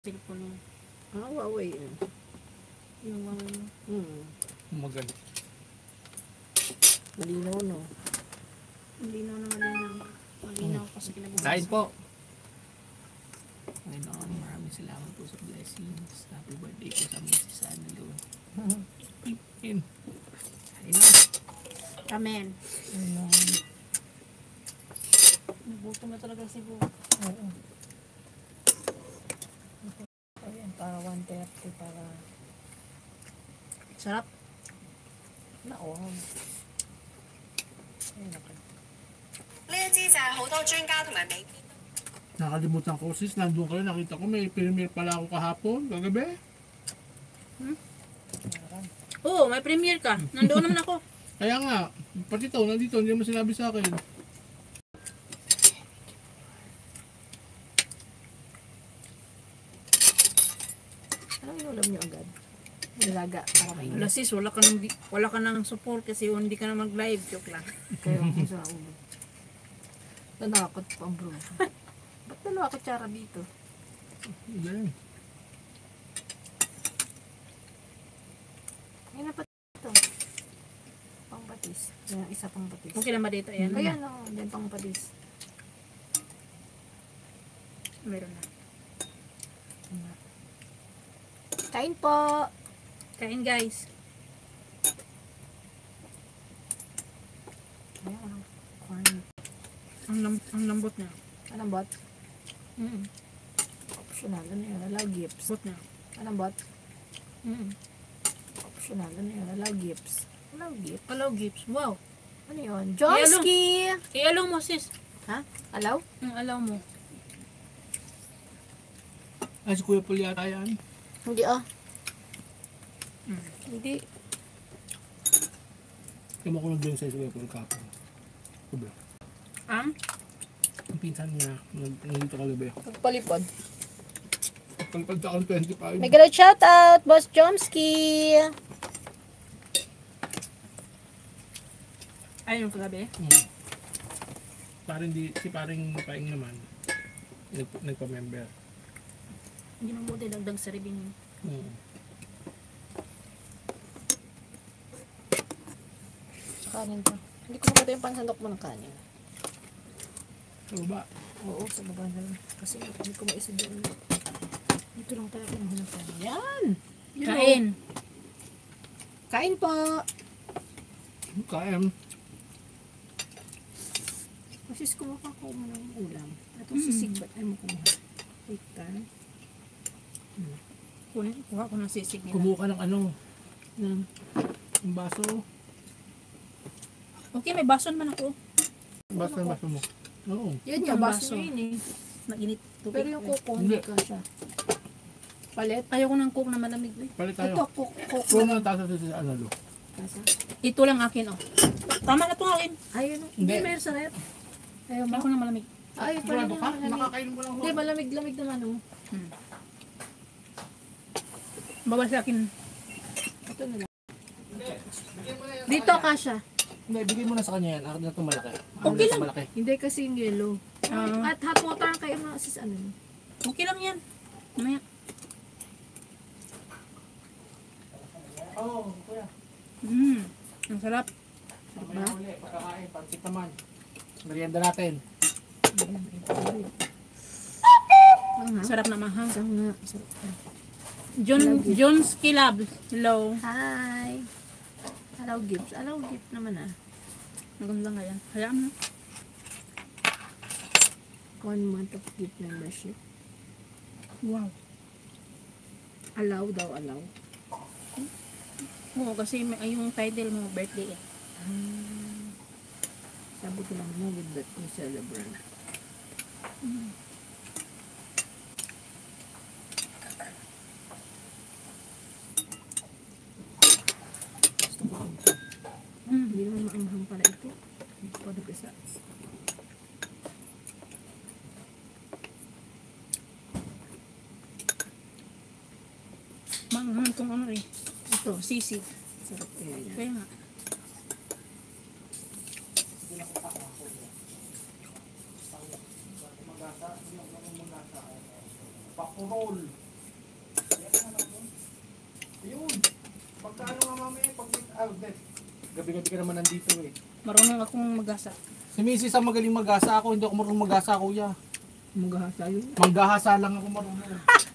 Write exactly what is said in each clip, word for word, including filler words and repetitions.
Cellphone mo. Ah, Huawei. eh. Yung Huawei mo. Hmm. Magaling. Malinaw, no? Malinaw na malinaw. Malinaw pa sa kinabukasan. Kain po. Panginoon, maraming salamat po sa blessings. Happy birthday po sa mga si Sana Lord. Kain. Kain na. Amen. Ayan. Nagutom na talaga si Bu. Oo. Ayan, para one thirty, para... Sarap. Naon. Ayan, okay. 呢一支就係好多專家同埋美編 Nakalimutan ko sis, nandun kayo, nakita ko may premiere pala ako kahapon, kagabi. Ayan. Oo, may premiere ka. Nandoon naman ako. Kaya nga, pati ito, nandito, hindi mo sinabi sa akin. Anong inulam niyo agad? Nilaga, para may Wala sis, wala ka nang, wala ka nang support kasi hindi ka na mag-live. Joke lang. kayo kung sa ulo. Nanakot pa ang bro. Ba't dalawa kutsara dito? Hindi. Ngayon na pa ito. Pang patis. Yan, isa pang patis. Okay lang ba dito? Ayan. Ayan, o. Yan pang patis. Meron na. Kain po! Kain guys. Ayan, anong corn. Ang, lam ang lambot na. Anong bot? Mm Optional. Ano yun? Allow gifts. Bot na. Anong bot? Mm Optional. Ano yun? Allow gifts. Allow gift? Hello Gibbs. Wow. Ano yun? Jomski! I-allow mo sis. Ha? Allow? Mm, allow mo. Ay, si Kuya Paul yata yan. Hindi ah. Mm. Hindi. Kaya ko nag-join sa Kuya Paul kapon. Kubla. Ang? Ang pinsan niya, nag- nandito kagabi. Pagpalipad. Pagpagta akong twenty-five. Mega shout out, Boss Jomski! Ayun yung kagabi. Hmm. Parang di, si paring paing naman, nag, nagpa-member. Hindi mo buti dagdag sa revenue. Hmm. Sa kanin pa. Hindi ko makita yung pansandok mo ng kanin. Sa baba. Oo, sa baba na lang. Kasi hindi ko maisip doon. Dito lang tayo kung hanap tayo. Yan! You know. Kain. Kain po! Kaem. Kasi kumuha ko mo ng ulam. At Mm. sisig ba't ay mo kumuha? Wait ka. Kunin, kuha ko ng sisig nila. Kumuha ka ng ano, Ng ng baso. Okay, may baso naman ako. Baso ng baso mo. Oo. Yun Ang yung baso baso. yun eh. Naginit. Tubig. Pero yung kuko, Hindi. hindi ka siya. Palit? Ayaw ko ng coke na malamig. Eh. Palit tayo. Ito, kuko. Kung na tasa sa ano lo. Ito lang akin, oh. Tama na ito akin. Ayun. Hindi, Hindi. meron sa rep. Ayaw mo? Ayaw ko ng malamig. Ay, pala Sigurado yung ka? malamig. Nakakainin ko lang Hindi, ako. malamig-lamig naman oh. Hmm. Bawal sa akin. Ito na lang. Dito, Kasha. Hindi, bigay mo na sa kanya yan. Akin na ito malaki. Okay lang. Malaki. Hindi kasi yung yellow. Ah. At hot water ang kayo mga sis ano. Okay lang yan. Mamaya. Oo, kuya. Mm. Ang sarap. Diba? Uli, pagkakain, pansit naman. Merienda natin. Aha. Sarap na mahang. Isang nga. Sarap na. John, John's Kilab. Hello. Hi. Allow gifts. Allow gift naman ah. Maganda nga yan. Hayaan mo. One month of gift membership. Wow. Allow daw, allow. Oo, kasi may, ay, yung title mo, birthday eh. Ah. Sabi ko lang mo with that we celebrate. Gusto ko ito. Mm. Hindi naman maanghang pala ito. Hindi ko pa nagkasa. Manghang kung ano eh. Ito. Sisig. Sarap kaya yan. Kaya nga. Pakurol. Ayun. Pagka ano nga mamaya, pag ah, gabi-gabi ka naman nandito eh. Marunong akong magasa. Si Missus ang magaling mag-asa ako, hindi ako marunong mag-asa kuya. Maghahasa yun. Manggahasa lang ako marunong.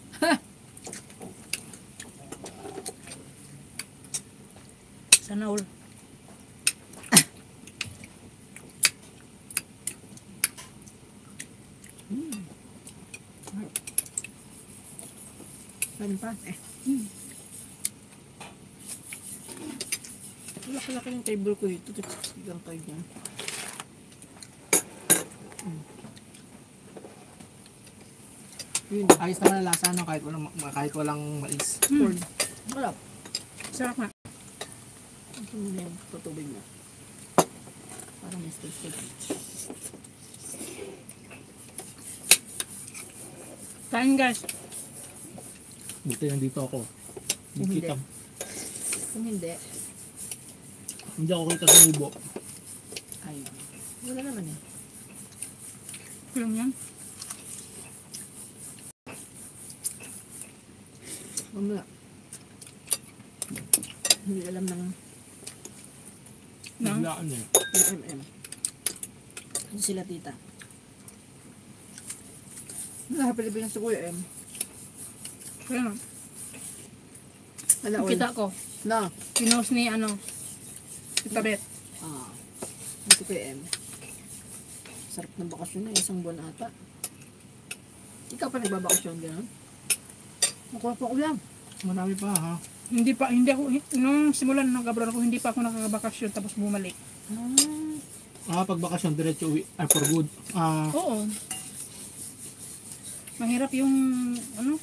Sana all. Meron pa. Eh. Laki-laki yung table ko dito. Tigang tayo dyan. Yun. Ayos naman ang lasa no, kahit walang, kahit walang mais. Corn. Wala. Sarap na. Ito mo yung patubig na. Parang may steak. Kain guys. Buti nandito ako. Hindi Hindi. kita. Kung hindi, Hindi ako kita sa mubo. ay, wala naman eh. Lang yan. Wala. Hindi alam ng Nang? Biglaan eh. M M M. Ano sila tita? Wala, Pilipinas sa Kuya M. Kaya nga. Wala, all. Kita ko. Na. Pinost ni ano. Tita Bet. Ah. Ito Kuya M. Sarap ng bakasyon na, isang buwan ata. Ikaw pa nagbabakasyon, gano'n? Nakuha pa ko lang. Marami pa ha. Hindi pa, hindi ako, nung simulan ng abroad ako, hindi pa ako nakakabakasyon tapos bumalik. Ah. Ah, pag bakasyon, diretso uwi. Ah, for good. Ah, Oo. Mahirap yung, ano,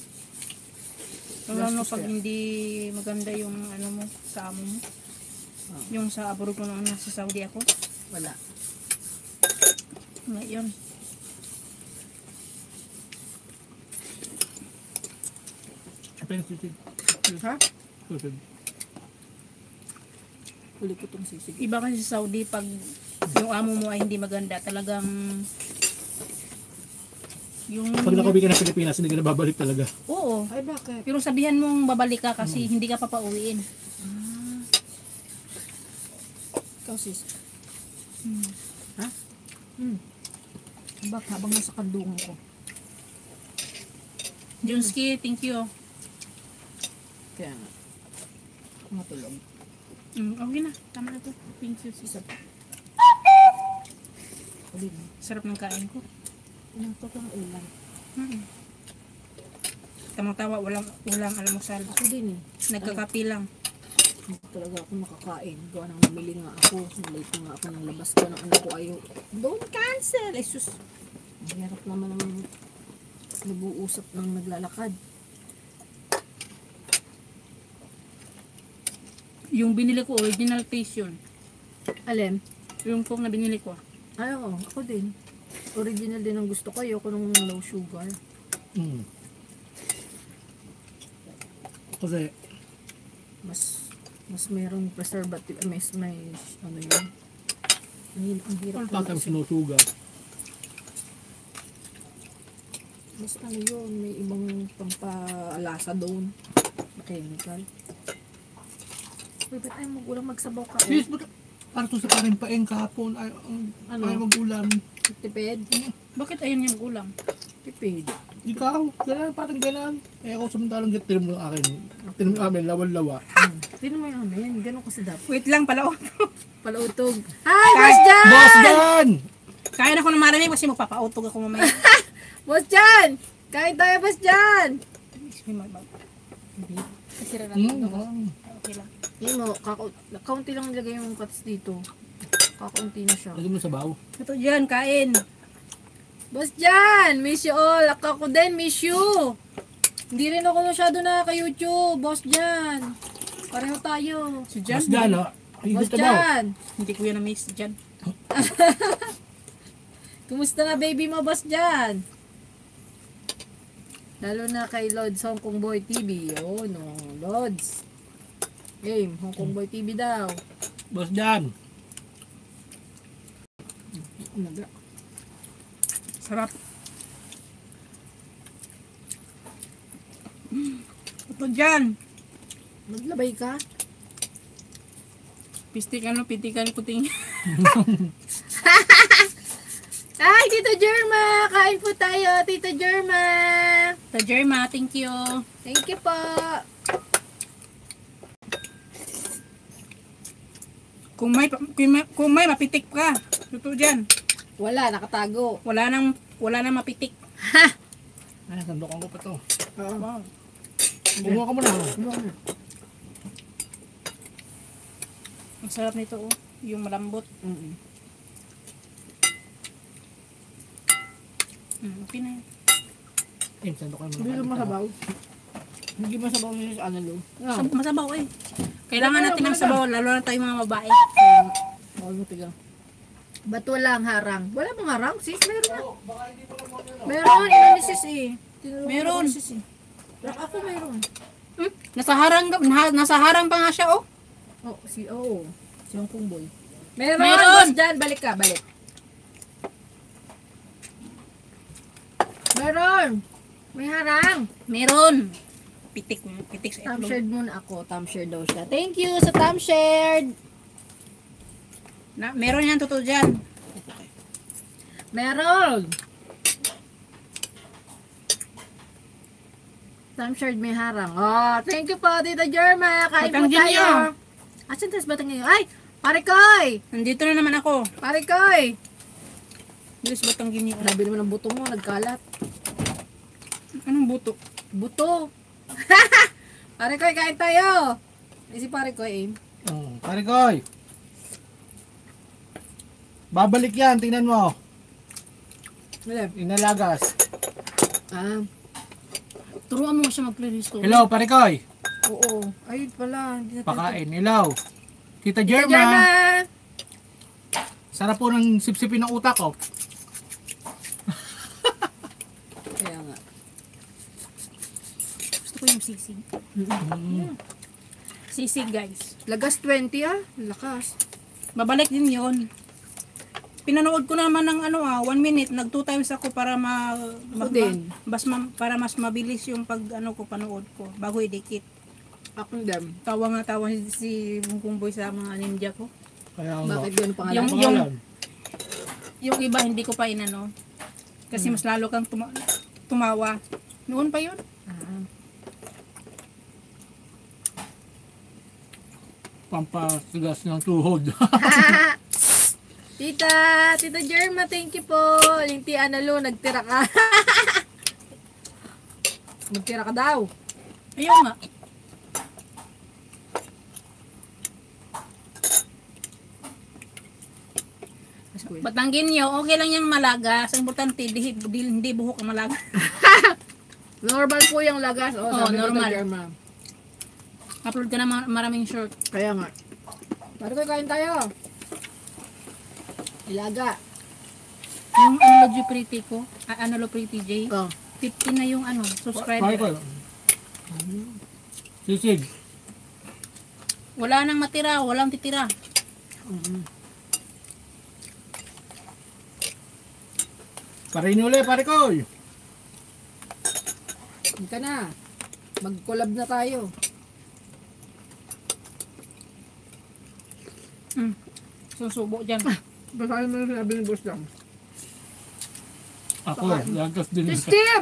lalo Gastos pag kaya. hindi maganda yung ano mo, sa amo mo. Ah. Yung sa abroad ko nung nasa Saudi ako. Wala. Ngayon. pensitive. Ha? Susid. Huli ko itong sisig. Iba kasi sa Saudi pag yung amo mo ay hindi maganda, talagang yung Pag nakauwi ka ng Pilipinas, hindi ka na babalik talaga. oo. Ay, bakit? Pero sabihan mong babalik ka kasi hindi ka papauwiin. Ah. Ikaw sis. Hmm. Ha? Hmm. Bak, habang nasa kandungan ko. Junski, thank you. Kaya nga. Matulog. Mm, okay na, tama na to. Thank you, sis. Ulit. Sarap ng kain ko. Inang to kang ulan. Hmm. Tamang tawa, walang ulang almusal. Ako din eh. Nagkakapi lang. Hindi talaga ako nakakain. Gawa nang namili nga ako. Late na nga ako ng labas ko. Ng anak ko ayaw. Don't cancel! Ay sus. Ang hirap naman naman nag-uusap ng naglalakad. Yung binili ko, original taste yun. Alem? Yung pong na binili ko. Ay, oo. Ako din. Original din ang gusto ko. Ayoko nung low sugar. Mm. Kasi, Mas mas mayroong preservative. May, may ano yun. Ang, hi- ang hirap. ano tatang sinusuga? Mas ano yun. May ibang pampalasa doon. Na chemical. Uy, ba't ayaw magulang magsabaw ka? Sis, ba't para to sa parin paeng kahapon? Ay, ang, Ano? ayaw magulam. Tipid? Bakit ayun yung ulam? Tipid. Ikaw, gano'n, parang gano'n. Eh ako samantalang gatirin mo ng akin. Tirin mo amin, lawan-lawa. Hmm. Sino mo yung amin? Ganun kasi dapat. Wait lang pala. Palautog. Hi, Boss Jan! Boss Dan! Kain ako ng marami kasi magpapautog ako mamaya. Boss Jan! Kain tayo, Boss Jan! Kasira Mm, natin ako. mm. Okay lang. Yun mo, kaka- kaunti lang nilagay yung cuts dito. Kakaunti na siya. Lagyan mo sa baw. Ito dyan, kain. Boss Jan! Miss you all! Ako ko din, miss you! Hindi rin ako masyado nakaka-YouTube, Boss Jan! Pareho tayo. Si Jan. Boss Dan, ha? Ay, Boss gusto daw. Jan! Hindi ko yan na-miss dyan. Kumusta na baby mo, Boss Jan? Lalo na kay Lods Hong Kong Boy T V. Oh, no. Lods. Game, Hong Kong Boy T V daw. Boss Dan. Nagra. Sarap. Mm. Ito dyan. Maglabay ka? Pistikan mo, pitikan kuting. Ay, Tita Jerma! Kain po tayo, Tita Jerma! Sa Jerma, thank you. Thank you po! Kung may, kung may, kung may mapitik ka, totoo dyan. Wala, nakatago. Wala nang, wala nang mapitik. Ay, sandukan ko pa to. Oo. Wow. Kumuha ka muna. Ano ka na? Ang sarap nito, oh. Yung malambot. Mm-mm. Mm, okay na yun. Eh, sandukan mo Hindi na. mo masabaw. Hindi masabaw niya sa ano, Lo. Sab- Masabaw eh. Kailangan natin ng sabaw, lalo na tayo mga babae. Huwag mo tigang. Ba't walang harang? Wala bang harang, sis? Meron na. Meron, ina ni sis eh. Tinulungan Meron. ko ni sis eh. Rak- Ako meron. Hmm? Nasa harang, na, nasa harang pa nga siya, oh. Oh, si, oo. Si Hong Kong boy. Meron, Meron. boss dyan. Balik ka, balik. Meron. May harang. Meron. Pitik, pitik sa Tom itlog. shared muna ako. Tom shared daw siya. Thank you sa Tom shared. Na, meron yan, totoo dyan. Meron. Tom shared may harang. Oh, thank you po, Tita Jerma. Kain po Batang tayo. Ginyo. Asan tas batang ngayon? Ay, pare Koy. Nandito na naman ako. Pare Koy. Bilis batang ginyo. Grabe naman ang buto mo. Nagkalat. Anong buto? Buto. Pare Koy, kain tayo. Eh, si Pare Koy eh. Oh, pare koy. Babalik yan, tingnan mo. Wala. Inalagas. Ah, Turuan mo siya mag-restore. Hello, pare koy. oo. Ayun pala. Hindi na Pakain, hello. Tita Tita Jerma. Jerma. Sarap po ng sipsipin ng utak ko. Kaya nga. Gusto ko yung sisig. Mm. Sisig, guys. Lagas twenty ah. Lakas. Babalik din yon. Pinanood ko naman ng ano ah, one minute, nag two times ako para ma, ma, Ako din. ma- bas ma- para mas mabilis yung pag ano ko panood ko bago idikit. Akong dam. Tawa nga tawa si, si Bungkong Boy sa mga ninja ko. Kaya nga. Bakit ganun pangalan? Yung- Pangalan. Yung iba hindi ko pa inano. Kasi mas lalo kang tuma- tumawa. Noon pa yun. Ah. Pampasigas ng tuhod. Tita, Tita Jerma, thank you po. Linti Analo, nagtira ka. Nagtira ka daw. Ayaw nga. Batanggin nyo, okay lang yung malaga. Sa importante, di, di, hindi buhok ang malaga. Normal po yung lagas. Oh, Oo, sabi ko normal. Tita Jerma. Upload ka na ma- maraming short. Kaya nga. Pare ko, kain tayo. Ilaga. Yung Analo Pretty ko, ah, Analo Pretty J, Oh. fifteen na yung ano, Pare subscriber. koy. Sisig. Wala nang matira, walang titira. Mm-hmm. Parin uli, pare koy. Hindi ka na. Mag-collab na tayo. Mm. Susubo dyan. Basahin mo yung sinabi ni Boss Dam. Ako, lagas din. System!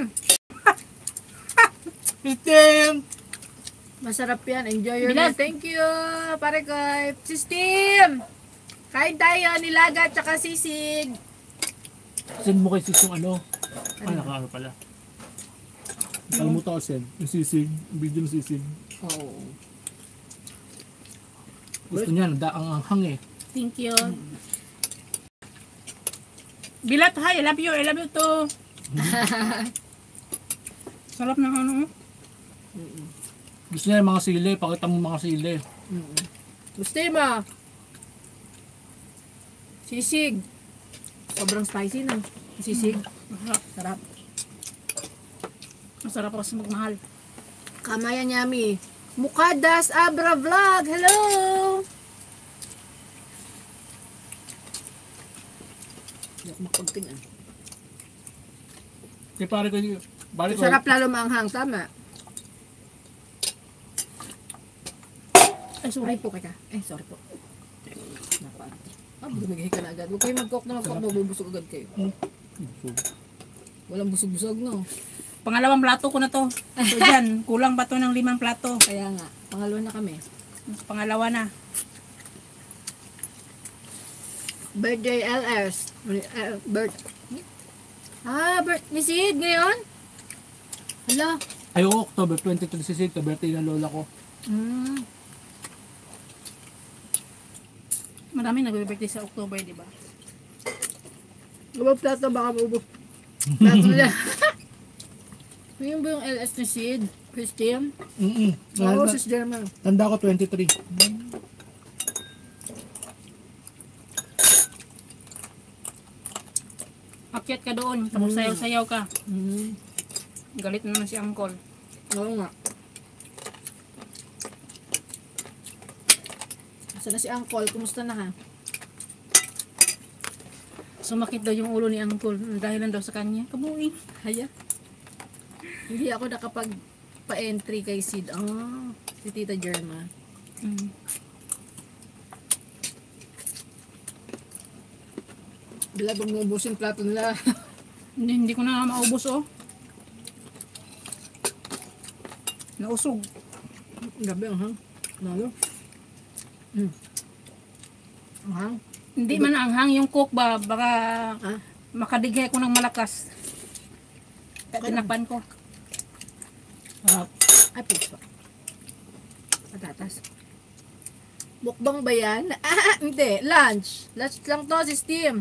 System! Masarap yan. Enjoy your Bilal. meal. Thank you, pare ko. System! Kain tayo, nilaga, tsaka sisig. Send mo kay sis yung ano. Ay, nakaano pala. Nakalimutan ko send. Yung sisig. Yung video ng sisig. Oo. Gusto niya, nadaang anghang eh. Thank you. Bilat, hi, I love you, I love you too. Sarap ng ano. Gusto niya yung mga sili. Pakita mo mga sili. Gusto mo? Sisig. Sobrang spicy na. Sisig. Masarap. Sarap. Masarap kasi magmahal. Kamayan yami. Mukadas Abra Vlog. Hello! Hindi ako makapagting ah. Kaya pare ko, pare ko, Sarap lalo maanghang. Tama. Ay, sorry po kay ka. Eh, sorry po. Napaante. Ah, bumigay ka na agad. Huwag kayo mag-cook na mag-cook. Mabubusog agad kayo. Walang busog-busog, no? Pangalawang plato ko na to. So dyan, kulang pa to ng limang plato. Kaya nga, pangalawa na kami. Pangalawa na. Birthday L S. Uh, birth. Ah, birth ni Sid ngayon? Hala. Ay, oo, October twenty-two si Sid, birthday ng lola ko. Hmm. Marami nag-birthday sa October, di ba? Gawag plato, baka maubos. Plato nila. Ngayon ba yung L S ni Sid? Christian? Mm-mm. Oo, Tanda- sis German. Tanda ko twenty-three. Akyat ka doon, tapos sayaw-sayaw ka. Hmm. Galit na naman si Uncle. Oo nga. Asa na si Uncle? Kumusta na ha? Sumakit daw yung ulo ni Uncle. Dahil lang daw sa kanya. Kabuing. Haya. Hindi ako nakapag pa-entry kay Sid. Ah, si Tita Germa. Mm. Bila bang maubos yung plato nila. Hindi, hindi ko na maubos, oh. Nausog. Gabi ang hang. Nalo. Hmm. Ang hang. Hindi man anghang yung cook ba. Baka Ah, makadigay ko ng malakas. Kaya tinakpan ko. Ah, ay puso. Patatas. Mukbang ba yan? Ah, hindi. Lunch. Lunch lang to si Steam.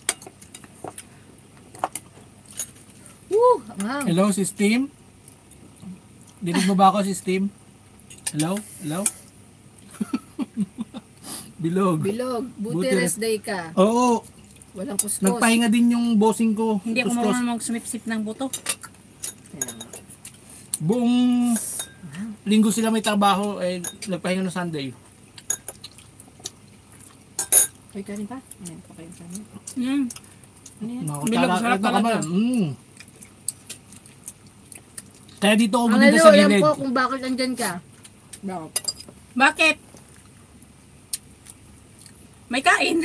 Woo! Ang hang. hello, si Steam? Dinig mo ba ako si Steam? Hello? Hello? Bilog. Bilog. Buti Buti rest day ka. Oo, Walang kuskus. nagpahinga din yung bossing ko. Hindi ako Kuskus. marunong mag-sumipsip ng buto. Kaya nga. Buong linggo sila may trabaho, eh, nagpahinga ng Sunday. May kanin pa? Ayan, pa kayong kanin. Mm. Ano yan? Mga Bilog, kutsara- sarap ito talaga. naman, mm. Kaya dito ako Ang bumili ano, sa alam gilid. ko kung bakit andyan ka. Bakit? Bakit? May kain.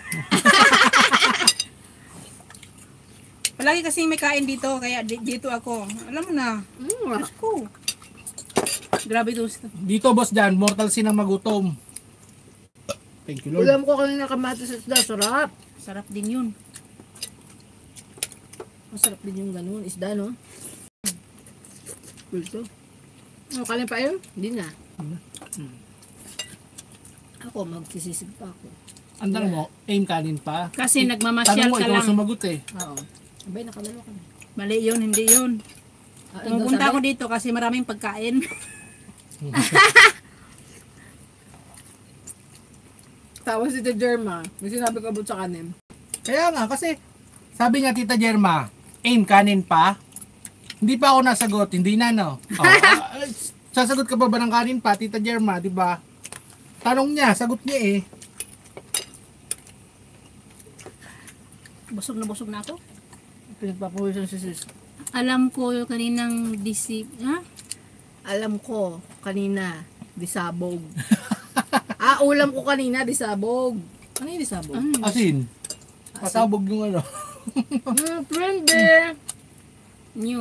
Palagi kasi may kain dito, kaya di- dito ako. Alam mo na, Mm, Diyos ko. Grabe dos. Dito, boss Dan, mortal sin ang magutom. Thank you, Lord. ulam ko kanina kamatis at isda. Sarap. Sarap din yun. Masarap din yung ganun. Isda, no? Pulso. Ano, kanin pa yun? Hindi na. Ako, magsisisig pa ako. Ang tanong mo, aim kanin pa. Kasi Tanong nagmamasyal mo, ka ikaw lang. ang sumagot eh. Oo. Abay, nakalalo ka na. Mali yun, hindi yun. Ah, ikaw Pumupunta sabi? ako dito kasi maraming pagkain. Tawa si Tita Germa. May sinabi ko about sa kanin. Kaya nga, kasi sabi nga Tita Germa, aim kanin pa. Hindi pa ako nasagot, hindi na no. Oh, ah, ah, sasagot ka pa ba ng kanin pa, Tita Germa, di ba? Tanong niya, sagot niya eh. Busog na busog na ako. Pinagpapawisan si sis. Alam ko yung kaninang disip. Ha? Alam ko, kanina, disabog. ah, ulam ko kanina, disabog. Ano yung disabog? Ano? Asin. Pasabog yung ano. Mm, friend eh. New.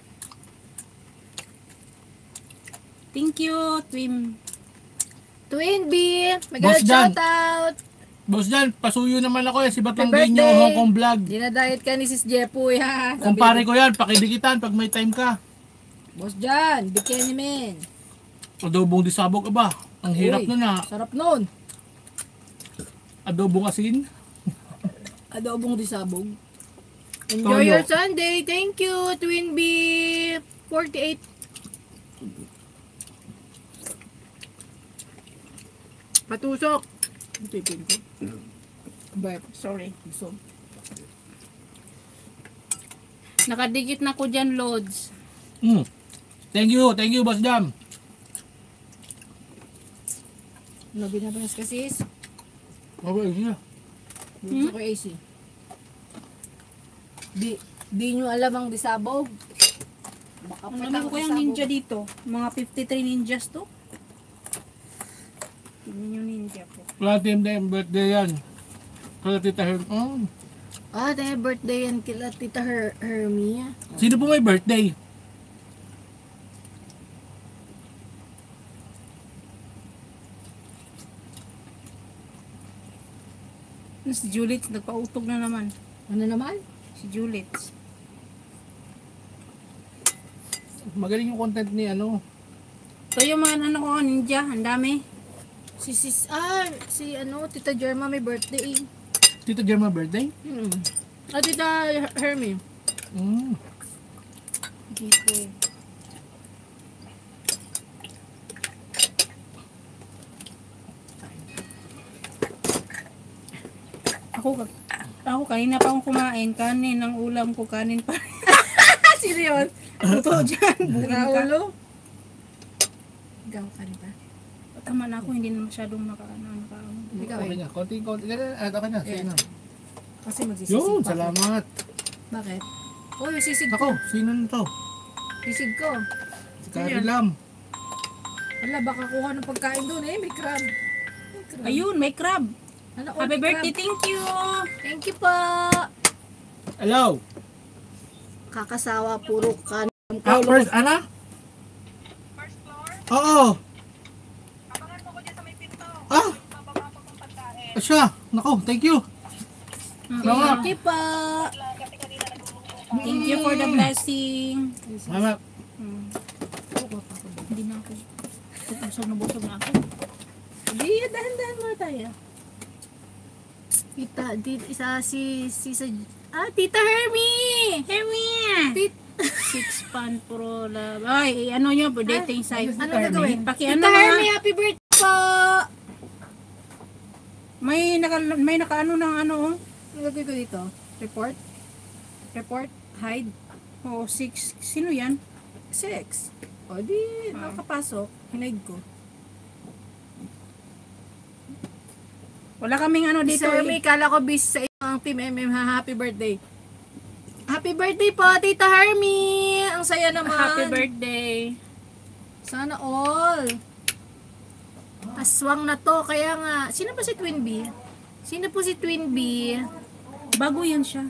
Thank you, Twim. Twin B, Boss mag-shout Dan. out. Boss Dan, pasuyo naman ako eh, si Batang Happy Dinyo, birthday. Hong Kong Vlog. Dinadayet ka ni Sis Jepoy ha. Kumpare ko yan, pakidikitan pag may time ka. Boss Jan, bikini men. Adobong disabog, aba. Ang hirap Uy, nun ah. Sarap nun. Adobong asin. Adobong disabog. Enjoy Toyo. your Sunday. Thank you, Twin B. forty-eight. Patusok. Tipin ko. Burp. Sorry. So, Nakadikit na ko dyan, Lods. Mm. Thank you, thank you, Boss Jam. ano binabalas ka sis? Okay, sige. Gusto ko A C. Di, di nyo alam ang disabog. Baka Ang dami ko kayang ninja dito. Mga fifty-three ninjas to. Tingnan nyo ninja ko. Wala team na yung birthday yan. Kala tita Her... Oh. Ah, dahil birthday yan kila Tita Her Hermie. Sino po may birthday? Si Juliet, nagpautog na naman. Ano naman? Si Juliet. Magaling yung content ni ano. So yung mga ano ko, ninja, ang dami. Si sis, ah, si ano, Tita Jerma may birthday. Tita Jerma birthday? Hmm. Ah, Tita Her- Hermie. Mm. Hindi ko eh. Ako, ako kanina pa akong kumain, kanin, ang ulam ko, kanin pa. Sino yun? Totoo dyan, bukin ka. Ulo. Ikaw ka rin ba? Tama na ako, hindi na masyadong naka, ano, naka, Ikaw Okay eh. na, konti-konti. Ah, okay na, sige Yeah. na. Kasi magsisisig Yun, pa. salamat. Bakit? Oh, yung sisig Ako, ko. sino nito? Sisig ko. Si Karilam. Wala, baka kuha ng pagkain doon eh. May crab. May crab. ayun, may crab. Ano, oh, Happy may birthday, crab. thank you. Thank you po. Hello. Kakasawa, puro kan. Ah, first, ano? First floor, Oo. abangan mo ko dyan sa may pinto. Ah, Bababa ko ng pagkain. siya. Nako, thank you. Salamat. Thank you po. Kasi kanina naguluto. Thank you for the blessing. Salamat. Hmm. Hindi na ako. Busog na busog na ako. Di, dahan-dahan mo tayo. Tita, di, isa si, si, sa, ah, Tita Hermie! Hermie! Tit, Six pan pro love. Ay, ano nyo po, dating site. ano gagawin? Paki Tita ano Hermie, nga. happy birthday po! May naka, may naka ano ng ano oh. Ano gagawin ko dito? Report? Report? Hide? Oh, six. Sino yan? Six. O di, Ah. nakapasok. Hinide ko. Wala kaming ano dito. Dito, Sir eh. May, kala ko busy sa inyo ang Team M M ha. Happy birthday. Happy birthday po, Tita Hermie! Ang saya naman. Happy birthday. Sana all. Aswang na to, kaya nga. Sino ba si Twin B? Sino po si Twin B? Bago yan siya.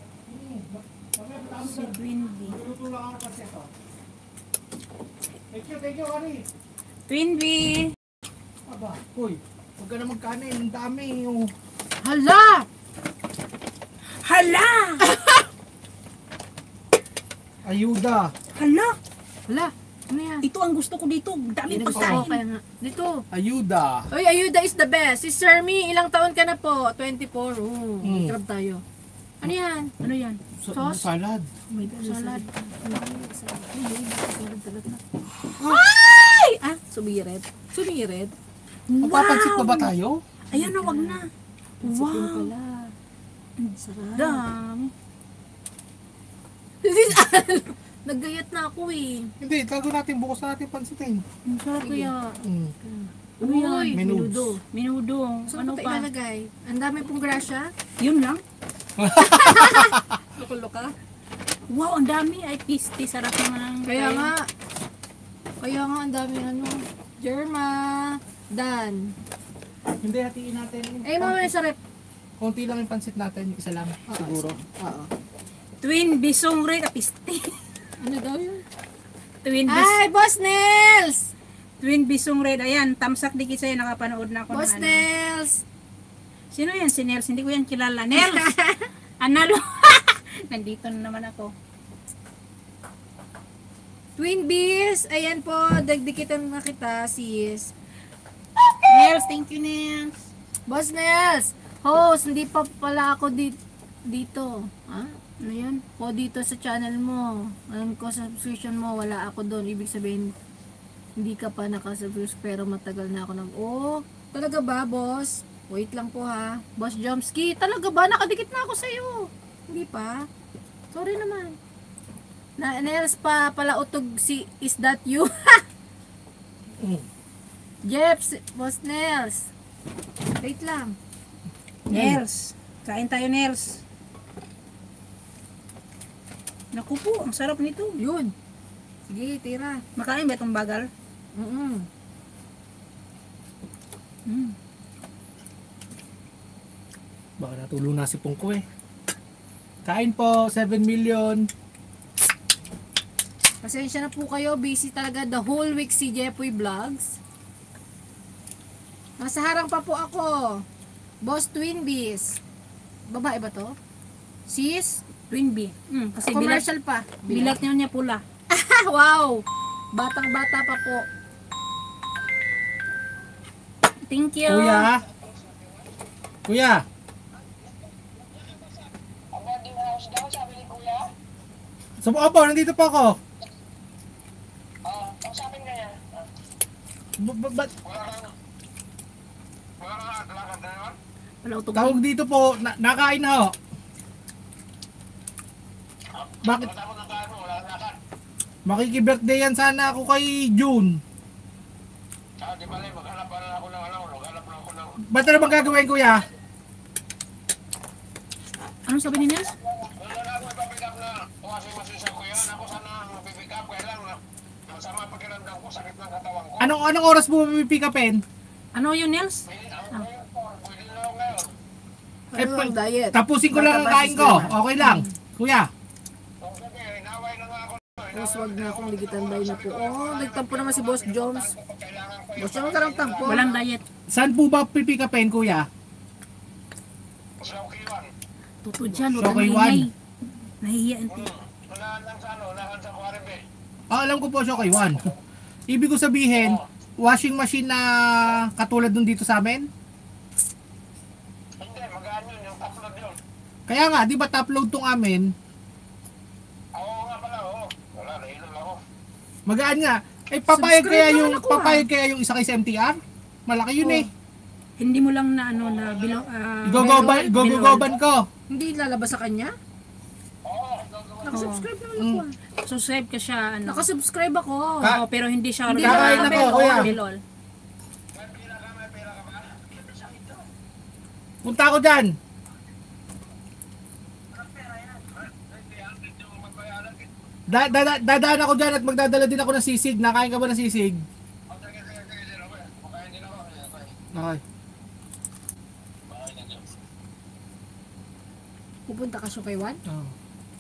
Si Twin B. Thank you, thank you, Kari. Twin B. Aba, uy, huwag ka na magkanin. Ang dami. Oh. Hala! Hala! Ayuda. Hala! Hala! Ano yan? Ito ang gusto ko dito. Dami Gusto ko pagkain. kaya nga. Dito. Ayuda. Uy, ayuda is the best. Si Sir Mi, ilang taon ka na po? twenty-four. Oh, Hmm. grab tayo. Ano yan? Ano yan? Sa- Sauce? Salad. May salad. Ay! Ah, sumiret. Sumiret. Mapapansit pa ba tayo? Ayan na, wag na. Wow. Wow. Pala. Sarap. Dami. Naggayat na ako eh. Hindi, tago natin. Bukas na natin pansitin. Ang sarap kaya. Mm. Ano yan? Uy, Menudo. Minudo. Saan Ano ko ito pa? ilalagay? Ang dami pong grasya. Yun lang. Luka-luka. Wow, ang dami. Ay, tasty. Sarap naman ang Kaya nga. Kaya nga, ang dami ano. Jerma. Dan. Hindi, hatiin natin. Eh, mamaya sa rep. Konti lang yung pansit natin. Isa lang, siguro. Oo. Twin Bisong Red Apiste. Ano daw yun? Twin Bis Ay, Boss Nels! Twin Bisong Red. Ayan, tamsak dikit sa'yo. Nakapanood na ako Boss ng ano. Nels! Sino yan? Si Nels. Hindi ko yan kilala. Nels! Analo. Nandito na naman ako. Twin Bees! Ayan po, dagdikitan na kita, sis. Nels, thank you, Nels. Boss Nels! Host, hindi pa pala ako di dito. Ha? Ano yan? O dito sa channel mo. Alam ko sa subscription mo, wala ako doon. Ibig sabihin, hindi ka pa nakasubscribe pero matagal na ako nag... Oh, talaga ba, boss? Wait lang po ha. Boss Jomski, talaga ba? Nakadikit na ako sa'yo. Hindi pa? Sorry naman. Na, Nels pa pala utog si... Is that you? Mm. Jeps, Boss Nels. Wait lang. Nels. Kain tayo, Nels. Naku po, ang sarap nito. Yun. Sige, tira. Makain ba itong bagal? Mm-mm. Mm. Baka natulong na si Pungko eh. Kain po, seven million. Pasensya na po kayo, busy talaga the whole week si Jepoy Vlogs. Nasa harang pa po ako. Boss Twin Bees. Babae ba to? Sis? Twin B. Mm, kasi bilat, Commercial pa. bilat niya niya pula. Wow! Batang-bata pa po. Thank you. Kuya. Kuya. So, opo, nandito po ako. Ba- ba- ba- Wala utog. tawag dito po, na nakain na ho. Bakit? Makiki-birthday yan sana ako kay June. Ba't na naman gagawin, kuya? Anong sabi ni Nels? Anong anong oras mo pipick upin? Ano yun, Nels? Eh, Ano pa- ang diet? Tapusin ko lang ang kain ko. Okay lang. Kuya. Boss, wag na akong ligitan bay na po. Oh, nagtampo naman si Boss Jones. Boss Jones, karang tampo. Walang diet. Saan po ba pipick upin, kuya? Tuto dyan, huwag So, kang kay maingay. Juan. Nahihiya, ante. Ah, alam ko po siya kay Juan. Ibig ko sabihin, washing machine na katulad nung dito sa amin? Hindi, magaan yun, yung upload yun. Kaya nga, di ba top load tong amin? Oo nga pala, oo. Wala, nahilol ako. Magaan nga. Eh, papayag Subscribe kaya naman yung, ako, papayag kaya yung isa kay sa M T R? Malaki yun Oh. eh. Hindi mo lang na ano na bilo, ah, Gogoban, bilo- gogogoban ko. Hindi lalabas sa kanya? Oo, gagawin. Nakasubscribe naman Mm. ako. ah. Subscribe ka siya, ano. Nakasubscribe ako. Ka- Oo, pero hindi siya Hindi Kakain na ako, bilol. kuya. Bilol. May pila ka, may pila ka ba? Punta ako dyan. Hindi, ang hindi mo magbayaran. Da, da, da, dadaan ako dyan at magdadala din ako ng sisig. Nakain ka ba ng sisig? O, sige, sige, sige, sige, okay. Makain din ako. Okay, okay. Okay. Makain din ako. Pupunta ka siya kay Juan? Oh.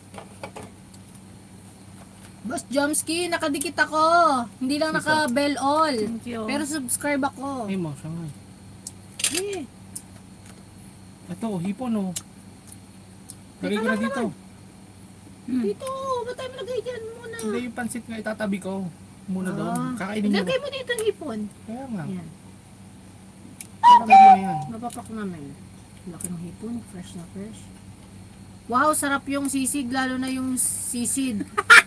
Boss Jomski, nakadikit ako. Hindi lang naka-bell all. Thank you. Pero subscribe ako. Ay mo, siya nga. Eh, Ito, hipon oh. Lagay ko na dito. Mm. dito, ba't tayo malagay dyan muna? Hindi yung pansit nga itatabi ko. Muna doon. Ah. Kakainin mo. Ilagay mo dito ang hipon. Kaya nga. Yan. Tatabi mo na yan. Mapapak namin. Laki ng hipon, fresh na fresh. Wow, sarap yung sisig, lalo na yung sisid.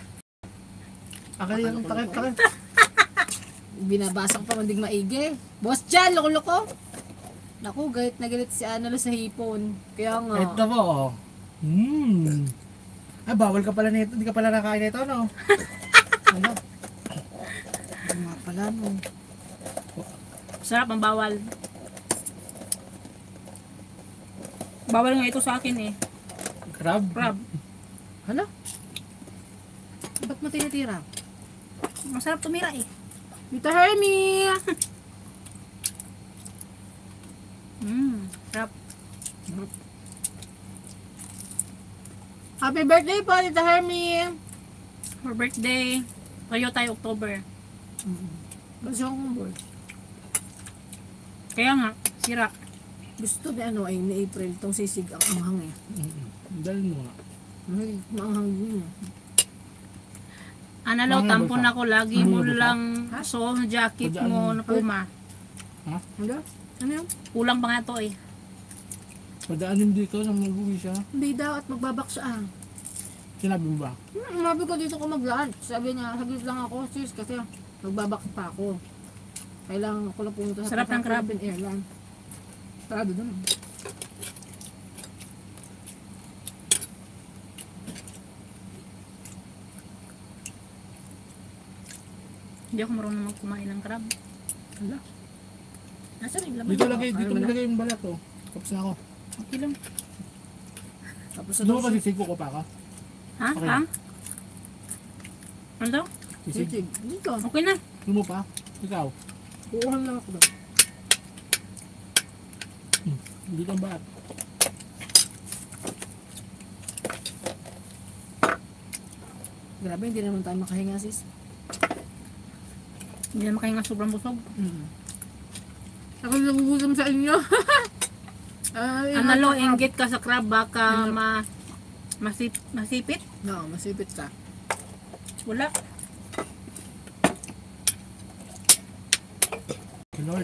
Akala yung takip, takip. Binabasa ko pa mandig maigi. Boss Jan, loko-loko. Naku, galit na galit si Analo sa hipon. Kaya nga. Ito po oh. Hmm. Ah, bawal ka pala nito. Hindi ka pala nakain nito, no? Ano? Ano nga pala, no? Sarap ang bawal. Bawal nga ito sa akin eh. Crab? Crab. Hala? Ba't mo tinitira? Masarap tumira eh. Dito, Hermie! Mm, sarap. Happy birthday po, Tita Hermie! For birthday. Tayo tayo October. Gusto kong boy. Kaya nga, sira. Gusto ni ano ay ni April tong sisig ang anghang eh. Mm-mm. Dahil mo nga. Ay, maanghang din eh. Analaw, Mga tampon bulsa. ako. Lagi Ano mo yung bulsa? lang so jacket Pwede mo ano? na puma. Ano? Ano yun? Kulang pa nga to eh. Padaanin dito na mag-uwi siya. Hindi daw at magbabak siya ah. Sinabi mo ba? Hmm, Sabi ko dito ko mag-lunch. Sabi niya, saglit lang ako sis kasi magbabak pa ako. Kailangan ko lang pumunta sa Sarap ng crab. Philippine Airlines. Sarado dun. Hindi ako marunong magkumain ng crab. Hala. Nasaan yung laman? Dito lagay, dito Ayaw mo na? lagay yung balat oh. Tapos na ako. Okay lang. Tapos sa Doon ko doon kasi sisig ko pa ka. Ha? Okay. Ha? Ano daw? Sisig. sisig. Dito. Okay na. Doon mo pa. Ikaw. Kukuhan lang ako doon. Hindi ka ba? Grabe, hindi naman tayo makahinga, sis. Hindi naman kayo nga sobrang busog. Mm. Ako nagugutom sa inyo. Ay, Analo, inggit ka sa crab, baka ma, masip, masipit. No, masipit ka. Wala. Lord.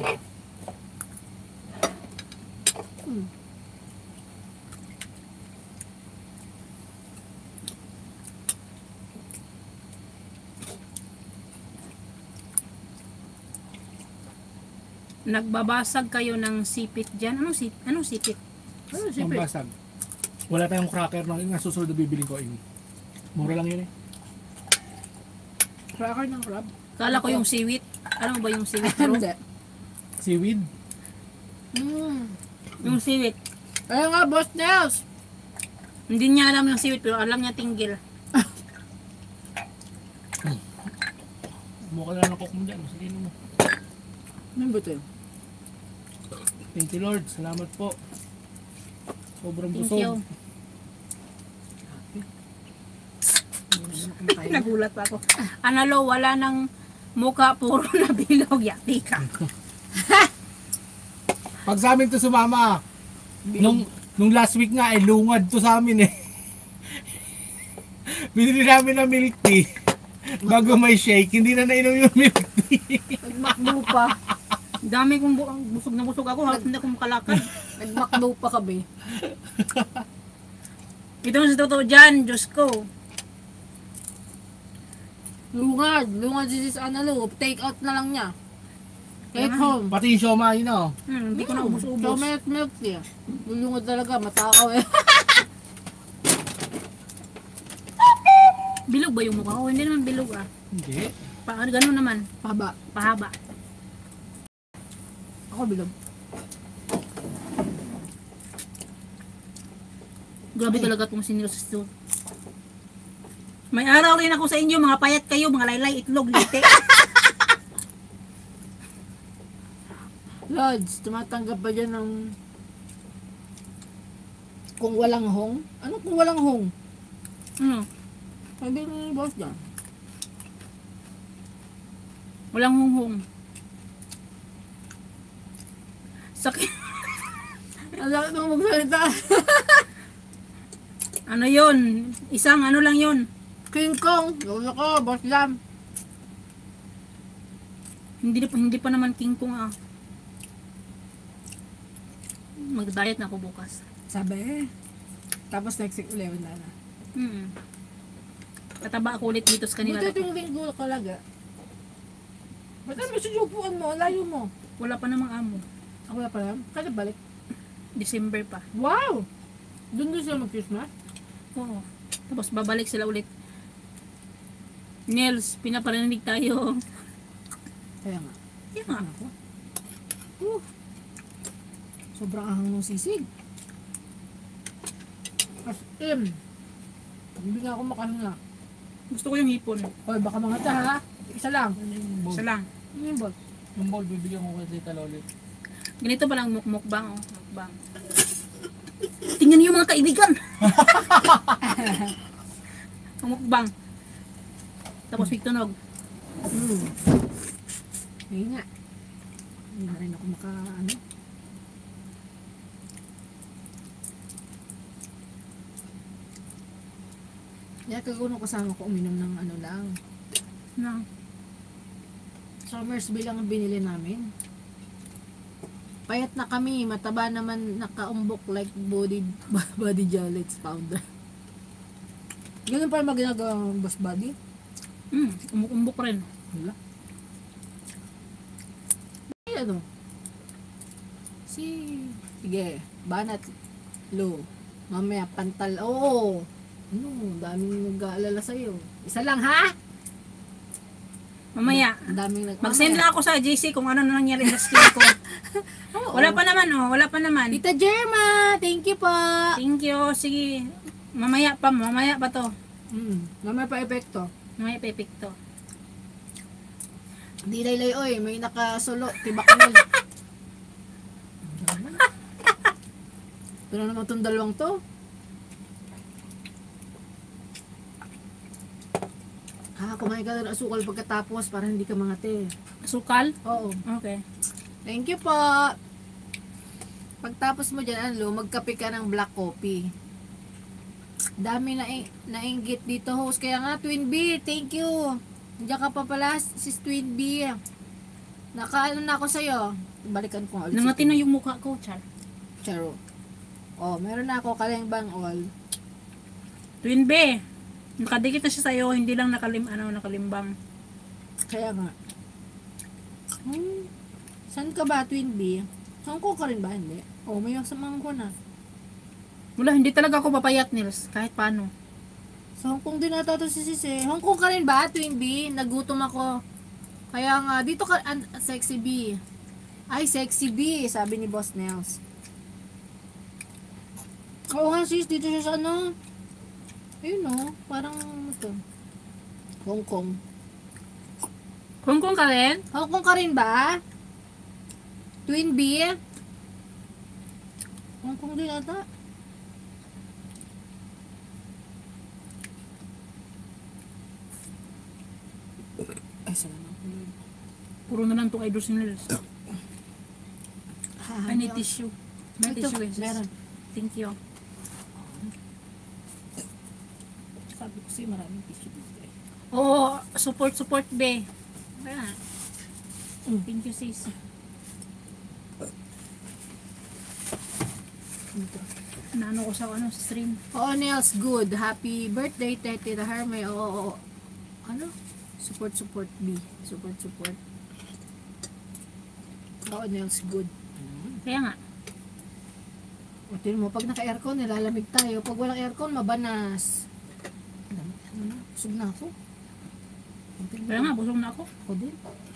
Mm. Nagbabasag kayo ng sipit dyan. Anong, sip, anong sipit? Ano, sipit? Pambasag. Wala tayong cracker na yung susunod na bibiling ko. Ini. Mura lang yun eh. Cracker ng crab? Kala ko yung siwit. Ano ba yung siwit, bro? Hindi. Seaweed. Mm. Yung siwit. Ayun nga, Boss Nels! Hindi niya alam yung siwit, pero alam niya tinggil. Mukha na ng cook mo dyan. Sige mo. Ano ba ito? Thank you Lord. Salamat po. Sobrang Thank busog. you. Nagulat pa ako. Analo, wala nang mukha, puro na bilog. Yati ka. Pag sa amin to sumama, nung, nung last week nga, eh, lungad to sa amin eh. Binili namin ng milk tea. Bago may shake, hindi na nainom yung milk tea. Nagmakdo pa. Dami kong bu- busog na busog ako. Halos hindi ako makalakad. Nagmakdo pa kami. Ito na sa totoo dyan, Diyos ko. Lungad. Lungad si Sis Analo. Take out na lang niya. Take Kaya nga. home. Pati yung siomay, no? Hmm, hindi ko na So, ubos-ubos. milk milk tea. Lulungad talaga. Matakaw eh. Bilog ba yung mukha ko? Hindi naman bilog ah. Hindi. Pa, ganun naman. Paba. Pahaba. Ako bilog. Grabe talaga itong sinilo sa stool. May araw rin ako sa inyo, mga payat kayo, mga laylay, itlog, lite. Lods, tumatanggap ba dyan ng kung walang hong? Ano kung walang hong? Ano? Sabi ni boss dyan. Walang hunghong. Sakit. Ang sakit mo magsalita. Ano yon? Isang ano lang yon? King Kong. Lolo ko, boss Lam. Hindi, hindi pa naman King Kong ah. Mag-diet na ako bukas. Sabi. Tapos next week ulit na na. Hmm. Kataba ako ulit dito sa kanila. Buti yung linggo kalaga. Ba't ano sa jupuan mo? Layo mo. Wala pa namang amo. Ako na pala. Kada balik. December pa. Wow! Doon doon sila mag-Christmas? Oo. Tapos babalik sila ulit. Nels, pinaparinig tayo. Kaya nga. Yan nga. Ako. Uh. Sobrang ahang ng sisig. As in. Hindi nga ako makahinga. Gusto ko yung hipon. Hoy, baka mga ta ha. Isa lang. Isa lang. Ano yung ball? Yung ball, bibigyan ko kay Tita Lolit. Ganito pa lang mukmukbang. Oh. Mukbang. Tingnan niyo mga kaibigan. Ang mukbang. Tapos may tunog. Hmm. Ayun nga. Hindi na rin ako maka, ano. Kaya kagano kasama ko uminom ng ano lang. Na. Somersby lang ang binili namin. Payat na kami, mataba naman, nakaumbok like body body jolets powder. Ganun pa naman ginagawa ng boss body? Hmm, umukumbok rin. Wala. Ay, ano? Si... Sige, banat. Lo. Mamaya, pantal. Oo. Ano, daming nag-aalala sa'yo. Isa lang, ha? Mamaya. Ang daming nag... Mag-send Mamaya. lang ako sa J C kung ano na nangyari sa skin ko. Oo. Wala pa naman oh, wala pa naman. Tita Jerma, thank you po. Thank you. Sige. Mamaya pa, mamaya pa to. Mm, mamaya pa epekto. Mamaya pa epekto. Di laylay, oy, may nakasolo, tibak nil. Ito na naman itong dalawang to. Ah, kumain ka ng asukal pagkatapos para hindi ka mangate. Sukal? Oo. Okay. Thank you po. Pagtapos mo dyan, ano, magkape ka ng black coffee. Dami na nainggit dito, host. Kaya nga, Twin B, thank you. Diyan ka pa pala, sis Twin B. Nakaano na ako sa'yo. Balikan ko nga ulit. Nangati na yung mukha ko, Char. Charo. Oh, meron na ako kalembang all. Twin B, nakadikit na siya sa'yo, hindi lang nakalim, ano, nakalimbang. Kaya nga. Hmm. Saan ka ba, Twin B? Hong Kong ka rin ba? Hindi. Oh, may sa Hong Kong na. Wala, hindi talaga ako papayat, Nils. Kahit paano. Sa Hong Kong din ata to si Sis eh. Hong Kong ka rin ba, Twin B? Nagutom ako. Kaya nga, dito ka, an, sexy B. Ay, sexy B, sabi ni Boss Nels. Oo nga sis, dito siya sa ano. Ayun o, parang ano to. Hong Kong. Hong Kong ka rin? Hong Kong ka rin ba? Twin B? Hong Kong din ata. Ay, salamat po. Puro na lang itong idol si Nils. Ah, I need tissue. May Ito, tissue, guys. meron. Thank you. Sabi ko siya maraming tissue dito eh. Oo, support, support, be. Ah. Thank you, sis. Dito. Naano ko sa ano, sa stream. Oo, Nels, good. Happy birthday, Tete the Hermay. Oo, oo. Ano? Support, support, B. Support, support. Oo, Nels, good. Kaya nga. O, tingnan mo, pag naka-aircon, nilalamig tayo. Pag walang aircon, mabanas. Ano, ano na? Busog na ako. Kaya nga, busog na ako. Ako din.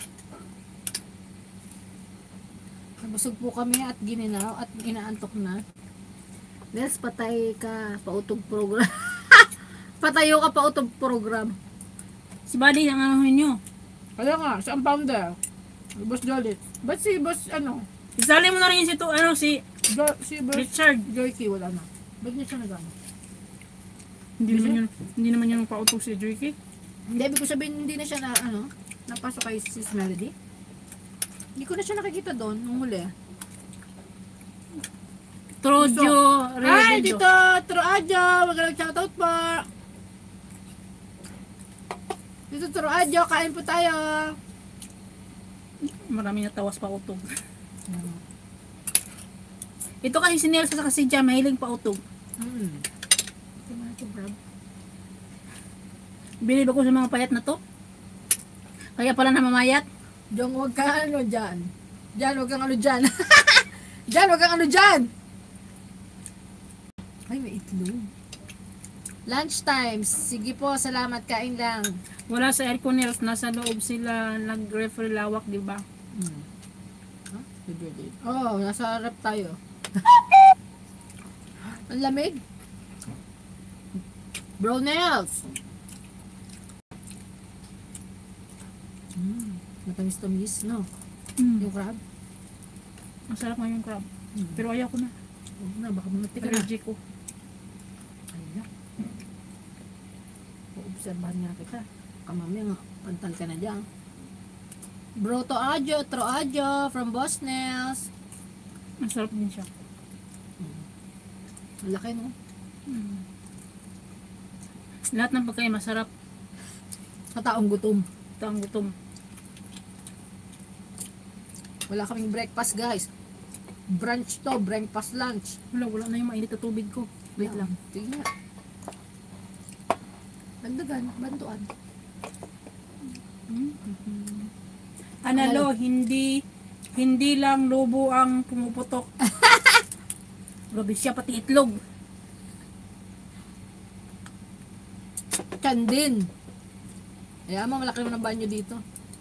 Busog po kami at gininaw at ginaantok na. Nels, patay ka, pautog program. Patayo ka, pautog program. Si Buddy, ang ano nyo. Kaya nga, sa ang founder. Boss Jolly. Ba't si Boss, ano? Isali mo na rin si, to, ano, si Jo, si Boss Richard. Joyke, wala na. Ba't niya siya nagano? Hindi naman yun, hindi naman yun pautog si Jerky. Hindi, ibig ko sabihin, hindi na siya na, ano, napasok kay Sis Melody. Hindi ko na siya nakikita doon, nung huli. Trojo, Ay, Rejo. dito! Troadjo! Magalang shoutout po! Dito, Troadjo! Kain po tayo! Marami na tawas pautog. Ito kasi si Nelsa sa si Jam, mahilig pautog. Hmm. Bilib ako sa mga payat na to. Kaya pala namamayat. Diyan, huwag kang ano dyan. Diyan, huwag kang ano dyan. Diyan, huwag kang ano dyan. Ay, may itlog. Lunch time. Sige po, salamat. Kain lang. Wala sa aircon Nels, nasa loob sila nag-referee lawak, di ba? Hmm. Huh? Oo, oh, nasa rep tayo. Ang lamig. Bro Nails. Mm, matamis-tamis, no? Mm. Yung crab. Masarap nga yung crab. Mm. Pero ayaw ko na. Huwag na, baka mamati ka na. Allergic ko. Ay, uobserbahan nga kita. Kamami nga, pantal ka na dyan. Bro to Adjo, Tro Adjo, from Boss Nails. Masarap din siya. Ang laki, no? Mm. Lahat ng pagkain masarap. Sa taong gutom. Ito ang gutom. Wala kaming breakfast, guys. Brunch to, breakfast lunch. Wala, wala na yung mainit na tubig ko. Wait lang. Sige nga. Dagdagan, bantuan. Mm-hmm. Analo, hindi hindi lang lobo ang pumuputok. Grabe siya, pati itlog. Tiyan din. Kaya mo, malaki naman ang banyo dito.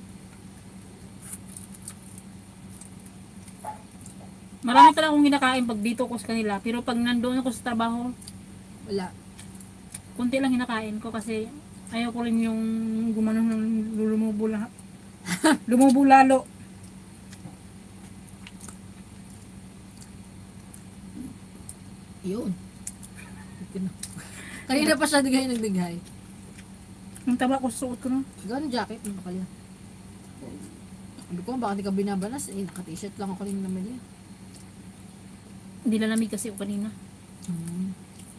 Marami talaga akong kinakain pag dito ko sa kanila. Pero pag nandoon ako sa trabaho, Wala. kunti lang kinakain ko kasi ayaw ko rin yung gumano ng lumubo, la- lumubo lalo. Yun. Kanina pa siya digay nagdigay. Ang taba ko sa suot ko no. Gano'n jacket, ano kaya? Sabi ko, baka di ka binabanas, eh, naka-t-shirt lang ako rin naman yan. Hindi lalamig kasi ako kanina. Hmm.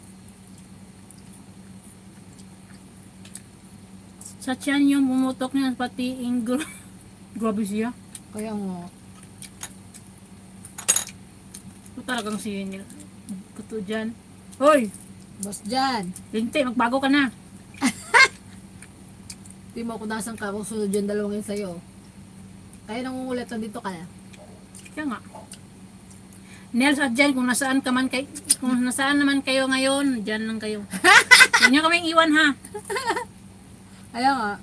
Sa tiyan yung pumutok niya, pati ingro. Grabe siya. Kaya nga, Ito talagang si Kuto dyan. Hoy! boss dyan, Linti, magbago ka na. di mo ako nasang ka, kung sunod yung dalawang yun sa'yo. Kaya nangungulit, dito ka na. Kaya nga. Nels at Jen, kung nasaan ka man kay, kung nasaan naman kayo ngayon, dyan lang kayo. Huwag niyo kaming iwan ha. Kaya nga,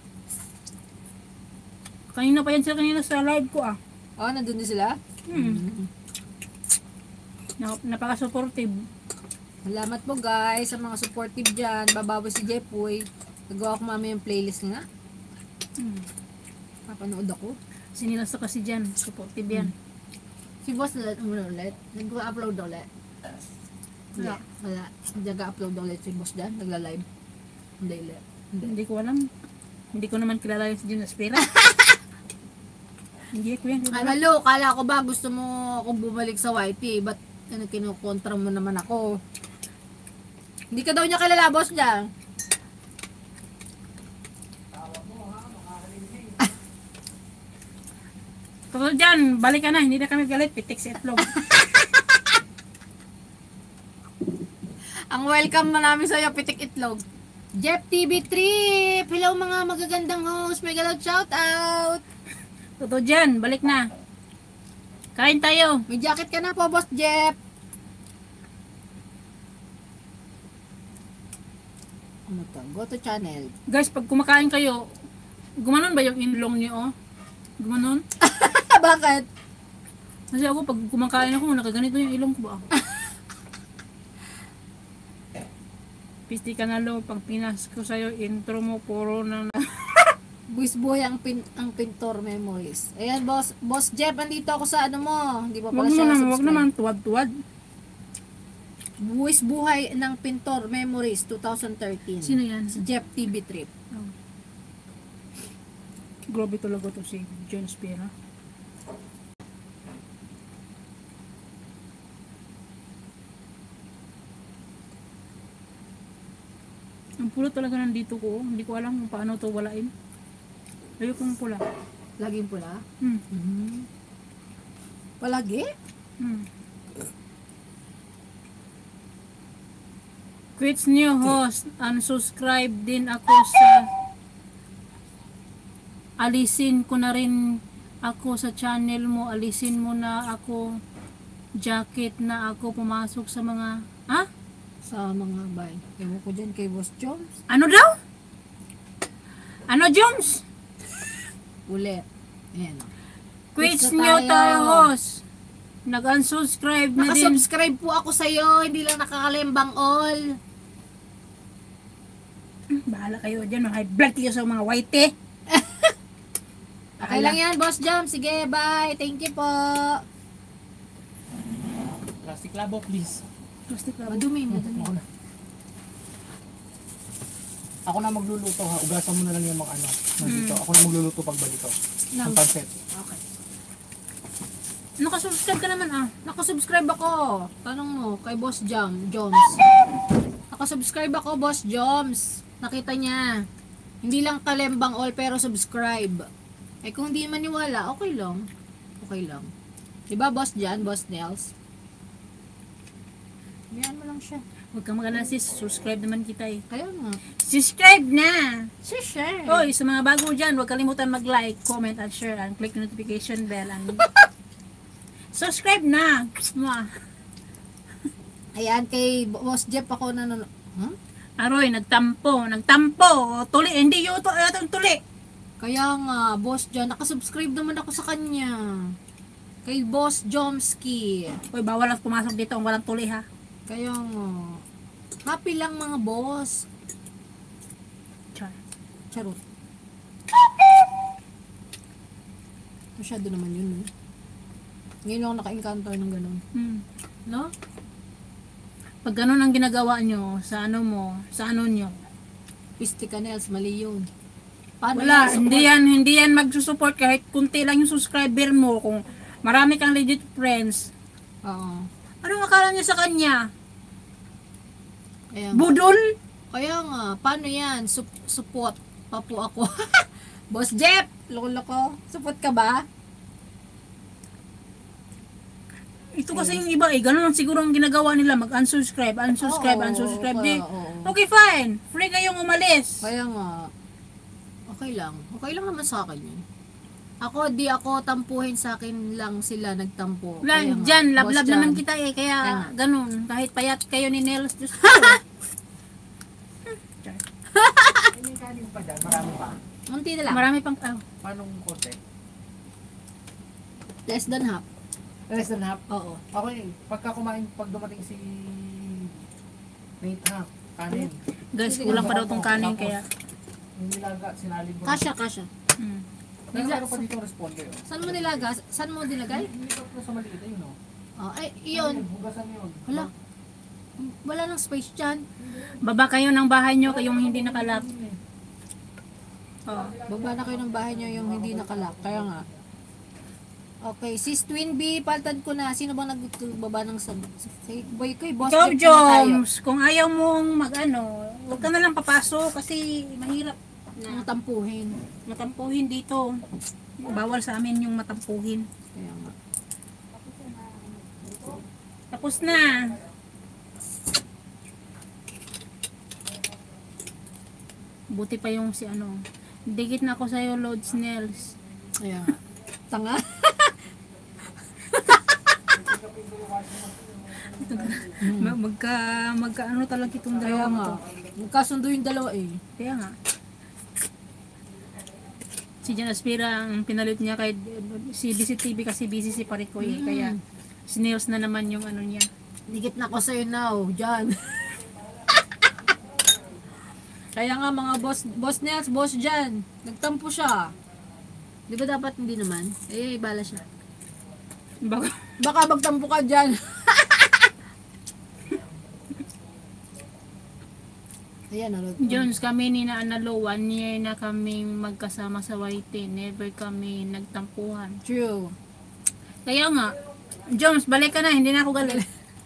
Kanina pa yan sila kanina sa live ko ah. oh, nandun din sila? Hmm. Nap- Napaka-supportive. Salamat po guys sa mga supportive dyan. Babawi si Jepoy. Nagawa ko mamaya yung playlist nga. Hmm. Papanood ako. Sinilas na kasi dyan. Supportive yan. Si boss ulit, umuna ulit. Nag-upload ulit. Wala. Wala. Wala. Nag-upload ulit si boss dyan. Nagla-live. Hindi ulit. Hindi. Hindi ko alam. Hindi ko naman kilala yung si Jun Aspera. Hindi ko yan. Ano lo, kala ko ba gusto mo akong bumalik sa Y T? Ba't ano, kinukontra mo naman ako? Hindi ka daw niya kilala, boss dyan. Totoo dyan, balik ka na. Hindi na kami galit. Pitik sa itlog. Ang welcome na namin sa'yo, Pitik Itlog. Jeff T V Trip! Hello mga magagandang host. Mega loud shout out! Totoo dyan, balik na. Kain tayo. May jacket ka na po, boss Jeff. Ano to? Go to channel. Guys, pag kumakain kayo, gumanon ba yung inlong niyo? Oh? Gumanon? Bakit? Kasi ako, pag kumakain ako, nakaganito yung ilong ko ba? Pisti ka na lo, pag pinas ko sa'yo, intro mo, puro na na. Buwis buhay ang, pin ang pintor memories. Ayan, boss. Boss Jeff, andito ako sa ano mo. Hindi pa pala Wag mo siya naman, wag subscribe. naman, tuwad-tuwad. Buwis buhay ng pintor memories twenty thirteen. Sino yan? Si Jeff T V Trip. Oh. Grabe talaga to si John Spira. Ang pula talaga nandito ko. Hindi ko alam kung paano to walain. Ayokong pula. Laging pula. Hmm. Mm-hmm. Palagi? Hmm. Quits new host. Unsubscribe din ako sa... Alisin ko na rin ako sa channel mo. Alisin mo na ako jacket na ako pumasok sa mga... Ha? Sa mga bay. Ewan ko dyan kay Boss Jones. Ano daw? Ano, Jones? Ulit. Ayan. Quits Quits na new tayo. tayo host. Nag-unsubscribe na din. Nakasubscribe po ako sa'yo. Hindi lang nakakalembang all. Bahala kayo dyan. No? High blood kayo sa mga white eh. Okay lang yan, Boss Jones. Sige, bye. Thank you po. Plastic labo, please. Plastic lang. Madumi, madumi. Ako na. Ako na magluluto ha. Ugasan mo na lang yung mga ano. Nandito. Ako na magluluto pagbalik ko. Ang pansit. Okay. Nakasubscribe ka naman ah. Nakasubscribe ako. Tanong mo, kay Boss Jam, Joms. Nakasubscribe ako, Boss Joms. Nakita niya. Hindi lang kalembang all, pero subscribe. Eh, kung hindi maniwala, okay lang. Okay lang. Diba, Boss Jan, Boss Nels? Yan mo lang siya. Huwag kang mag-alala sis. Subscribe naman kita eh. Kaya nga. Subscribe na! Share. Oy, sa mga bago dyan, huwag kalimutan mag-like, comment, and share, and click the notification bell. And subscribe na! Mwah. Ayan, kay Boss Jeff ako nanonood. Huh? Aroy, nagtampo, nagtampo. Tuli, hindi yun ito, itong tuli. Kaya nga, Boss Jan, nakasubscribe naman ako sa kanya. Kay Boss Jomski. Uy, bawal at pumasok dito ang walang tuli ha. Kaya nga. Happy lang mga boss. Char. Charot. Masyado naman yun, no? Ngayon ako naka-encounter ng ganun. Hmm. No? Pag ganun ang ginagawa nyo, sa ano mo, sa ano nyo. Pistika nails, mali yun. Paano Wala, yan? hindi yan, hindi yan magsusupport kahit kunti lang yung subscriber mo. Kung marami kang legit friends, Oo. anong akala niya sa kanya? Kaya nga. Budol? Kaya nga, paano yan? Sup- support pa po ako. Boss Jeff, lolo ko, support ka ba? Ito kasi yung iba eh, ganun siguro ang ginagawa nila, mag-unsubscribe, unsubscribe, Oo, unsubscribe. kaya, Di, oo. okay fine, free kayong umalis. Kaya nga, okay lang. Okay lang naman sa akin yun. Ako, di ako tampuhin sa akin lang sila nagtampo. Wala, Kaya nga, dyan, Boss love-love Jan, naman kita eh, kaya Kaya nga. ganun, kahit payat kayo ni Nels, Diyos ko. May kanin pa dyan, marami pa. Munti na lang. Marami pang, oh, Paano konti? Less than half. Less than half. Oo. Ako eh, pagka kumain, pag dumating si Nate ha, kanin. guys, kulang pa daw tong kanin, kaya, Yung nilaga, sinalin mo. Kasha, kasha. hmm. Pero meron pa dito responde oh. Saan mo nilaga? Saan mo dilagay? Hindi pa sa maliit, ayun oh. Oh, ay, iyon. Hugasan yun. Wala. Wala nang space dyan. Baba kayo ng bahay nyo, kayong hindi nakalap. Oh. Baba na kayo ng bahay nyo yung hindi nakalock. Kaya nga. Okay, sis Twin B, paltan ko na. Sino bang nagbaba ng sab? Say, boy ko, eh, boss. Ikaw, Jeff, na tayo. Joms, kung ayaw mong mag-ano, huwag ka na lang papasok kasi mahirap Ang na tampuhin. matampuhin dito. Bawal sa amin yung matampuhin. Kaya nga. Tapos na. Buti pa yung si ano. Dikit na ako sa'yo, Lord Snells. Kaya nga. Tanga. Ma- Magka, magka ano talaga itong Kaya dalawa mo nga. to. Magkasundo yung dalawa eh. Kaya nga. Si Jan Aspira, ang pinalit niya kay si D C T V kasi busy si Parikoy. Mm. Kaya sineos na naman yung ano niya. Dikit na ako sa'yo now. Diyan. Kaya nga mga boss, boss Nels, boss Jan. Nagtampo siya. Di ba dapat hindi naman? Eh, bala siya. Baka, Baka magtampo ka dyan. Ayan, ano. Jones, kami ni na Analo, one year na kaming magkasama sa Y T. Never kami nagtampuhan. True. Kaya nga, Jones, balik ka na, hindi na ako galit.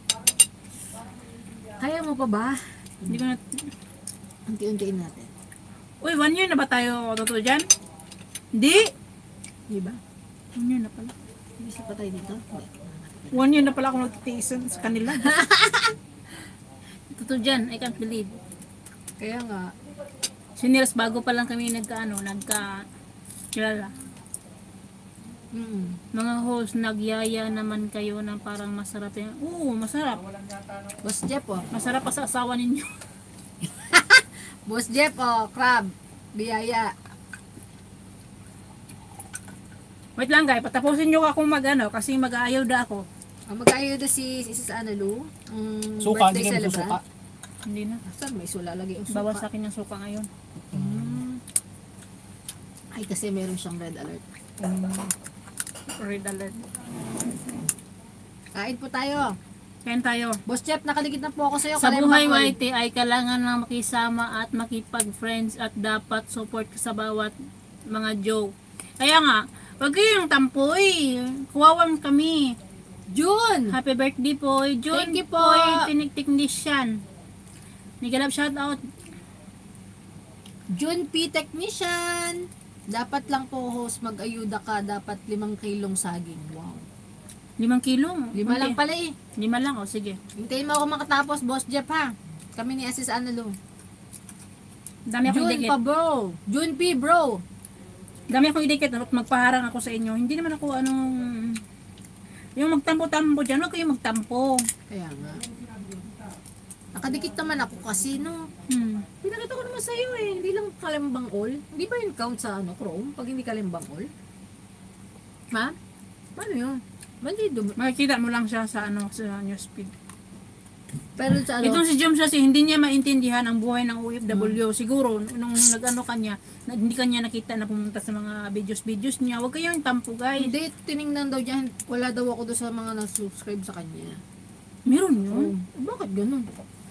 Kaya mo pa ba? Hindi ko na... Unti-untiin natin. Uy, one year na ba tayo totoo dyan? Hindi! Di ba? One year na pala. Hindi siya patay dito. Hindi. One year na pala ako nagtitiisan sa kanila. Totoo dyan, I can't believe. Kaya nga. Si Nils, bago pa lang kami nagka, ano, nagka... kilala. Mm. Mga host, nagyaya naman kayo ng parang masarap yan. Oo, masarap. Boss Jeff, oh. Masarap pa sa asawa ninyo. Boss Jeff, oh. Crab. Biyaya. Wait lang guys, patapusin nyo ako mag ano, kasi mag-aayaw da ako. Ang mag-aayaw na si, si Sis Analu. Ang Suka, birthday hindi kayo celebrant. suka. Hindi na. Saan may sula lagi yung suka? Bawal sa akin yung suka ngayon. Mm. Ay, kasi meron siyang red alert. Red alert. Kain po tayo. Kain tayo. Boss Jeff, nakadikit na po ako sa'yo. Sa buhay Kalembang Y T ay kailangan na makisama at makipag-friends at dapat support ka sa bawat mga joke. Kaya nga, wag kayong tampoy. Kuwawan kami. June! Happy birthday po. June Thank you po. Tinik-technician. Nigalab shout out. June P. Technician. Dapat lang po host mag-ayuda ka. Dapat limang kilong saging. Wow. Limang kilo. Lima lang Okay. pala eh. Lima lang, o sige. Hintayin mo ako makatapos, Boss Jeff ha. Kami ni Asis Analu. Dami akong June idikit. pa bro. June P bro. Dami akong idikit. At magpaharang ako sa inyo. Hindi naman ako anong... Yung magtampo-tampo dyan, huwag kayong magtampo. Kaya nga. Nakadikit naman ako kasi no. Hmm. Pinakita ko naman sa'yo eh. Hindi lang kalembang all. Hindi ba yun count sa ano, Chrome? Pag hindi kalembang all? Ma? Paano yun? Bandido. Makikita mo lang siya sa ano sa newsfeed. Pero sa ano? Itong si James kasi hindi niya maintindihan ang buhay ng O F W. Siguro nung nag-ano kanya, na, hindi kanya nakita na pumunta sa mga videos-videos niya. Huwag kayong tampo, guys. Hindi, tiningnan daw dyan. Wala daw ako doon sa mga nag-subscribe sa kanya. Meron yun? Oh, bakit ganun?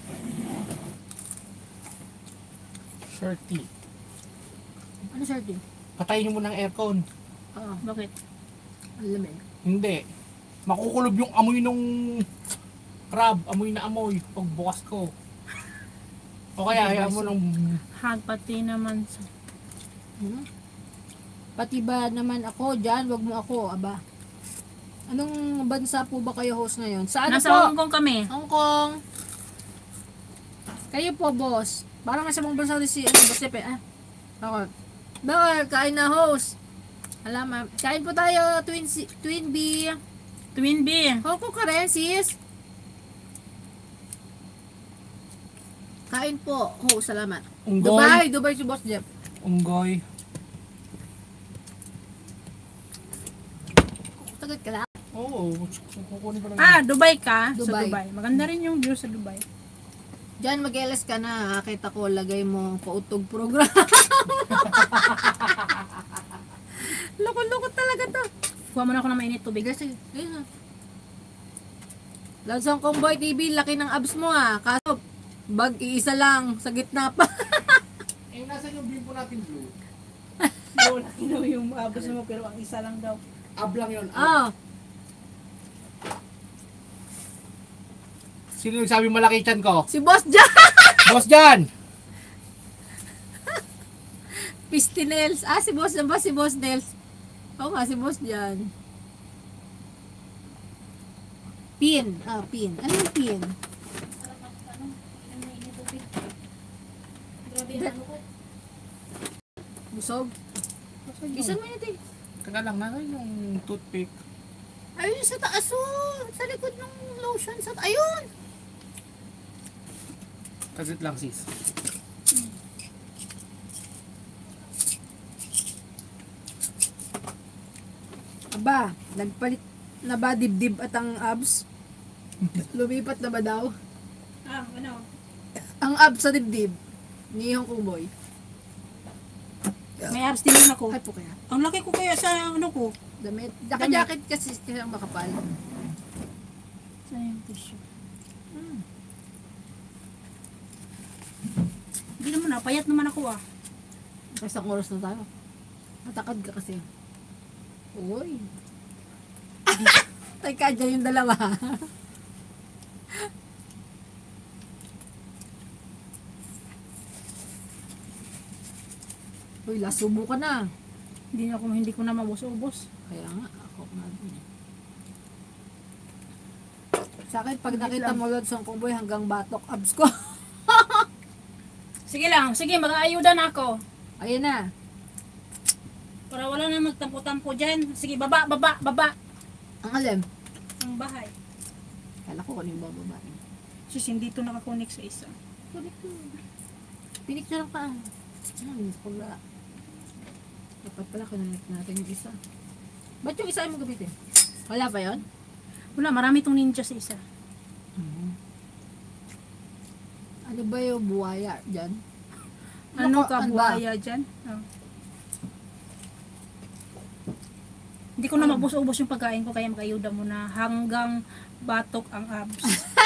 Shirty. Ano shirty? Patayin niyo muna ang aircon. Ah, Bakit? ang lamig. Hindi. Makukulob yung amoy nung crab. Amoy na amoy. Pag bukas ko. O kaya, hayaan mo nung... Hag pati naman sa... Hmm? Pati ba naman ako dyan? Wag mo ako, aba. Anong bansa po ba kayo host ngayon? Saan Nasa po? Hong Kong kami. Hong Kong. Kayo po, boss. Parang nasa mong bansa din si, ano, boss Jepe, ah. Bakit? Bakit? Kain na, host. Alam, ah. Kain po tayo, Twin, C- Twin B. Twin B. Hong Kong ka rin, sis. Kain po, host, salamat. Unggoy. Dubai, Dubai si boss Jeff. Unggoy. Tagat ka lang. Oo. Kukunin ko lang. Ah, Dubai ka? Sa Dubai. Dubai. Maganda rin yung view sa Dubai. Diyan, mag-L S ka na. Kita ko, lagay mo pautog program. Loko-loko talaga to. Kuha mo na ako ng mainit tubig. Sige, ayun na. Lansang Comboy T V, laki ng abs mo ha. Kaso, bag iisa lang, sa gitna pa. Eh, nasa yung bimpo natin blue? Wala daw yung abos mo pero ang isa lang daw. Ab lang yun. Ab. Ah, Sino yung sabi malaki chan ko? si Boss Jan. Boss Jan! Pistinels. Ah, si Boss Jan ba? Si Boss Nels. Oo nga, si Boss Jan. Pin. Ah, pin. Ano yung pin? Busog? Isan mo yun eh. Taga lang na yung toothpick. Ayun sa taas oh. Sa likod ng lotion. Sa ayun. Kagit lang sis. Aba, nagpalit na ba dibdib at ang abs? Lumipat na ba daw? Ah, ano? Ang abs sa dibdib. Ni Hong Kong boy. May abs din naman ako. Ay po kaya. Ang laki ko kaya sa ano ko. Damit. Jacket-jacket kasi kasi ang makapal. Sa yung tissue. Hmm. Hindi naman ah, payat naman ako ah. Isang oras na tayo. Matakad ka kasi. Uy. Teka, dyan yung dalawa. Uy, lasubo ka na. Hindi na ako, hindi ko na mabos-ubos. Kaya nga, ako nga din. Sa akin, pag Hindi nakita lang. mo Lord Song Boy hanggang batok abs ko. Sige lang, sige, mag-aayuda na ako. Ayan na. Para wala na magtampo-tampo dyan. Sige, baba, baba, baba. Ang alam. Ang bahay. Kala ko kanyung bababae. Sus, hindi ito nakakonek sa isa. Pinicture ka. Ano, pala. Dapat pala kinanit natin yung isa. Ba't yung isa ay mo gamitin? Wala pa yon? Wala, marami itong ninja sa isa. Ano ba yung buwaya dyan? Ano Nako, ka, ano ba? buhaya dyan? Oh. Hindi ko na mabus-ubos yung pagkain ko, kaya mag-ayuda mo na hanggang batok ang abs.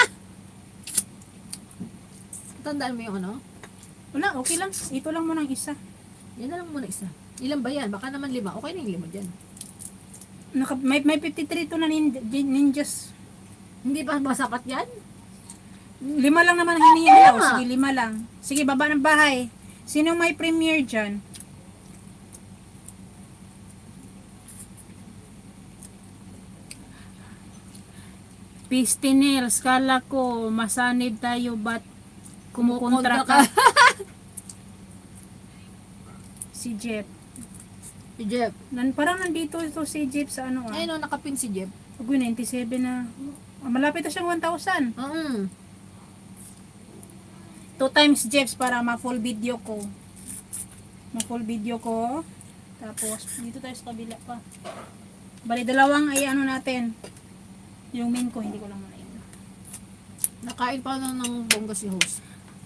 Tandaan mo yung ano? Wala, okay lang. Ito lang mo ng isa. Yan na lang muna isa. Ilan ba yan? Baka naman lima. Okay na yung lima dyan. Naka, may, may fifty-three to na ninja, ninjas. Hindi pa ba sapat yan? Lima lang naman ang hinihingi Kaya ko. nga. Sige, lima lang. Sige, baba ng bahay. Sino may premiere dyan? Pistinils, kala ko masanib tayo ba't kumukontra Kumukontra ka? Si Jeff. Si Jeff. Nan, parang nandito ito si Jeff sa ano ah. Ayun o, nakapin si Jeff. Uy, ninety-seven na. Ah, malapit na siyang one thousand. Oo. Two times Jeffs para ma-full video ko. Ma-full video ko. Tapos, dito tayo sa kabila pa. Bali, dalawang ay ano natin. Yung main ko, hindi ko lang muna yun. Nakain pa na ng bongga si host.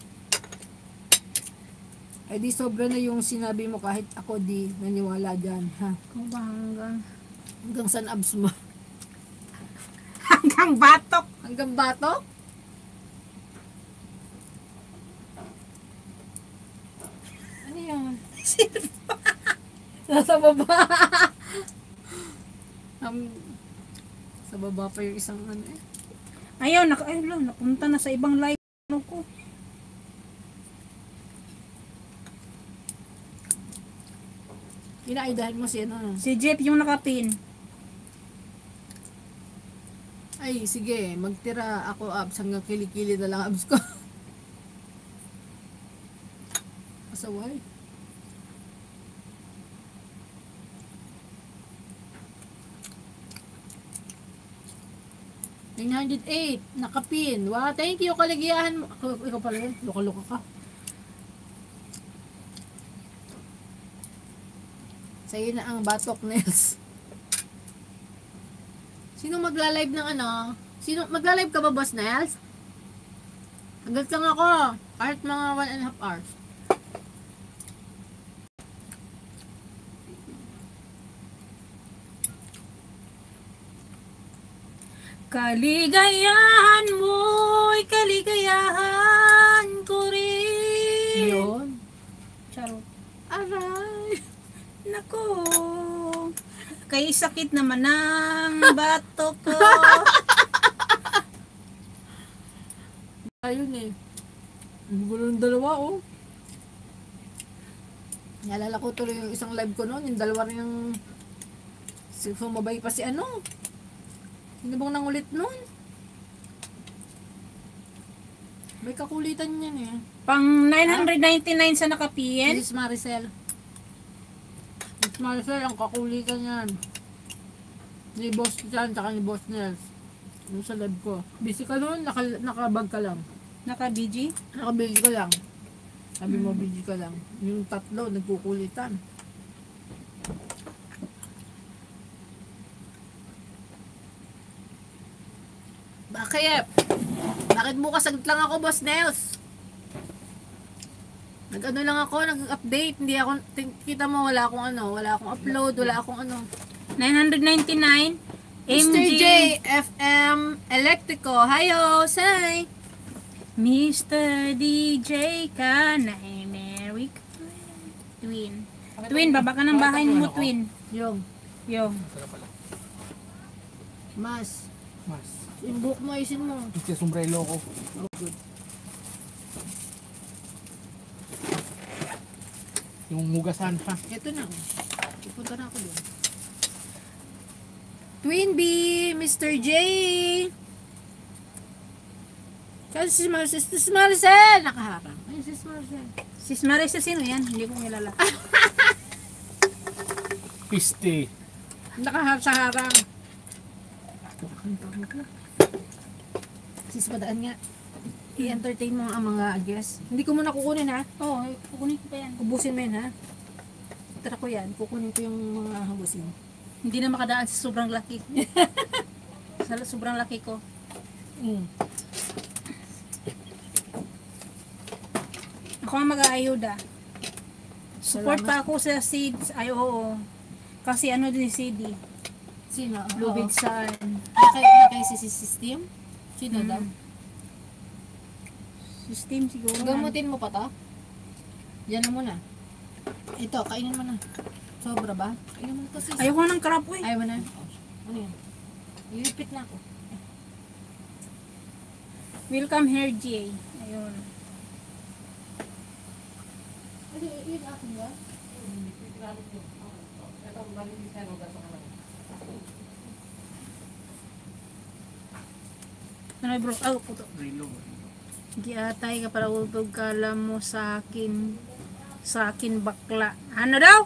Eh di sobra na yung sinabi mo kahit ako di naniwala dyan. Ha? Kung ba hanggang... Hanggang san abs mo. Hanggang batok! Hanggang batok? Ano yan? Nasa baba. um, sa baba pa yung isang ano eh. Ayaw, naka, ay, lo, napunta na sa ibang live ano ko. Inaidahan mo si ano. Si Jeff yung nakapin. Ay, sige, magtira ako abs hanggang kilikili na lang abs ko. Pasaway. nine hundred eight, nakapin. Wow, thank you, kaligayahan mo. Ako, ikaw pala yun, luka-luka ka. Sa'yo na ang batok nails. Sino magla-live ng ano? Sino magla-live ka ba, Boss Nails? Hanggat lang ako. Kahit mga one and a half hours. Kaligayahan mo'y kaligayahan ko rin. Yun. Charot. Aray. Nako. Kay sakit naman ng bato ko. Ayun eh. Ang gulo ng dalawa oh. Naalala ko tuloy yung isang live ko noon. Yung dalawa rin yung sumabay pa si ano. Sino bang nangulit noon? May kakulitan yan eh. Pang nine ninety-nine sa nakapiyen. Miss Maricel. Miss Maricel, ang kakulitan yan. Ni Boss Chan, tsaka ni Boss Nels. Yung sa live ko. Busy ka noon, naka, nakabag ka lang. Naka-B G. Nakabili ka lang. Sabi mo, busy ka lang. Yung tatlo, nagkukulitan. Bakit? Bakit bukas saglit lang ako, Boss Nels? Nag-ano lang ako, nag-update. Hindi ako, tin- kita mo, wala akong ano, wala akong upload, wala akong ano. nine ninety-nine. mister M G. J, F M, Electrico. Hayo, say. mister D J ka na America. Twin. Twin, baba ka ng bahay mo, Twin. Yung, Yo. Sarap pala. mas. Mas. Yung buhok mo, ayusin mo. Ito yung sombrero ko. Oh, good. Yung mugasan ha. Ito na. Pupunta na ako doon. Twin B, mister J. Kasi si Maricel, si Maricel, nakaharang. Ay, si Maricel. Sis Marisa, sino yan? Hindi ko kilala. Piste. Nakaharang sa harang. Sis, padaan nga. I-entertain mo ang mga guests. Hindi ko muna kukunin ha. Oo, oh, kukunin ko pa yan. Ubusin mo yan ha. Tara ko yan. Kukunin ko yung mga habusin. Hindi na makadaan sa sobrang laki. Sa sobrang laki ko. Mm. Ako ang mag-aayuda. Support Salamat. pa ako sa seeds. Ay, oo. Kasi ano din si C D. Sino? Lubid Oo. saan. Nakay, nakay si system? Sino Mm. daw? System siguro. Gamutin mo pa to? Yan na muna. Ito, kainin mo na. Sobra ba? Kainin mo na to sis. Ayoko ng crap, eh. Ayaw mo na. Ano yan? Ilipit na ako. Welcome here, J. Ayun. Ano, yun akin ba? Ano bro? Oh, puto. Giatay ka para utog kala mo sa akin. Sa akin bakla. Ano daw?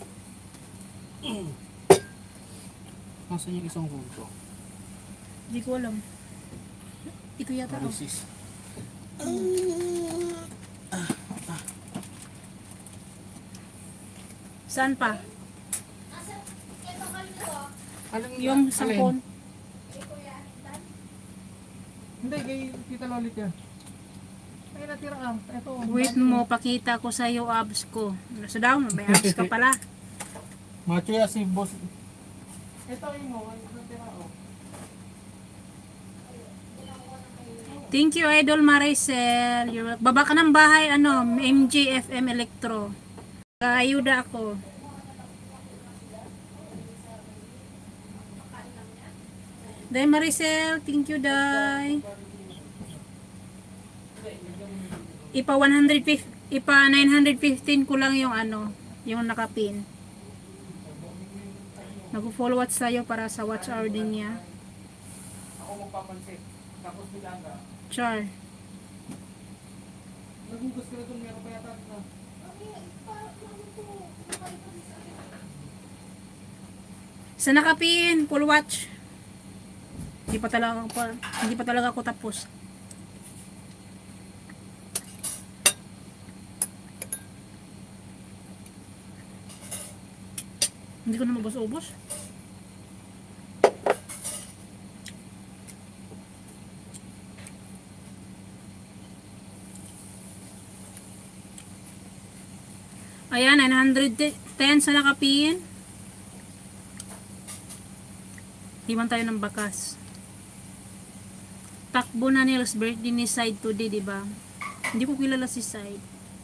Nasaan yung isang hole ko? Hindi ko alam. Ito yata. Oh. Sis. Saan pa? Alang, Yung sampon. Hindi, kay Tita Lolit yan. Ay, natira ah. Ito. Wait mo, pakita ko sa iyo abs ko. Ano sa daw? May abs ka pala. Macho ya si boss. Ito yung mo, ay natira oh. Thank you, Idol Maricel. You're wel- Baba ka ng bahay, ano, M G F M Electro. Ayuda ako. Day Maricel, thank you, Day. Ipa one hundred fifty, ipa nine fifteen ko lang yung ano, yung nakapin. Nag-follow watch sa'yo para sa watch hour din niya. Ako magpapansin. Tapos bilaga. Char. Nagugas ka na doon, meron pa yata na. Sa nakapin, full watch. Hindi pa talaga pa, hindi pa talaga ako tapos. Hindi ko na mabos-ubos. Ayan, nine hundred ten sa nakapin. Himan tayo ng bakas. Takbo na Nels, birthday ni Side today, di ba? Hindi ko kilala si Side.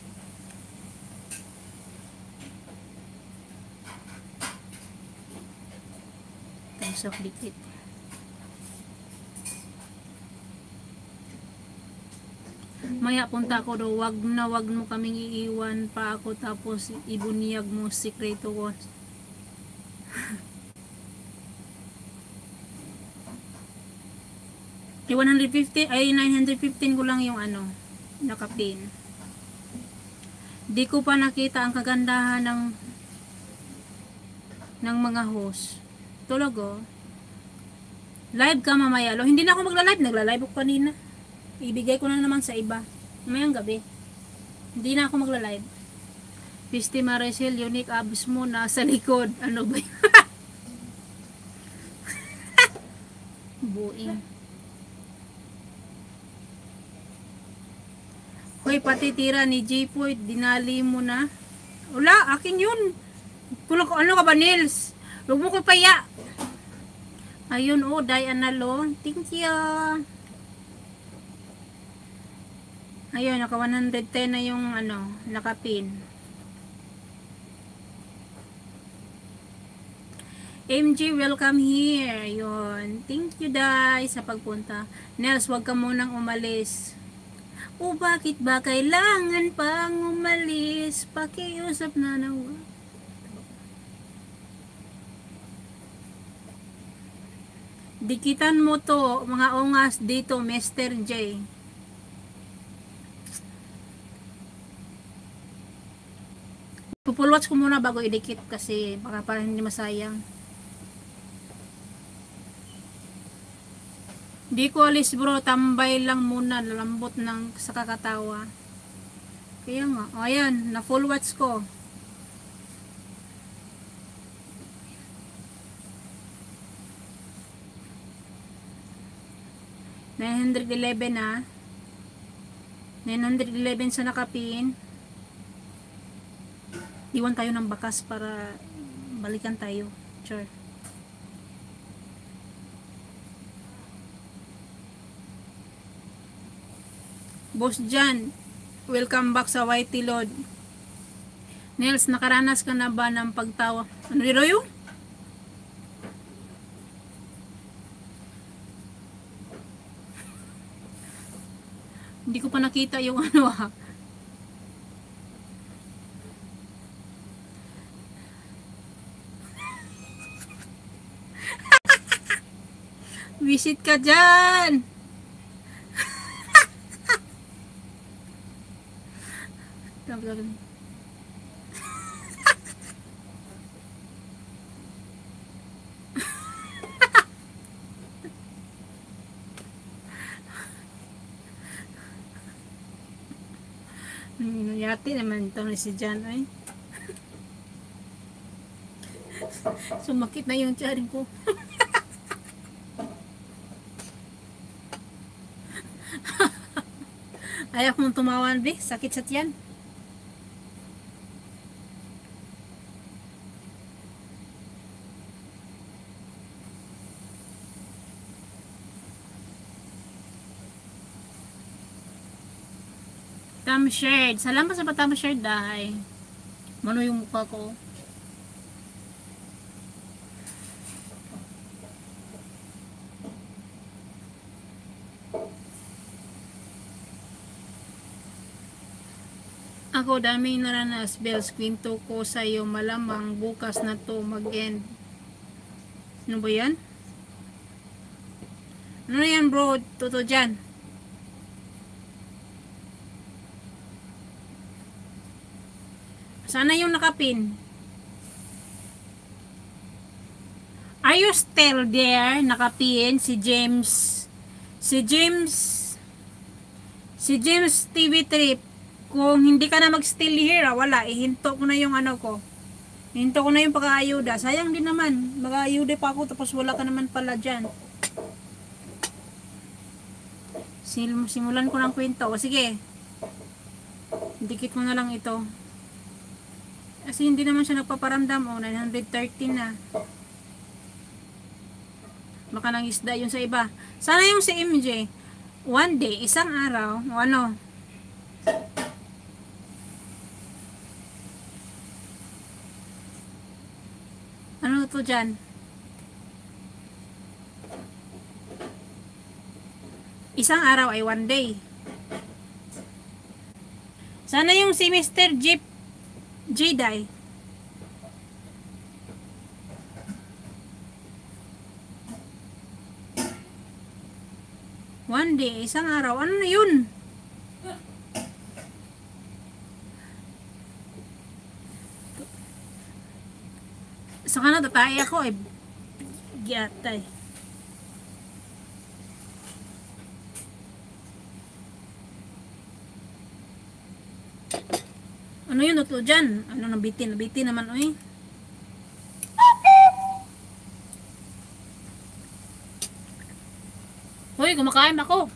Thanks of liquid. Maya punta ko do, wag na wag mo kaming iiwan pa ako tapos ibuniyag mo sikreto ko. Yung one hundred fifty ay nine fifteen ko lang yung ano, nakapin. Di ko pa nakita ang kagandahan ng ng mga host. Tulog oh. Live ka mamaya. Lo, hindi na ako magla-live, nagla-live ako kanina. Ibigay ko na naman sa iba. Mamayang gabi. Hindi na ako magla-live. Pisti Maricel, unique abs mo nasa likod. Ano ba yun? Buing. Hoy, pati tira ni J-Poy, dinali mo na. Wala, akin yun. Kung ano ka ba, Nils? Huwag mo ko paya. Ayun, oh, Diana Lo. Thank you. Ayun, naka one hundred ten na yung, ano, nakapin. M G, welcome here. Ayun. Thank you, Dai, sa pagpunta. Nels, huwag ka munang umalis. O bakit ba kailangan pang umalis? Pakiusap na nawa. Dikitan mo to, mga ungas dito, Mister J. Pupulwatch ko muna bago idikit kasi baka parang hindi masayang. Di ko alis bro, tambay lang muna, lambot ng sa kakatawa. Kaya nga, o ayan, na full watch ko. nine eleven na. nine eleven sa nakapin. Iwan tayo ng bakas para balikan tayo. Sure. Boss Jan, welcome back sa Whitey Lord. Nels, nakaranas ka na ba ng pagtawa? Ano dito yun? Hindi ko pa nakita yung ano ah. Visit ka dyan! Yati naman ito na si Jan ay. Sumakit na yung tiyarin ko. Ayaw mong tumawan, be. Sakit sa tiyan. Tam shared. Salamat sa patam shared dahil. Mano yung mukha ko? Ako daming naranas, Bells. Kwento ko sa'yo, malamang bukas na to mag-end. Ano ba yan? Ano na yan bro? Totoo dyan. Sana yung nakapin. Are you still there? Nakapin si James. Si James. Si James T V Trip. Kung hindi ka na mag-still here, ah, wala. Ihinto ko na yung ano ko. Ihinto ko na yung pag-aayuda. Sayang din naman. Mag-aayuda pa ako tapos wala ka naman pala dyan. Sim simulan ko ng kwento. O sige. Dikit mo na lang ito. Kasi hindi naman siya nagpaparamdam. O, nine thirteen na. Baka nang isda yun sa iba. Sana yung si M J. One day, isang araw, o ano. Ano to dyan? Isang araw ay one day. Sana yung si Mister Jeep Jedi. One day, isang araw. Ano na yun? Saka na tatay ako eh. Giyatay. Ano yun ito dyan? Ano nabitin? Nabitin naman oy. Hoy, kumakain ako.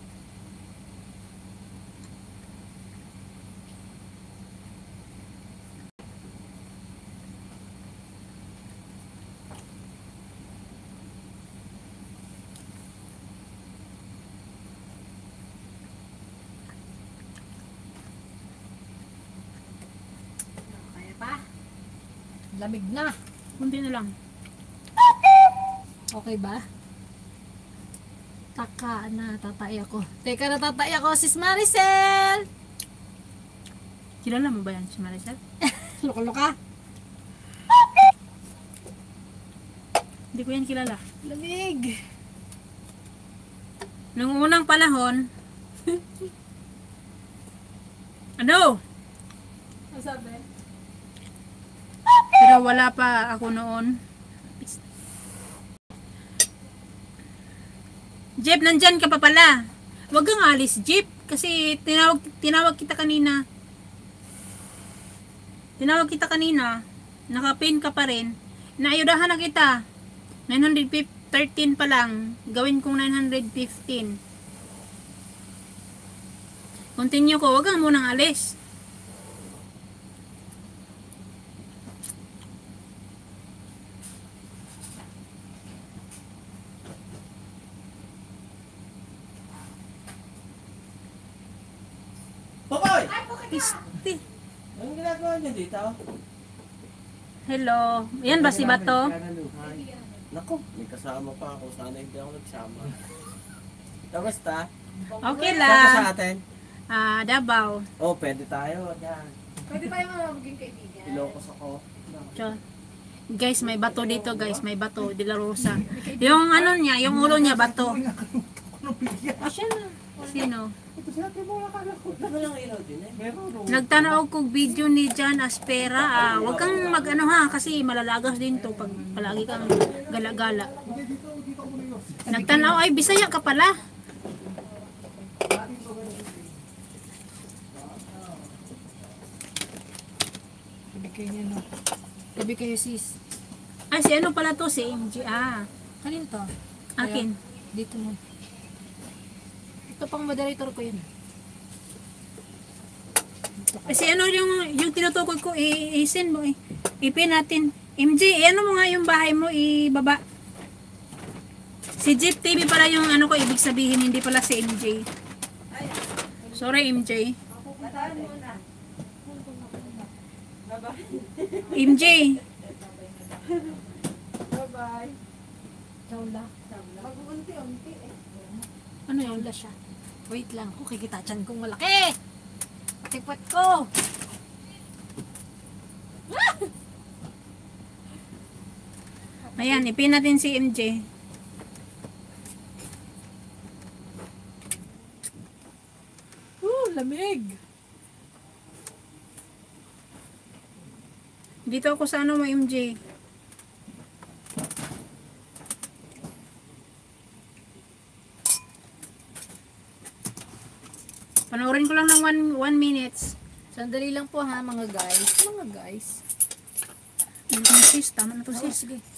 Lamig na. Kunti na lang. Okay ba? Taka na, tatay ako. Teka na, tatay ako, sis Maricel! Kilala mo ba yan si Maricel? Luka-luka. Hindi ko yan kilala. Lamig. Nung unang panahon, ano? Ano sabi? Pero wala pa ako noon. Jeep, nandyan ka pa pala. Huwag kang alis, Jeep. Kasi tinawag, tinawag kita kanina. Tinawag kita kanina. Nakapin ka pa rin. Naayudahan na kita. nine thirteen pa lang. Gawin kong nine fifteen. Continue ko. Huwag kang munang alis. Popoy! Piste. Anong ginagawa niyo dito? Hello. Yan ba si Bato? Naku, may kasama pa ako. Sana hindi ako nagsama. Kamusta? Okay Saan ka sa lang. atin? Ah, Davao. Oh, pwede tayo. Yan. Pwede tayo mga maging kaibigan. Ilocos ako. Tiyo. Guys, may bato dito, guys. May bato. De La Rosa. Yung ano niya, yung ulo niya, bato. Siya na. Sino? Ano lang ilaw din eh? Nagtanaw kong video ni Jan Aspera. Ah, wag kang mag-ano ha, kasi malalagas din to pag palagi kang gala-gala. Nagtanaw, ay Bisaya ka pala. Tabi kayo niya, no? Tabi kayo, sis. Ay, si ano pala to? Si M G. Ah, Kanino to? akin. Dito mo. Ito pang moderator ko yun. Kasi ano yung, yung tinutukoy ko, i- i-send mo, i- ipin natin. M G, ano mo nga yung bahay mo, ibaba. Si Jeep T V pala yung ano ko, ibig sabihin, hindi pala si M J. Sorry, M J. M J. Bye-bye. Chawla. Mag-unti-unti eh. Ano yun? Chawla siya. Wait lang. Kung kikita chan kong malaki. Patipot ko. Ayan, ipin natin si M J. Uh, lamig. Dito ako sa ano mo, M J. Panoorin ko lang ng one, one minutes. Sandali lang po ha, mga guys. Mga guys. Ano to, sis? Tama na to, Oh, sis. sige.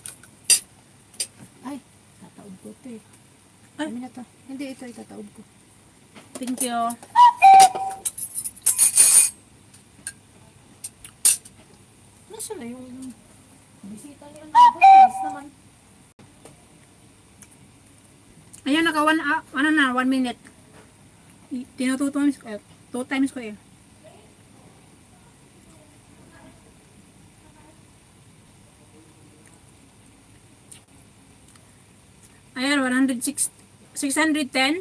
Ay, tataob ko ito eh. Ay. Ay, na to. Hindi, ito itataob ko. Thank you. Nasaan na yung bisita ni ano? Bilis naman. Ayan, naka one, ah, ano na, one minute. I- Tinuto two times ko, eh, two times ko eh. Ayan, one hundred six, six hundred ten.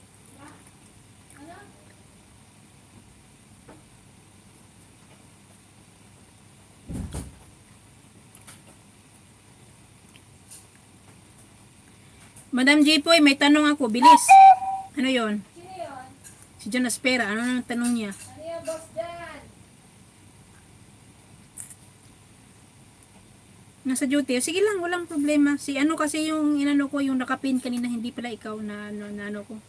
Madam Jipoy, may tanong ako, bilis. Ano yon? Si John Aspera, ano ang tanong niya? Nasa duty. Sige lang, walang problema. Si ano kasi yung inano ko, yung nakapin kanina, hindi pala ikaw na ano, na ano ko.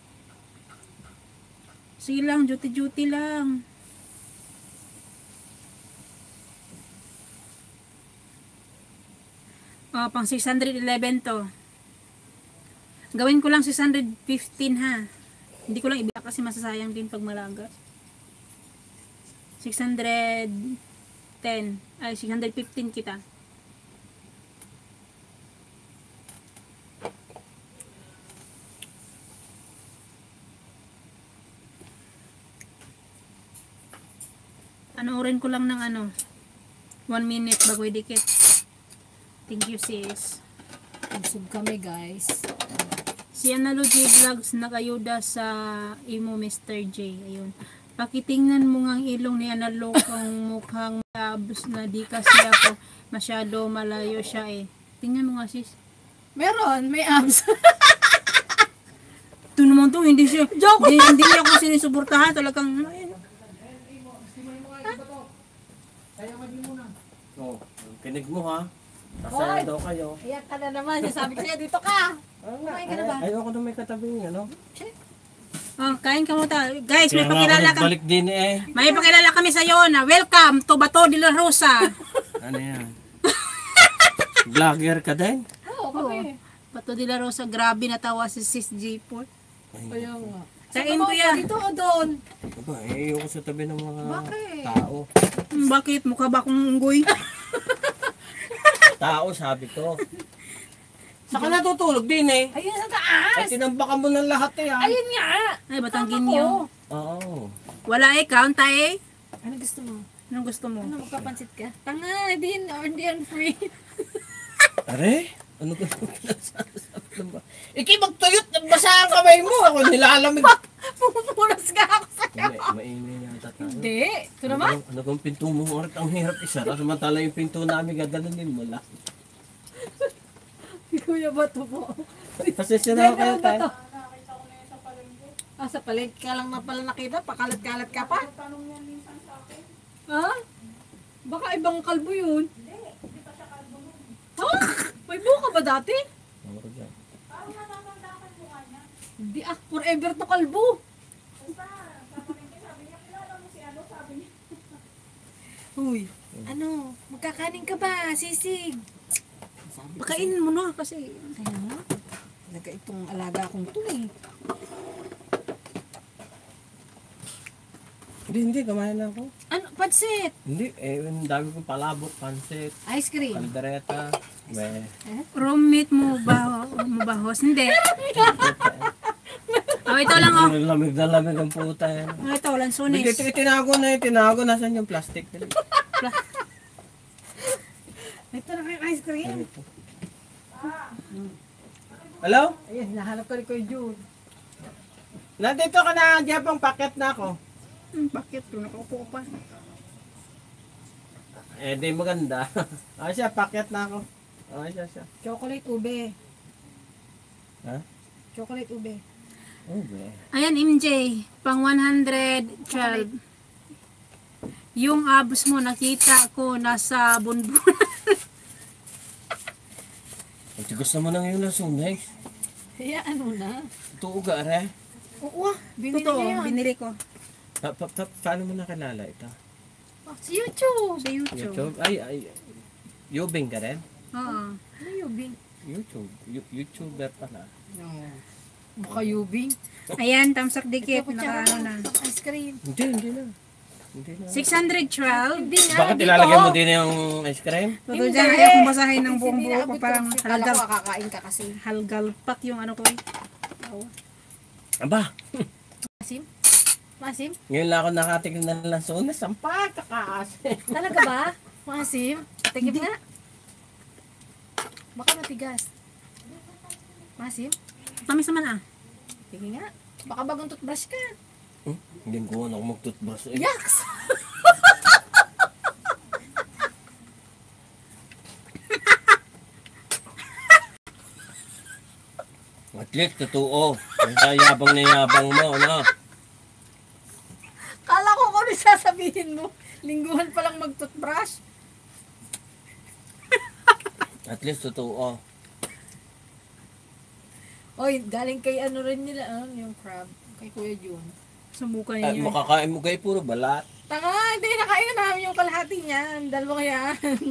Sige lang, duty-duty lang. Oh, pang six hundred eleven to. Gawin ko lang six hundred fifteen ha. Hindi ko lang ibigay kasi masasayang din pag malagas. six hundred ten. Ay, six hundred fifteen kita. Anoorin ko lang ng ano. One minute bago idikit. Thank you, sis. Pagsub kami, guys. Si Analogy Vlogs nakayuda sa imo, Mister J. Ayun. Pakitingnan mo nga ang ilong ni Analog ang mukhang abs na di kasi ako masyado malayo siya eh. Tingnan mo nga, sis. Meron, may abs. Ito naman to, hindi siya. Joke! Hindi, hindi niya ako sinisuportahan. Talagang, ayun. Oh, kinig mo ha. Kasaya daw kayo. Ayan ka na naman. Sabi ko niya, dito ka. Kumain ka na ba? Ayoko na may katabing ano. Oh, kain ka muna. Guys, may pakilala kami. Balik din eh. May pakilala kami sa iyo na welcome to Bato de la Rosa. Ano yan? Vlogger ka din? Oo, kami. Bato de la Rosa, grabe natawa si Sis J Paul. Kaya nga. Sa into yan. Dito o doon? Aba, eh, ayoko sa tabi ng mga Bakit? tao. Hmm, bakit? Mukha ba akong unggoy? Tao, sabi ko. Saka natutulog din eh. Ayun sa taas. Ay, tinambakan mo ng lahat eh ha. Ayun nga. Ay, Batanggin niyo. Oo. Wala eh, count eh. Ano gusto mo? Anong gusto mo? Ano, magpapansit ka? Tanga, hindi yan, or hindi yan free. Are? Ano ka nasasabi ba? Iki, magtuyot, basa ang kamay mo. Ako nilalamig. Pumupunas ka ako sa'yo. Hindi, maingay yata tayo. Hindi. Ito naman. Ano, ano kung pinto mo orat ang hirap isara. Samantala yung pinto namin gaganunin mo lang. Kuya Bato po. Pasensya na ako kayo tayo. Ah, sa palengke ka lang na pala nakita. Pakalat-kalat ka pa. Ha? Baka ibang kalbo yun. Hindi, hindi pa siya kalbo nun. Ha? May buka ba dati? Ako dyan. Hindi ah, forever to kalbo. Uy, ano, magkakanin ka ba, sisig? Sabi ko Pakainin mo na kasi. Kaya nga, talaga itong alaga kong to eh. Hindi, hindi. Kamayan na ako. Ano, pansit? Hindi, eh, ang dami kong palabok, pansit, Ice cream? kaldereta, may... Roommate mo ba, mo ba host? Hindi. Oh, ito lang oh. Lamig na lamig ang puta yan. Oh, ito, Hindi, lansunis. ito, tinago na yun, tinago. Nasaan yung plastic? Ito na kayong ice cream. Hello? Ayan, hinahanap ka rin Kuya June. Nandito ka na, Jepang, paket na ako. Hmm, bakit? Nakaupo ko pa. Eh, di maganda. Ah, siya, paket na ako. Ah, siya, siya. Chocolate ube. Ha? Chocolate ube. Oh, be. Ayan, M J. Pang one hundred twelve. Yung abs mo, nakita ko nasa bunbun. Ang tigas naman ang iyong lasunex. Kaya ano na? Ito uga, re. Oo, ah, binili Totoo, niya yan. binili ko. Pa, pa, pa, paano mo nakilala ito? Ah, sa YouTube. Sa YouTube. YouTube? Ay, ay. Yubing ka rin? Oo. Ano Yubing? YouTube. You- YouTuber pala. No. Mukha Yubing. Ayan, tamsak dikit. Ito, Naka ano na. Ice cream. Hindi, hindi na. Hindi na. six hundred twelve. Hindi nga. Bakit dito. ilalagyan mo din yung ice cream? Totoo Hindi. dyan, ayaw kong basahin ng Kasi buong buo ko. nilabot Parang kasi. Kala halgal, ko kakain ka kasi. halgalpak yung ano ko eh. Aba, Masim? Masim? ngayon lang ako nakatigil ng lasunes. Ang pagkakaasin. Talaga ba? Masim? Tigib nga. Baka matigas. Masim? Tamis naman ah. Tigib nga. Baka bagong toothbrush ka. Hmm? Hindi ko na ako mag-toothbrush. Eh. Yaks! At least, totoo. Yung sa yabang na yabang mo, no? Kala ko kung ano sasabihin mo. Lingguhan pa lang mag-toothbrush. At least, totoo. Oy, galing kay ano rin nila, ano, yung crab. Kay Kuya June. Sumukan Ay, niya. makakain mo kayo puro balat. Tanga, hindi nakain na namin yung kalahati niyan. Dalawa kaya.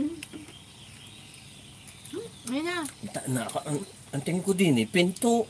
Ayun na. Ta- na, ang, ang tingin ko din eh, pinto.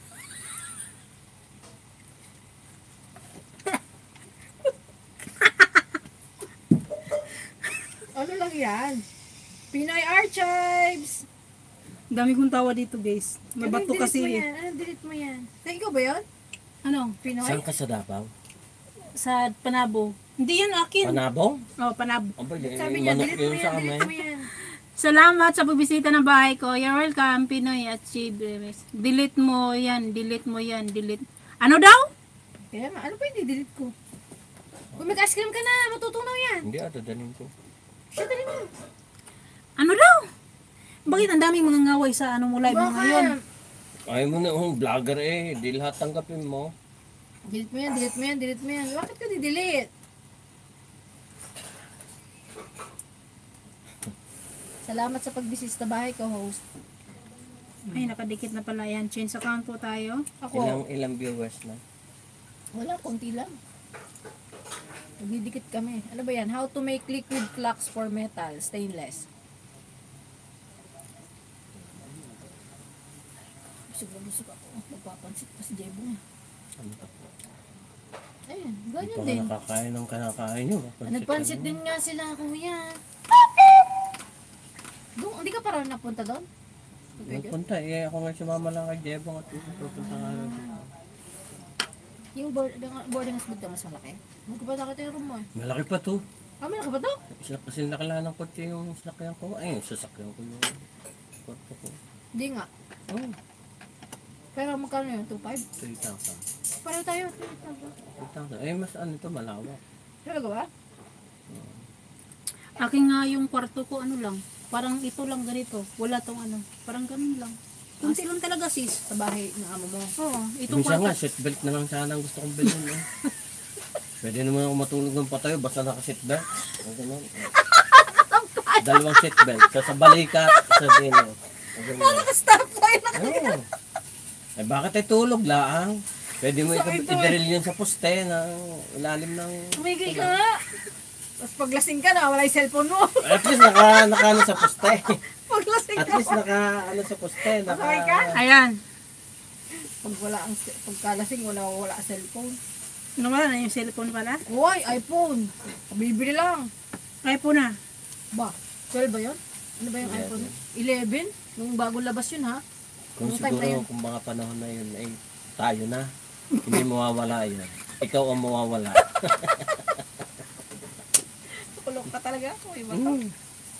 Ano lang yan? Pinoy Archives! Dami kong tawa dito guys. May Ano, bato delete kasi mo eh. yan? Ano, delete mo yan? Sa ikaw ba yun? Ano? Pinoy? Saan ka sa Davao? Sa Panabo. Hindi yan akin. Panabong? Oh, Panabo. Aba, eh, Sabi niya, manok delete mo yun yan, sa delete kamay. mo yan. Salamat sa pagbisita ng bahay ko. You're welcome, Pinoy at Chibres. Delete mo yan, delete mo yan, delete. Ano daw? Kaya nga, ano pa yung delete ko? Kung mag-ice cream ka na, matutunaw yan. Hindi, ah, dadaling ko. Siya, dali mo. Ano daw? Bakit ang daming mga ngaway sa ano mo live mo Baka ngayon? yan. Ayaw mo na, oh, vlogger eh. Di lahat tanggapin mo. Delete mo yan, delete mo yan, delete mo yan. Bakit ka di-delete? Salamat sa pagbisita sa bahay ko, host. Ay, nakadikit na pala yan. Change account po tayo. Ako, Ilang, ilang viewers na. wala, konti lang. Nagdidikit kami. Ano ba yan? How to make liquid flux for metal, stainless. Busog na busog ako. Magpapansit pa si Jebo. Ano ka po? Ayun, Hindi ganyan pa din. ka nakakain ng kanakain nyo. Nagpansit din nga sila, kuya. Doon, hindi ka parang napunta doon? Nagpunta eh. Ako nga sumama lang kay Jebong at pupunta nga rin. Yung board, boarding house dito mas malaki. Magkapata ka yung room mo eh. Malaki pa to. Ah, malaki ba to? Isa kasi nakala ng kotse yung sasakyan ko. Ay, yung sasakyan ko yung kwarto ko. Hindi nga. Oh, Pero magkano yun? two five? three thousand. Pareho tayo. three thousand. Eh, mas ano to, malawak. Talaga ba? Akin nga yung kwarto ko, ano lang. Parang ito lang ganito. Wala tong ano. Parang ganun lang. Kunti lang talaga sis. Sa bahay ng amo mo. Oo, itong Minsan nga, kwarto. seatbelt na lang sana ang gusto kong bilhin. Eh. Pwede naman ako matulog ng patayo, basta naka-seatbelt. O, ganun. Dalawang seatbelt. Sa sa balikat, sa dino. Naka-stop tayo na. Oo. Eh, bakit ay tulog laang? Pwede mo Sa i- ito eh. i-drill yun sa poste ng ilalim ng... Tumigil ka nga. Tapos paglasing ka na, wala yung cellphone mo. At least naka, naka ano sa poste. Paglasing At ka. least naka ano sa poste. Naka... Masakay ka? Ayan. Pag wala ang, pagkalasing, wala wala ang cellphone. Ano ba na yung cellphone pala? Uy, iPhone. Bibili lang. iPhone na. Ba, twelve ba yun? Ano ba yung eleven. iPhone? eleven? Nung bago labas yun ha? Kung Nung time na siguro yun. kung mga panahon na yun ay tayo na. Hindi mawawala yan. Ikaw ang mawawala. Kulong ka talaga. Hoy, ba? Mm.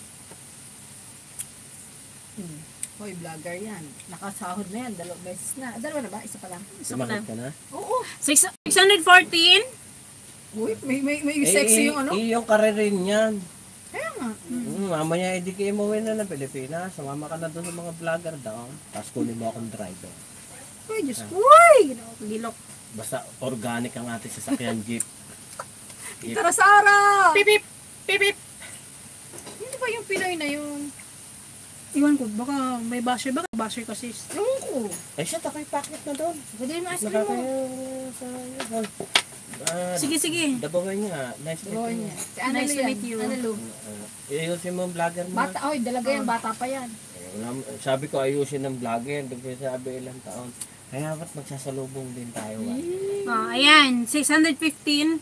Hmm. Hoy, vlogger yan. Nakasahod na yan. Dalawang beses na. Dalawa na ba? Isa pa lang. Sumakit ka na? Oo. six hundred fourteen? Uy, may, may, may Eh, sexy eh, yung ano. eh, yung karirin yan. Kaya nga. Mm, mamaya hindi kayo umuwi na ng Pilipinas. Sumama ka na doon sa mga vlogger daw. Tapos kunin mo akong driver. Uy, Diyos ko. Uy! Gilok. Basta organic ang ating sasakyan jeep. Jeep. Tara, Sara! Pipip! Pipip! Hindi ba yung Pinoy na yun? Iwan ko, baka may basher. Baka basher kasi. Ewan ko. Eh siya, takay packet na doon. Pwede mo ice cream mo. Nakakayo sa yun. Ah, Sige, sige. Dabawan niya. Nice to Gawin meet niya. you. Si Ana Nice Lu to yan. meet you. Ana Lu. Uh, ayusin mo ang vlogger mo. Bata, oy, dalaga yan. Bata pa yan. Eh, wala- Sabi ko ayusin ang vlogger. Doon sabi ilang taon. Kaya ba't magsasalubong din tayo? ah? Oh, ayan. six hundred fifteen.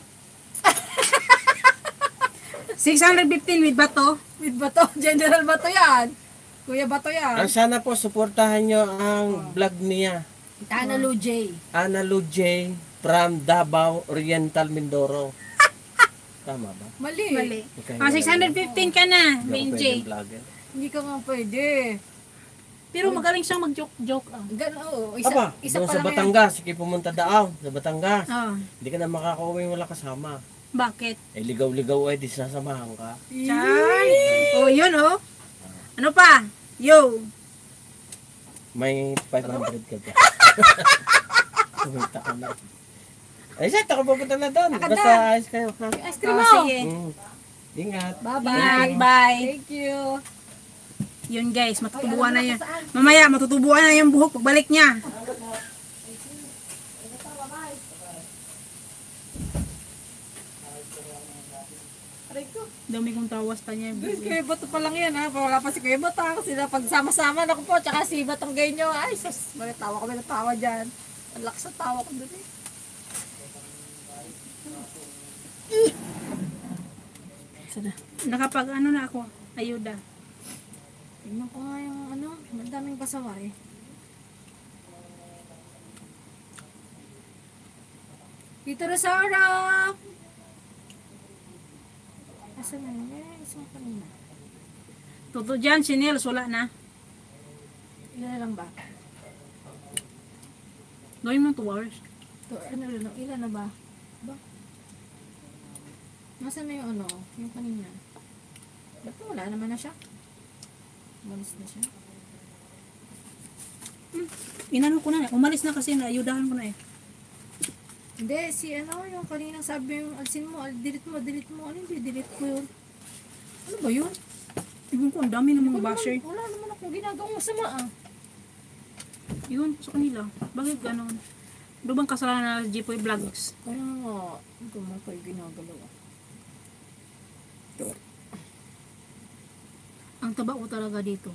six hundred fifteen with bato. With Bato. General Bato yan. Kuya Bato yan. Ang sana po, suportahan nyo ang vlog niya. Ana Lu J. Ana Lu J. From Davao Oriental, Mindoro. Tama ba? Mali. Mali. Ikaw Ah, yung- six hundred fifteen ka na, Hindi ako Benj. pwedeng vlogger. Hindi ka nga pwede. Pero magaling siyang mag-joke-joke. Ah. Gano, oo. Isa, Aba, isa doon pa sa lang Batangas. Sige, pumunta daaw. Sa Batangas. Oh, Hindi ka na makakauwi wala kasama. bakit? Eh, ligaw-ligaw ay di sasamahan ka. Chan! Oh, yun oh. Ano pa? Yo! May five hundred ka ba? Kumita ka na. Ay, set, ako pupunta na doon. Lakad Basta na. ayos kayo, ha? yan. Ice cream Oh, mo. sige. Mm. Ingat. Bye-bye. Ingat, bye. Thank you. Yun guys, matutubuan Ay, na alam mo yan. na saan. Mamaya, matutubuan na yung buhok pagbalik niya. Aray ko. Dami kong tawas pa niya. Guys, Kuya Bato pa lang yan ha. Wala pa si Kuya Bato ha. Kasi na pagsama-sama na ko po. Tsaka si Batong Genyo. Ay, sus. Bakit tawa kami ng tawa dyan. Ang lakas ng tawa ko dun eh. Sana. Nakapag ano na ako, ayuda. Tingnan ko nga yung ano. Ang daming pasaway. Dito na Sara! Asan na yun? Eh, isang kanina. Totoo dyan, sinils, wala na. Ilan na lang ba? Gawin mo two hours. To, ano, ano, ilan na ba? Ba? Nasaan na yung ano? Yung kanina. Ba't wala naman na siya? Umalis na siya. Inano ko na, umalis na kasi, ayudahan ko na eh. Hindi, si ano, yung kanina sabi yung alsin mo, al- delete mo, delete mo. Ano yung delete ko yun? Ano ba yun? Ibon ko, ang dami ng mga Wala basher. naman, wala naman akong ginagawang masama ah. Yun, sa kanila. Bakit ganon? Ano bang kasalanan na Jipoy Vlogs? Kaya nga, hindi ko man kayo ginagalaw ah. Ang taba ko talaga dito.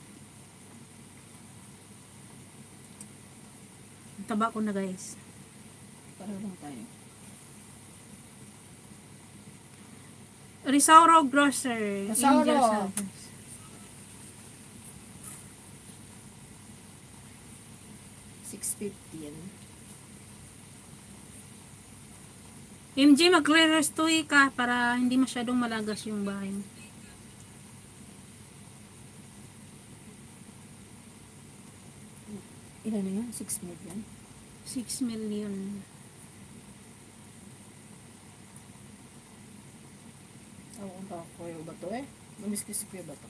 Ang taba ko na guys. Pareho lang tayo. Risauro Grocer. Risauro. India Service. six fifteen. M J, magre-restoy ka para hindi masyadong malagas yung bahay mo. Ilan na yun? six million? six million. Ako ang tawag ko yung bato eh. Mamiss ko si Kuya Bato.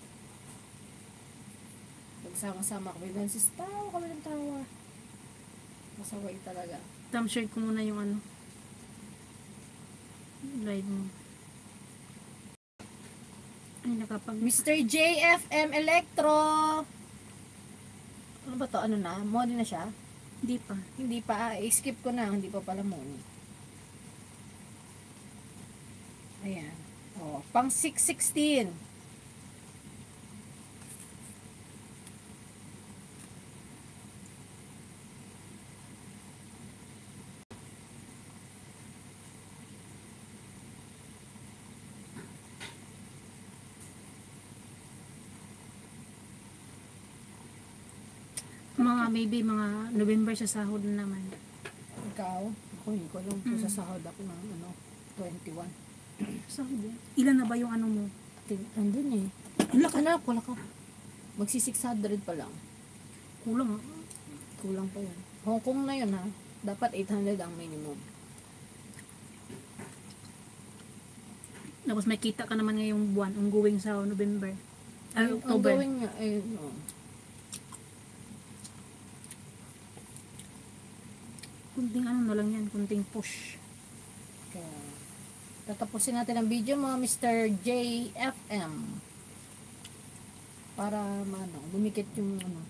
Pagsama-sama kami doon, sis, tawa kami ng tawa. Masaway talaga. Tam share ko muna yung ano. Live mo. Ay, nakapag... mister J F M Electro! Ano ba to? Ano na? Modi na siya? Hindi pa. Hindi pa. I-skip ko na. Hindi pa pala modi. Ayan. Oh, pang six sixteen. Mga baby, mga November sa sahod na naman. Ikaw? Ako hindi ko alam. Mm. Sa sahod ako ng ano, twenty-one. Sabi, ilan na ba yung ano mo? Tin- Andun eh. Wala ka. Anak, wala ka. Magsi six hundred pa lang. Kulang ah. Kulang pa yun. Hong Kong na yun ha. Dapat eight hundred ang minimum. Tapos may kita ka naman ngayong buwan, ongoing sa November. Ay, Ang October. gawin nga, eh, no. Kunting ano na lang yan, kunting push. Kaya, tatapusin natin ang video mo, Mister J F M. Para, ano, lumikit yung, ano.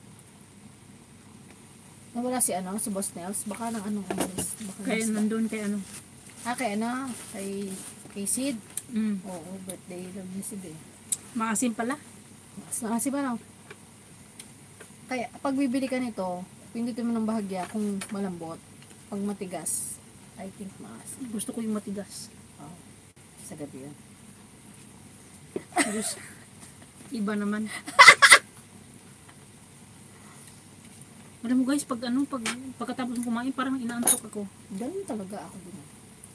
Nawala si, ano, si Boss Nels. Baka nang anong umalis. Baka Kaya nasa- nandun kay ano. Ah, kay, ano, kay, kay Sid. Mm. Oo, birthday lang ni Sid eh. Maasim pala. Mas nakasi ba na? Kaya, pag bibili ka nito, pindutin mo ng bahagya kung malambot. Pag matigas, I think maas. Gusto ko yung matigas. Oh, sa gabi yun. Gusto. Iba naman. Alam mo guys, pag ano, pag pagkatapos ng kumain, parang inaantok ako. Ganun talaga ako din.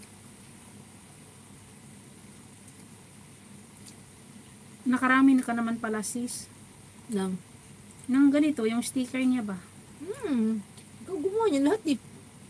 Nakarami na ka naman pala sis. Lang. Nang ganito, yung sticker niya ba? Hmm. Ikaw gumawa niya lahat eh.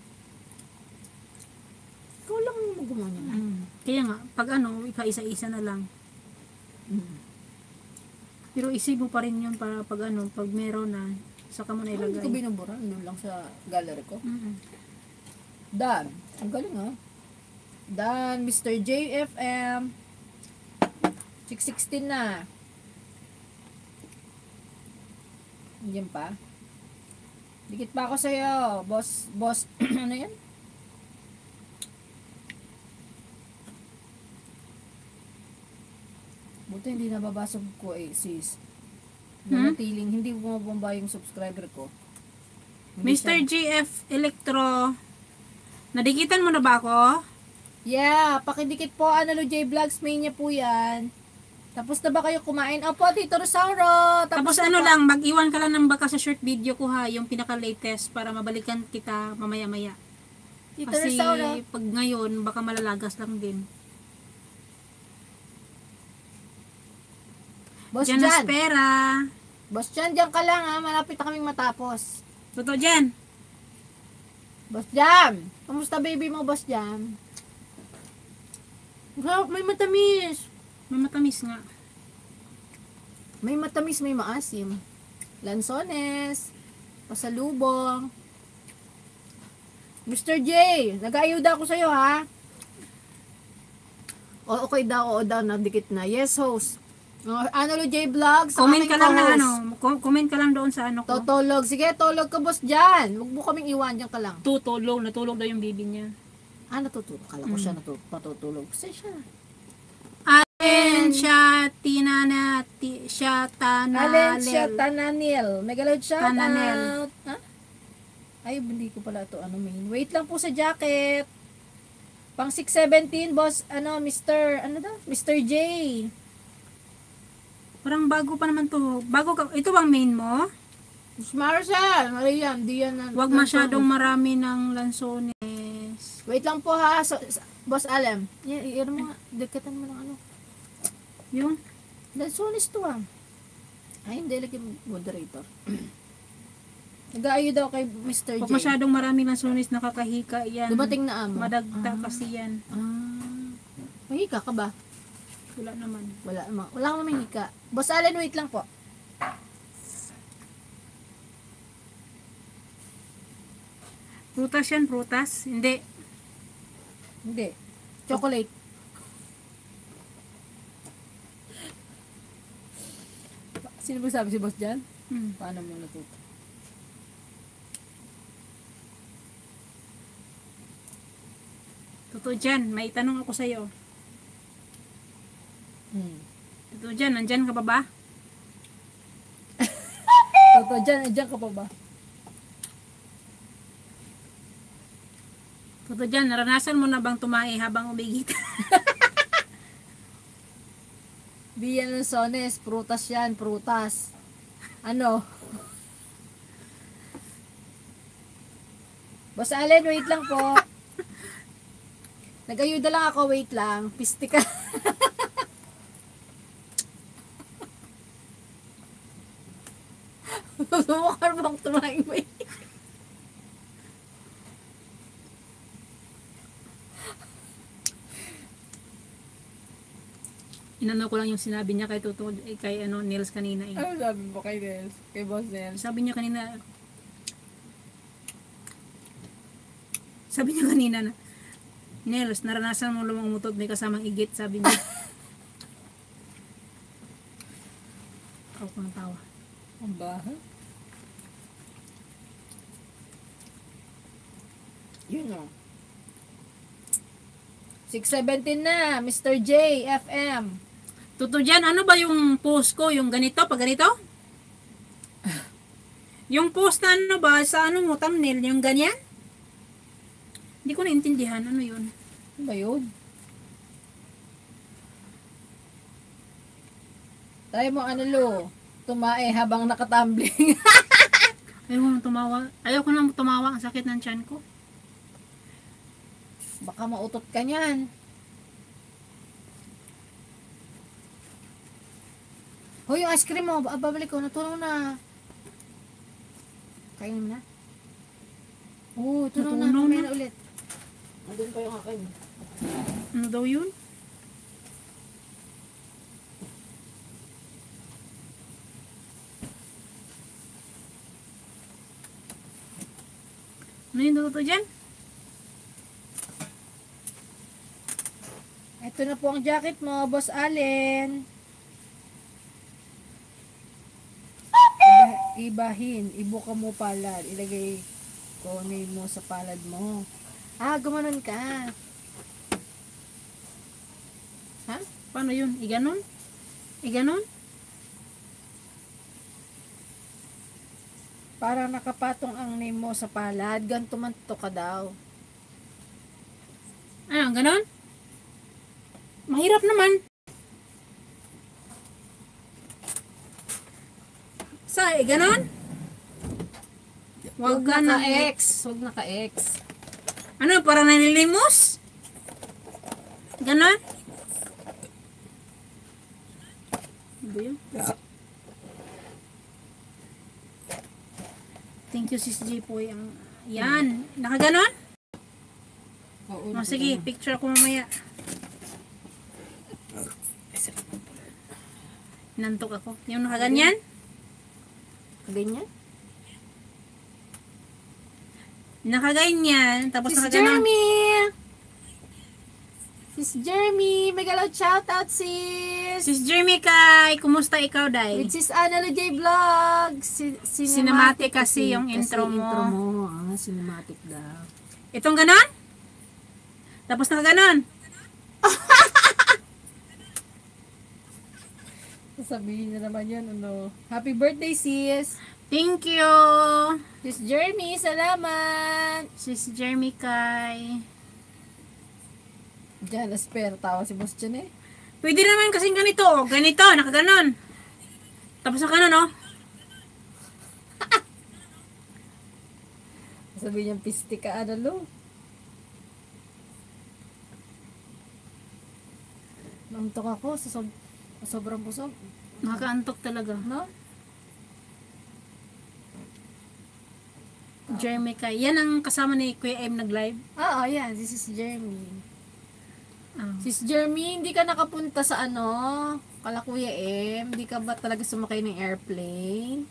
Ikaw lang ang gumawa niya lahat. Mm. Kaya nga, pag ano, ika-isa-isa na lang. Mm. Pero isip mo pa rin yun para pag ano, pag meron na, saka mo na Ay, hindi ko ilagay. binubura. Ano lang sa gallery ko. Mm-mm. Dan. Ang galing ha. Dan, Mister J F M. six sixteen na. Diyan pa. Dikit pa ako sa'yo. Boss, boss, ano yan? Buti hindi nababasag ko eh, sis. Hmm? Nanatiling, hindi bumabomba yung subscriber ko. Hindi Mister siya- G F Electro, nadikitan mo na ba ako? Yeah, pakidikit po, Analo J Vlogs, mania po yan. Tapos na ba kayo kumain? Opo, Tito Rosauro. Tapos na ano po. lang, mag-iwan ka lang ng baka sa short video ko ha, yung pinaka-latest para mabalikan kita mamaya-maya. Tito Kasi Rosauro. pag ngayon, baka malalagas lang din. Boss Diyan na Jan. spera. Boss Jan, dyan ka lang ha. Malapit na kaming matapos. Totoo dyan. Boss Jam. Kamusta baby mo, Boss Jam? Wow, may matamis. May matamis nga. May matamis, may maasim. Lansones. Pasalubong. Mister J, nag-aayuda ako sa'yo ha. O, okay daw, oo daw, nadikit na. Yes, host. Uh, Analo J Vlogs. ang Comment aming ka lang na co-host. ano, com- comment ka lang doon sa ano ko. Totolog. Sige, tolog ka, Boss Jan. Huwag mo kaming iwan, dyan ka lang. Tutulog, natulog daw yung baby niya. Ah, natutulog. Kala ko siya natu- natutulog. Kasi siya. Alin siya, tinana, ti, siya, Alin siya, tanalel. Tananil. Mega loud shout Tananel. out. Ha? Ay, hindi ko pala ito ano main. Wait lang po sa jacket. Pang six seventeen, boss, ano, Mister, ano daw? Mister J. Parang bago pa naman to. Bago ka, ito bang main mo? Miss Marcel, Mariam, di yan. na- Huwag na- masyadong marami ng lansones. Wait lang po ha, so, so- boss Alem. Yan, i- ano mo nga, dagkatan mo ng ano. Yun. Lansones to ah. Ay, hindi, lagi moderator. Nag-aayo daw kay Mister J. Huwag masyadong marami lansones, nakakahika yan. Dumating na amo. Madagta Ah. kasi yan. Ah. Mahika ka ba? Wala naman. Wala naman. Wala kang mahika. Boss Allen, wait lang po. Prutas yan, prutas. Hindi. Hindi. Chocolate. Sino ba sabi si Boss Jan? Hmm. Paano mo natuto? Totoo dyan, may tanong ako sa'yo. Hmm. Totoo dyan, nandyan ka pa ba? Totoo, dyan, dyan ka pa ba? Totoo dyan, naranasan mo na bang tumae habang umigit? Biyan ng sones, prutas yan, prutas. Ano? Boss Allen, wait lang po. Nag-ayuda lang ako, wait lang. Piste ka. Subukan bang tumaing mo eh. Inano ko lang yung sinabi niya kay Tuto, eh, kay ano, Nils kanina eh. Ano sabi mo kay Nels? Kay Boss Nels? Sabi niya kanina, sabi niya kanina na, Nels, naranasan mo lumangumutot, may kasamang igit, sabi niya. Ako ko ng tawa. Ang baha. Yun o. six seventeen na, Mister J, F M. Tuto dyan, ano ba yung post ko? Yung ganito, pag ganito? Yung post na ano ba, sa ano mo, thumbnail, yung ganyan? Hindi ko naintindihan, ano yun? Ano ba yun? Tayo mo ano lo, tumae habang nakatumbling. Ayaw ko nang tumawa. Ayaw ko nang tumawa, ang sakit ng tiyan ko. Baka mautot ka niyan. Hoy, yung ice cream mo, ba- babalik ko, natulong na. Kainin mo na? Oo, tulong na, Natunaw kumain na. na ulit. Andun pa yung akin. Ano daw yun? Ano yung tuto dyan? Ito na po ang jacket mo, Boss Allen. Iba, ibahin, ibuka mo palad, ilagay konay mo sa palad mo. Ah, gumanon ka. Ha? Paano yun? Iganon? Iganon? Para nakapatong ang name mo sa palad, ganito man to ka daw. Ano, ganon? Mahirap naman. Sa, eh, ganon? Huwag Huwag ka na naka-X. Huwag naka-X. Ano, para nanilimos? Ganon? Ano ba yun? Thank you, Sis J po. Ang, yan. Nakaganon? Oo, O, sige, picture ko mamaya. Nantok ako. Yung nakaganyan? Ganyan? Nakaganyan. Tapos Sis nakaganon. Jeremy! Sis Jeremy! May galaw shoutout sis! Sis Jeremy Kai, kumusta ikaw, Day? With Sis Ana J Vlog! Si, Cinematic kasi yung intro mo. intro mo. Ah, cinematic daw. Itong ganon? Tapos nakaganon. Sasabihin na naman yun, ano. Happy birthday, sis! Thank you. Sis Jeremy, salamat! Sis Jeremy Kai. Diyan, asper. Tawa si boss dyan eh. Pwede naman kasing ganito. Oh. Ganito, nakaganon. Tapos nakaganon, oh. Sabihin niyang piste ka, ano lo. Nauntok ako sa sob sobrang busog. Nakakaantok talaga. No? Jeremy Kai. Yan ang kasama ni Kuya M nag-live. Oo, yan. This is Jeremy. Ah. Sis Jeremy, hindi ka nakapunta sa ano, kala Kuya M, hindi ka ba talaga sumakay ng airplane?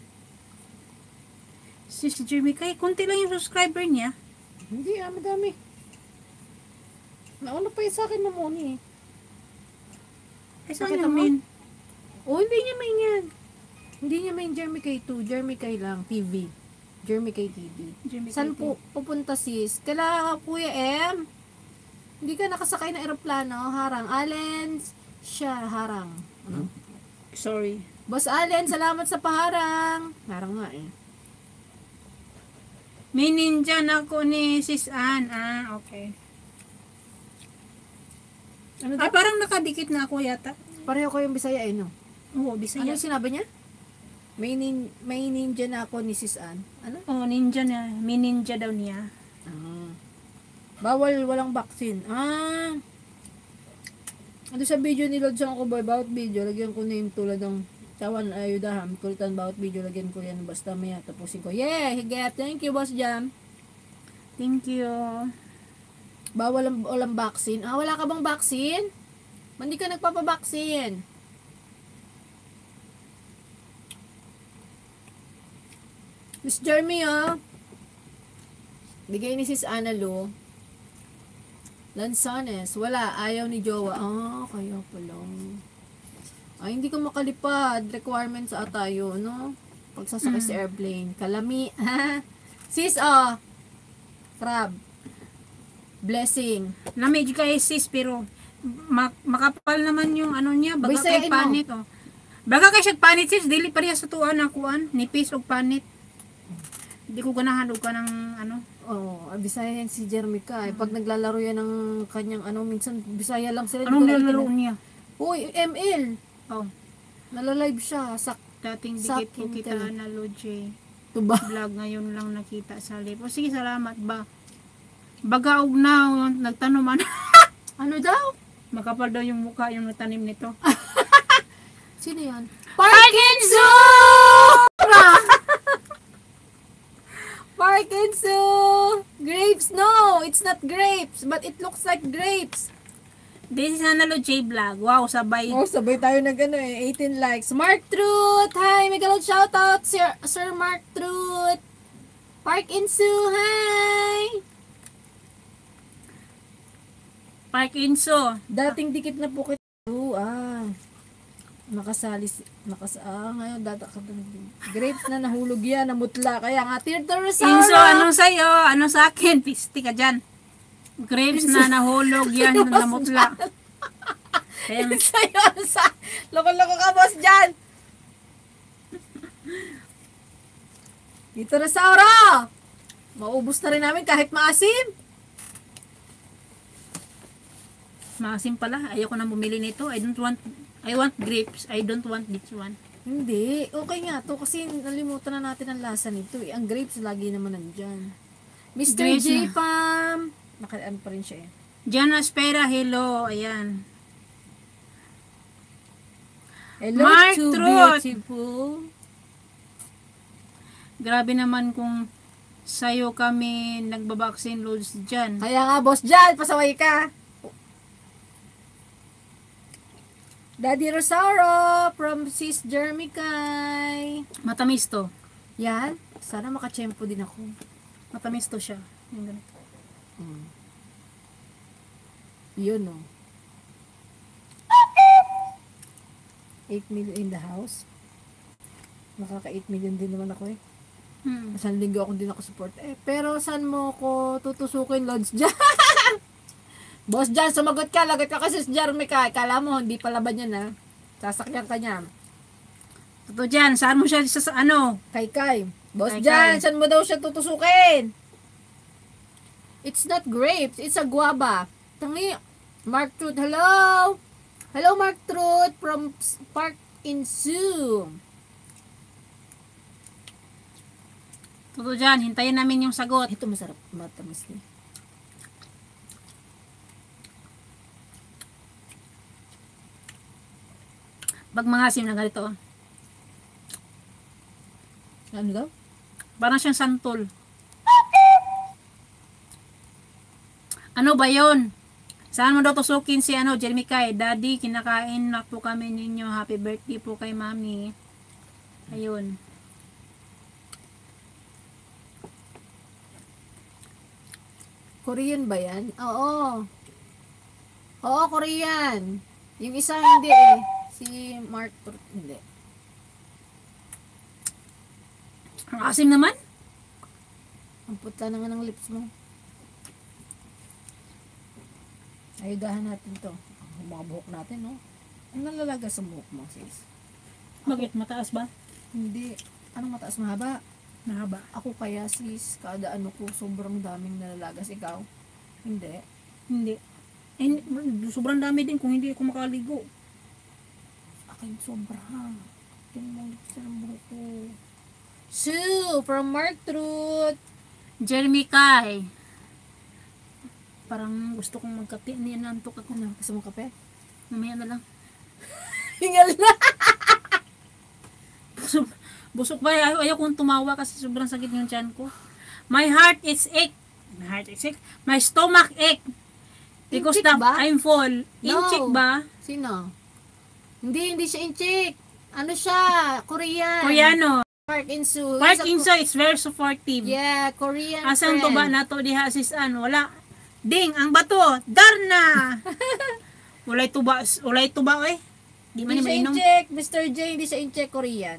Sis Jeremy Kai, konti lang yung subscriber niya. Hindi ah, madami. Nauna pa yun sa akin mamuni eh. Eh, saan Nakita yung mo? main? Oh, hindi niya main yan. Hindi niya main Jeremy Kay two, Jeremy Kay lang, T V. Jeremy Kay T V. Jeremy Saan Kai po pupunta sis? Kala Kuya M, hindi ka nakasakay ng eroplano, harang. Allen, siya, harang. Ano? Sorry. Boss Allen, salamat sa paharang. Harang nga eh. May ninja na ako ni Sis Ann. Ah, okay. Ano Ay, daw? parang nakadikit na ako yata. Pareho ko yung Bisaya eh, no? Oo, Ano Bisaya. yung sinabi niya? May, nin may ninja na ako ni Sis Ann. Ano? Oo, ninja na. May ninja daw niya. Ah. Bawal, walang vaccine. Ah. Ano sa video ni Lord Sang ko boy, bawat video, lagyan ko name tulad ng tawan ayudahan, kulitan bawat video, lagyan ko yan, basta maya, tapusin ko. Yeah, higet, thank you, Boss Jam. Thank you. Bawal ang, walang vaccine. Ah, wala ka bang vaccine? Hindi ka nagpapabaksin. Miss Jeremy, oh. Bigay ni Sis Ana Lu. Lanzones, wala, ayaw ni Jowa. Ah, kaya pala. Ay, hindi ko makalipad. Requirements ata yun, no? Pagsasakay sa airplane. Kalami. Sis, oh. Crab. Blessing. Lamig kay sis, pero mak- makapal naman yung ano niya. Baga Bisayain kay mo. panit, oh. Baga kay siya panit, sis. Dili pa riya sa tuan na kuan. Nipis o panit. Hindi ko ganahan o ka ng ano. Oh, ah, Bisaya yan si Jeremy ka. Eh. Pag naglalaro yan ng kanyang ano, minsan Bisaya lang sila. Anong Hindi ko nilalaro naiintindihan. niya? Uy, M L. Oh, Nalalive siya. Sak dating Sa dikit ko akin kita ka. na Lodge. tuba. Vlog ngayon lang nakita sa live. O sige, salamat ba. Bagaog na, nagtanuman. Ano daw? Makapal daw yung mukha yung natanim nito. Sino yan? Parkinson! Grapes? No, it's not grapes, but it looks like grapes. This is Hanalo J Vlog. Wow, sabay. Oh, sabay tayo na gano'n eh. eighteen likes. Mark Truth! Hi! May galot shoutout, Sir, Sir Mark Truth! Parkinson! Hi! Parkinso. Dating dikit na po kita. Oh, ah. Nakasali, si- nakas, ah, ngayon, data ka grapes na nahulog yan, namutla. Kaya nga, Tirtorosaurus! Inso, ano sa'yo? Ano sa akin? Pisti ka dyan. Grapes na nahulog yan, namutla. Kaya, Sa'yo, ano sa, loko-loko ka, boss, dyan! Tirtorosaurus! Maubos na rin namin kahit maasim. maasim pala. Ayoko na bumili nito. I don't want, I want grapes. I don't want this one. Hindi, okay nga to kasi nalimutan na natin ang lasa nito. Eh. Ang grapes lagi naman nandyan. mister Grapes J. na. Pam! Nakaan pa rin siya eh. Jana Espera, hello. Ayan. Hello, Mark too Truth. beautiful. Grabe naman kung sa'yo kami nagbabaksin loads dyan. Kaya nga, boss Jan, pasaway ka. Daddy Rosauro from Sis Jeremy Kai. Matamis to. Yan. Sana makachempo din ako. Matamis to siya. Yung ganito. Mm. Yun o. eight million in the house. Nakaka eight million din naman ako eh. Hmm. Isang linggo ako din ako support. Eh, pero saan mo ko tutusukin, Lods Jan? Boss Jan, sumagot ka. Lagot ka kasi si Jeremy ka. Kala mo, hindi palaban yan ha. Sasakyan ka niya. Totoo dyan. Saan mo siya sa, sa ano? Kay Kay. Boss Kay Jan, Kay. saan mo daw siya tutusukin? It's not grapes. It's a guava. Tangi. Mark Truth, hello. Hello, Mark Truth from Park in Zoo. Totoo dyan. Hintayin namin yung sagot. Ito masarap. Matamis ni. Pag mangasim na ganito. Ano daw? Parang siyang santol. Ano ba yon? Saan mo daw tusukin si ano, Jeremy Kai? Daddy, kinakain na po kami ninyo. Happy birthday po kay mami. Ayun. Korean ba yan? Oo. Oo, Korean. Yung isa hindi eh. Si Mark Truth, hindi. Ang asim naman. Ang putla na nga ng lips mo. Ayudahan natin to. Ang mga buhok natin, no? Ang nalalaga sa buhok mo, sis. Bakit? Mataas ba? Hindi. Anong mataas mahaba? Mahaba. Ako kaya, sis, kada ano ko, sobrang daming nalalagas. Ikaw? Hindi. Hindi. Eh, sobrang dami din kung hindi ako makaligo. Akin sobra. Tingnan mo sa buhok ko. Sue, from Mark Truth. Jeremy Kai. parang gusto kong magkape. Hindi, nantok ako. Ano, gusto mo kape? Mamaya na lang. Hingal na. Busog, busog ba? Ayaw, ayaw kong tumawa kasi sobrang sakit yung tiyan ko. My heart is ache. My heart is ache. My stomach ache. Because Inchik the, ba? I'm full. No. Inchik ba? Sino? Hindi, hindi siya inchik. Ano siya? Korean. Koreano. Park Insu. Park He's a Inso is very supportive. Ko- Yeah, Korean Asang friend. tuba na to diha sis an? Wala. Ding, ang bato. Darna. Walay tuba, walay tuba eh. Di man Hindi ni siya mainom. inchik. mister J, hindi siya inchik Korean.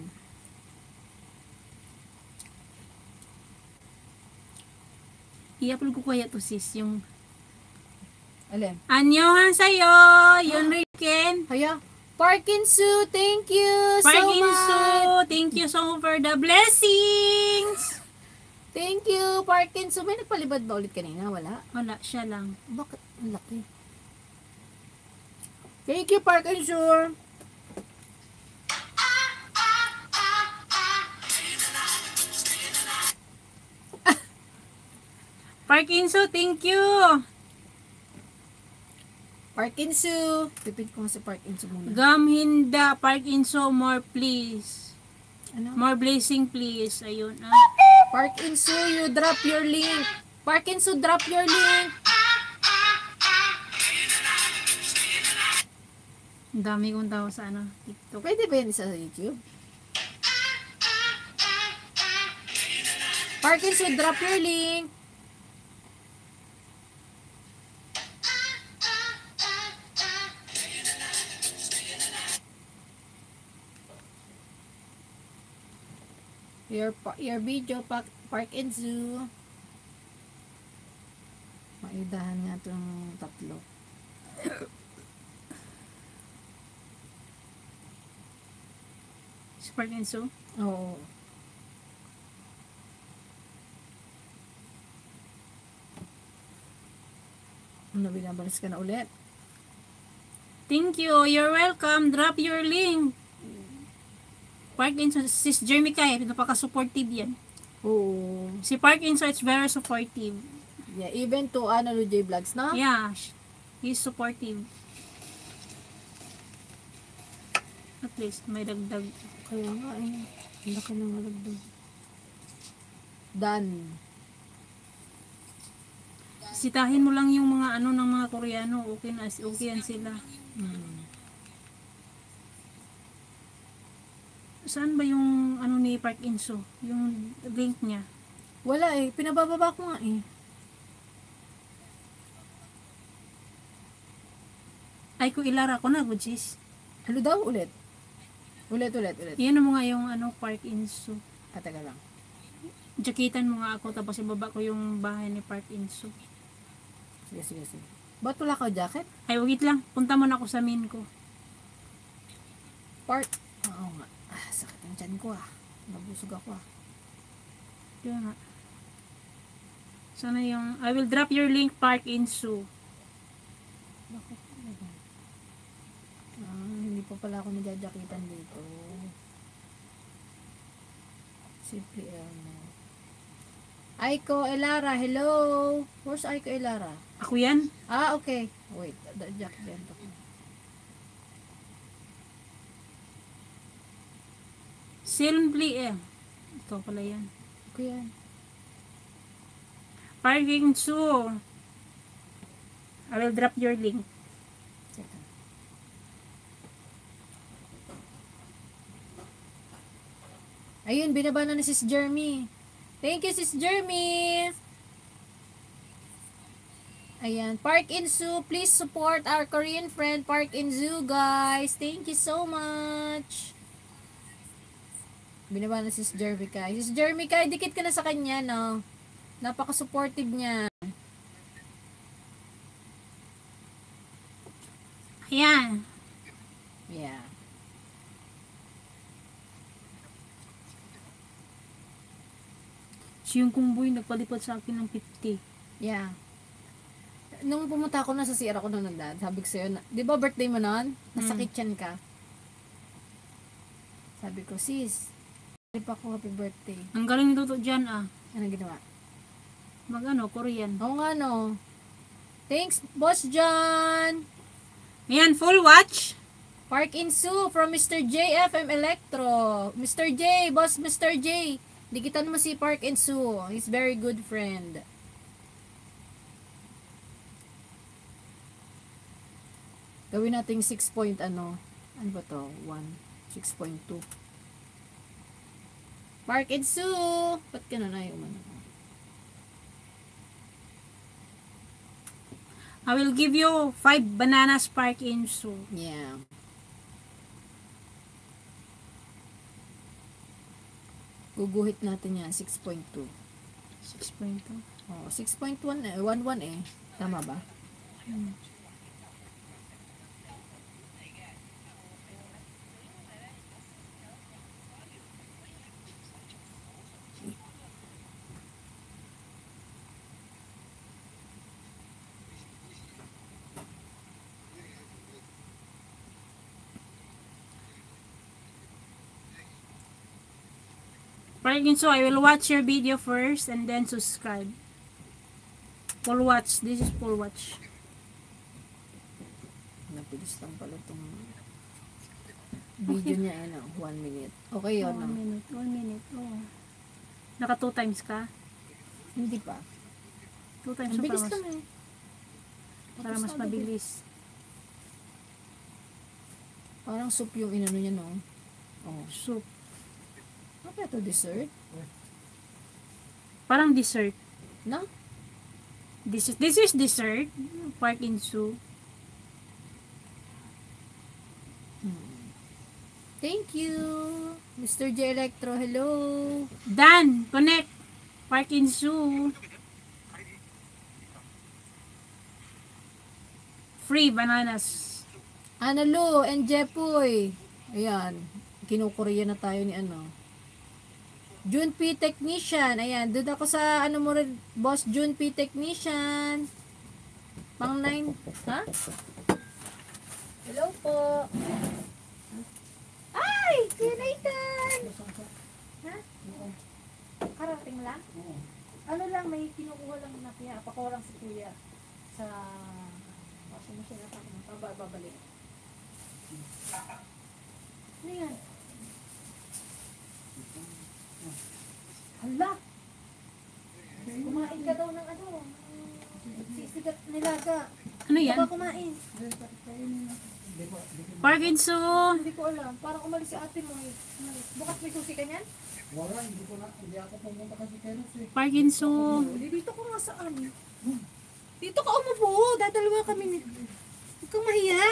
Iyapul ko kaya to sis yung Alin? Annyeong sa'yo, yun Riken. Haya. Park Insu, thank you Park so Inso, much. thank you so much for the blessings. Thank you, Park Insu. May nagpalibad ba ulit kanina? Wala? Wala, siya lang. Bakit? Ang laki. Thank you, Park Insu. Park Inso, thank you. Park Insu. Pipid ko nga si Park Insu muna. Gam Hinda, Park Inso, more please. Ano? More blessing please. Ayun ah. Park Insu, you drop your link. Park Insu, drop your link. Ang dami kong tao sa ano, TikTok. Pwede ba yan sa YouTube? Park Insu, drop your link. Your pa- your video Park Park Insu. Maidahan nga itong tatlo. Si Park Inso. Oo. Ano, binabalis ka na ulit? Thank you. You're welcome. Drop your link. Park Inso, sis Jeremy Kay, napaka-supportive yan. Oo. Si Park Inso, it's very supportive. Yeah, even to ano, J Vlogs, no? Yeah, sh- he's supportive. At least, may dagdag. Kaya nga eh. Ang laki ng malagdag. Done. Sitahin mo lang yung mga ano ng mga Koreano, okay na, okay yan sila. Hmm. Saan ba yung ano ni Park Inso? Yung link niya? Wala eh. Pinabababa ko nga eh. Ay, ko ilara ko na, Gujis. Ano daw ulit? Ulit, ulit, ulit. Iyan mo nga yung ano, Park Inso. Pataga lang. Jakitan mo nga ako, tapos ibaba ko yung bahay ni Park Inso. Sige, sige, sige. Ba't wala ka jacket? Ay, wagit lang. Punta mo na ako sa main ko. Park. Oo nga. Ah, sakit ang tiyan ko ah. Nabusog ako ah. Kaya nga. Sana yung, I will drop your link, Park Inso. Bakit? Ah, hindi pa pala ako najajakitan dito. Simple Elmo. Aiko Elara, hello. Where's Aiko Elara? Ako yan? Ah, okay. Wait, the jacket yan to. Simply eh. Ito pala yan. Ako yan. Park Inso. I will drop your link. Teka. Ayun, binaba na ni Sis Jeremy. Thank you, Sis Jeremy. Ayan, Park Insu, please support our Korean friend Park Insu, guys. Thank you so much. Binaba na Sis Jeremy Kai. Sis Jeremy Kai, dikit ka na sa kanya, no? Napaka-supportive niya. Ayan. Yeah. Si yung kumboy nagpalipad sa akin ng fifty. Yeah. Nung pumunta ako na sa C R ako noon, dad, sabi ko sa'yo, na- di ba birthday mo noon? Nasa Mm. kitchen ka. Sabi ko, sis, sabi pa ako happy birthday. Ang galing nito dyan ah. Anong ginawa? Mag ano, Korean. Oo nga no. Thanks, Boss John. Ayan, full watch. Park in Sue from Mister J F M Electro. Mister J, Boss Mister J. Dikitan mo si Park in Sue. He's very good friend. Gawin nating six point ano. Ano ba to? one. six point two. Park in Sue. Ba't ka na na yung ano? I will give you five bananas Park in Sue. Yeah. Guguhit natin yan, six point two. six point two. Oh, six point one eh, one one eh. Tama ba? Park in Sue, I will watch your video first and then subscribe. Full watch. This is full watch. Napilis lang pala itong video niya, ano, one minute. Okay yun, One no? minute. One minute. Oh. Naka two times ka? Hindi pa. Two times Ang so bilis para mas, lang eh. para mas mabilis. Parang soup yung inano niya, no? Oh. Soup. Ano ba ito, dessert? Parang dessert. No? This is, this is dessert. Park in Sue. Thank you. Mister J Electro, hello. Dan, connect. Park in Sue. Free bananas. Analu and Jepoy. Ayan. Kinukorea na tayo ni ano. June P Technician. Ayan. Doon ako sa ano mo rin. Boss June P Technician. Pang nine. Ha? Hello po. Ay! Kuya Nathan! Ha? Karating lang? Ano lang, may kinukuha lang na kaya. Pakuha lang si Kuya. Sa... Kasi mo siya na babalik. Ano yan? Hala! Kumain ka daw ng ano? Sisigat nilaga. Ano yan? Baka kumain. Park in Sue. Hindi ko alam. Parang umalis si ate mo eh. Bukas may susi ka niyan? Wala, hindi ko na, hindi ako pumunta kasi Keros eh. Park in Sue. Hindi, dito ko nga saan. Dito ka umupo. Dadalawa kami ni... Huwag kang mahiya.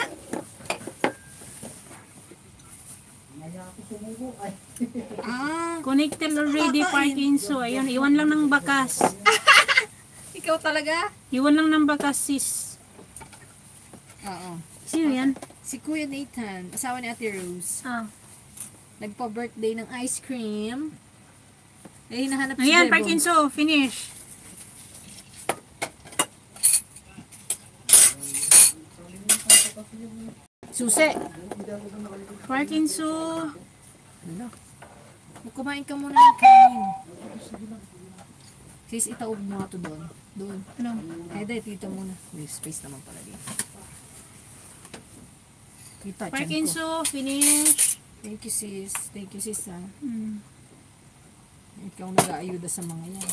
Maya ako sumubo. Ay, Ah. Connected already. Park in Sue. Ayun, iwan lang ng bakas. Ikaw talaga? Iwan lang ng bakas, sis. Oo. Sino yan? Si Kuya Nathan, asawa ni Ate Rose. Ah. Nagpa-birthday ng ice cream. Eh, hinahanap si Ayan, Bebo. Park in Sue. Finish. Susi. Park in Sue. Ano? Kumain ka muna ng kanin. Sis, itaob mo nga to doon. Doon. Ano? Eh, dahil dito muna. May space naman pala dito. Kita, Park tiyan in ko. Sue. Finish. Thank you, sis. Thank you, sis, ha. Hmm. Ikaw nag-aayuda sa mga yan.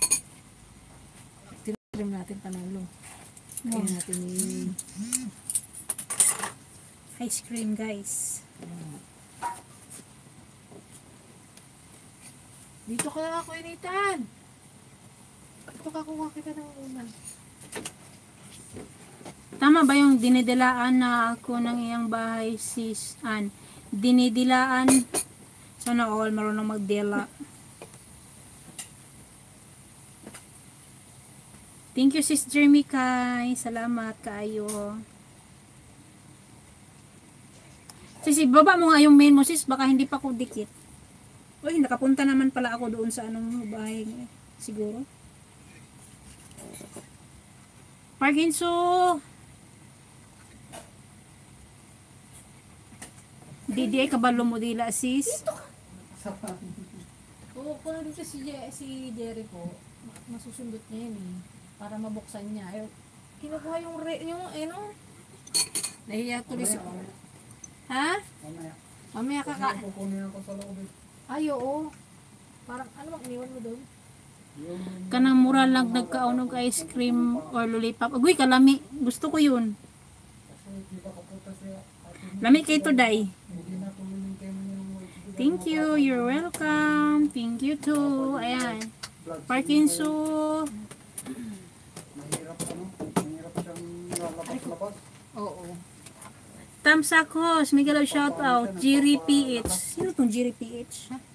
Tinatrim natin panalo. Kaya natin yung... Ice cream, guys. Dito ka ako, Nathan. Dito ka kuha kita ng una. Tama ba yung dinidilaan na ako ng iyang bahay, sis Ann? Dinidilaan. Sana all marunong magdila. Thank you, sis Jeremy Kai. Salamat kaayo. Sis, baba mo nga yung main mo, sis. Baka hindi pa ko dikit. Uy, nakapunta naman pala ako doon sa anong bahay. Siguro. Park in Sue. Di di ay kabalo mo dila, sis. Oo, kung nandito si, Je- si Jerry po, masusundot niya yun eh. Para mabuksan niya. Ayaw, Kinukuha yung, re, yung ano. Nahiya tuloy si... Ha? Mamaya kaka... Ay, oo. Parang, ano bang iniwan mo doon? Kanang mura lang nagkaunog ice cream or lollipop. Agoy, kalami. Gusto ko yun. Lami kay to, day. Thank you. You're welcome. Thank you too. Ayan. Parkinson. Oo. Tamsak Host. Miguel shout out. Jiri P H. Sino tong Jiri P H? Ha?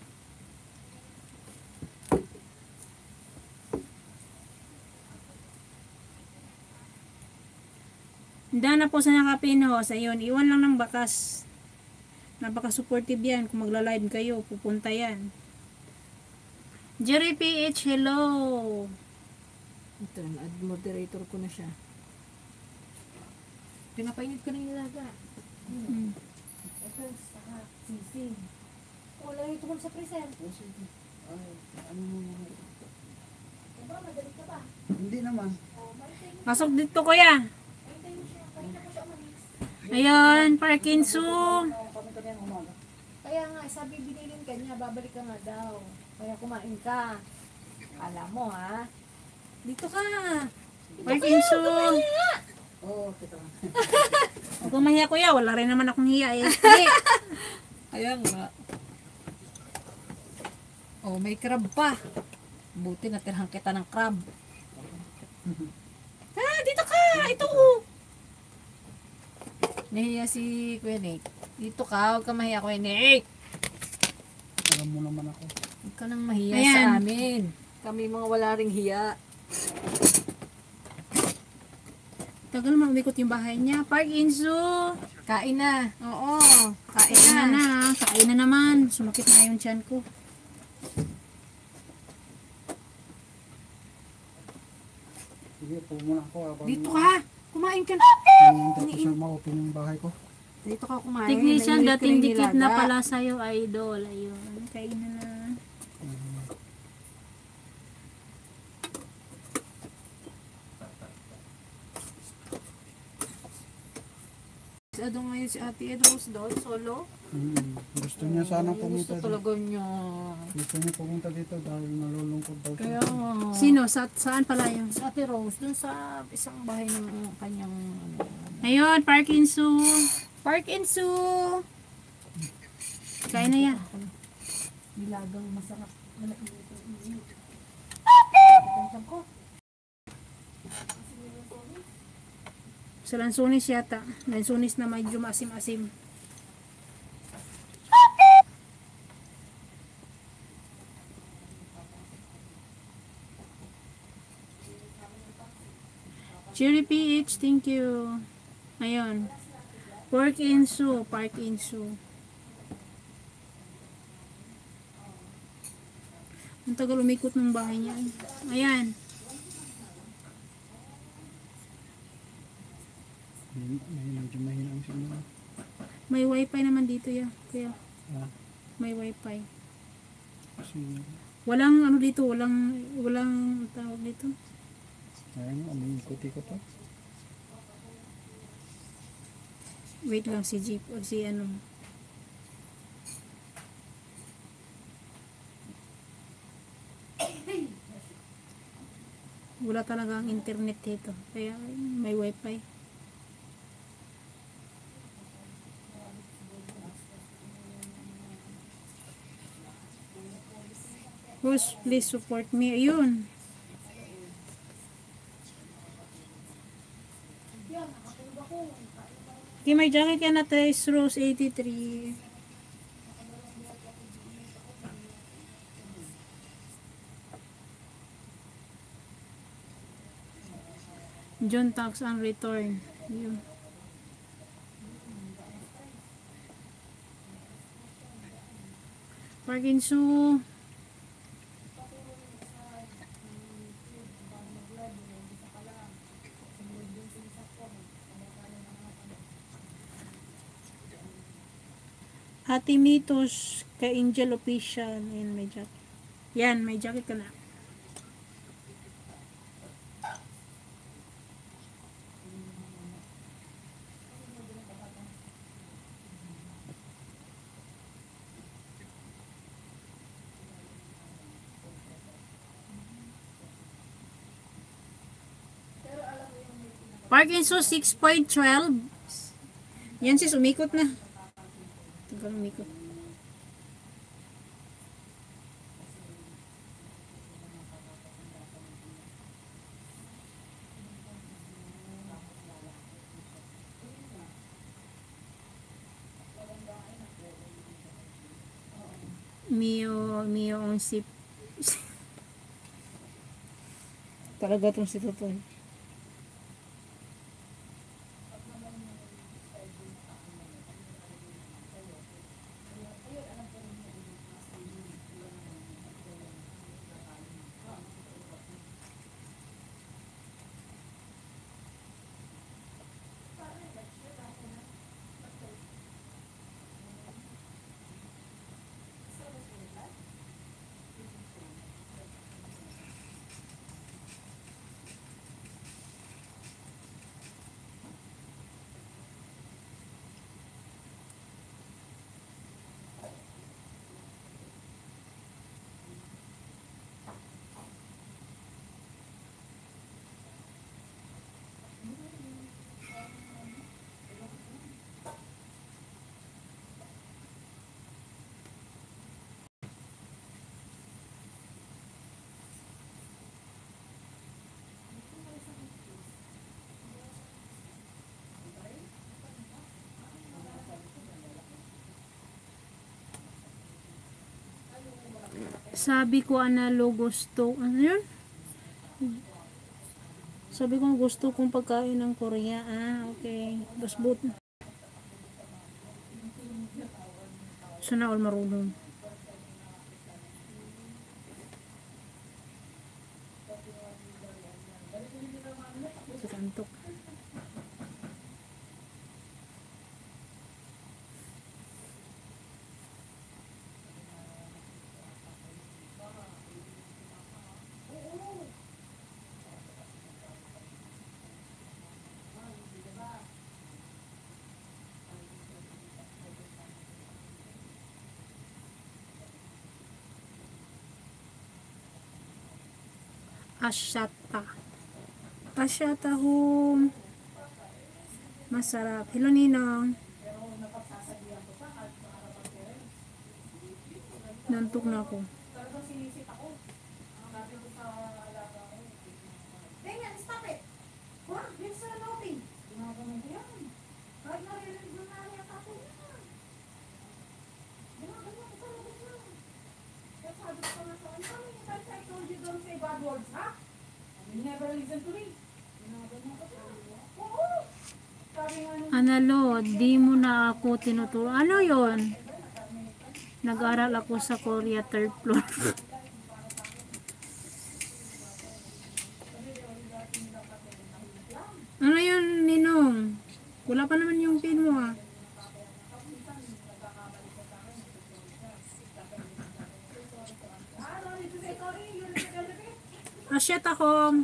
Handa na po sa nakapinos. Ayun, iwan lang ng bakas. Napaka-supportive yan. Kung magla-live kayo, pupunta yan. Jerry P H, hello! Ito na, ad moderator ko na siya. Pinapainit ko na yung nilaga. Hmm. Ito, saka sisig. Wala ito ko sa present. Hindi naman. Pasok dito, kuya. Ayun, Parkinson. Kaya nga, sabi binilin ka niya, babalik ka nga daw. Kaya kumain ka. Alam mo ha. Dito ka. Parkinson. Oo, kita lang. Huwag kang mahiya, kuya. Wala rin naman akong hiya eh. Kaya nga. Oh, may crab pa. Buti natirhan kita ng crab. Ah, dito ka. Ito oh. Nahiya si Kuya Nick. Dito ka, huwag ka mahiya Kuya Nick. Alam mo naman ako. Huwag ka nang mahiya Ayan. sa amin. Kami mga wala ring hiya. Tagal mo umikot yung bahay niya. Parkinson. Kain na. Oo, kain Kain na. na na. Kain na naman. Sumakit na yung tiyan ko. Sige, po muna ako. Habang Dito ka. Kumain ka na. hinihintay ko siya ma-open yung bahay ko. Dito ka kumain. Technician, Naiinit ka dating ng dikit nilaga. na pala sa'yo, idol. Ayun. Kain na na. Ano ngayon si Ate Ed Rose doon, solo? Hmm. Gusto niya sana Gusto pumunta dito. talaga niya. Gusto niya pumunta dito dahil nalulungkot daw siya. Kaya nga. Sino? Sa, saan pala yun? Si Ate Rose, dun sa isang bahay ng kanyang ano. Ayun, Parkinson. Parkinson. Kain na yan. Nilagang masarap. Malaki-init. Ito ko. Sa lansunis yata. Lansunis na medyo maasim-asim. Cherry P H, thank you. Ayun. Pork insu, park insu. Ang tagal umikot ng bahay niya. Ayan. Medyo mahina ang signal. May wifi naman dito ya. Kaya Ah, may wifi. kasi, Walang ano dito, walang walang tawag dito. ayun, umiikot-ikot to. Wait lang si Jeep o si ano. Wala talaga ang internet dito. Kaya may wifi. Host, please support me. Ayun. Okay, may jacket ka na tayo. Rose eighty-three. John Tax and Return. Yun. Parkinson. Ate Mitos kay Angel Official. Ayan, may jacket. Yan, may jacket ka na. Parkinson six point twelve. Yan sis, umikot na. Tagal umikot. Mio, Mio ang sip. Talaga tong si Totoy. Sabi ko analo gusto. Ano yun? Sabi ko gusto kong pagkain ng Korea. Ah, okay. Basbot. Sana all marunong. Sa kantok. Asyata. Asyata home. Masarap. Hello, Ninong. Nantok na ako. Analo, di mo na ako tinuturo. Ano yon? Nag-aral ako sa Korea third floor. Ano yun, Ninong? Wala pa naman yung pin mo ah. Asyat ako.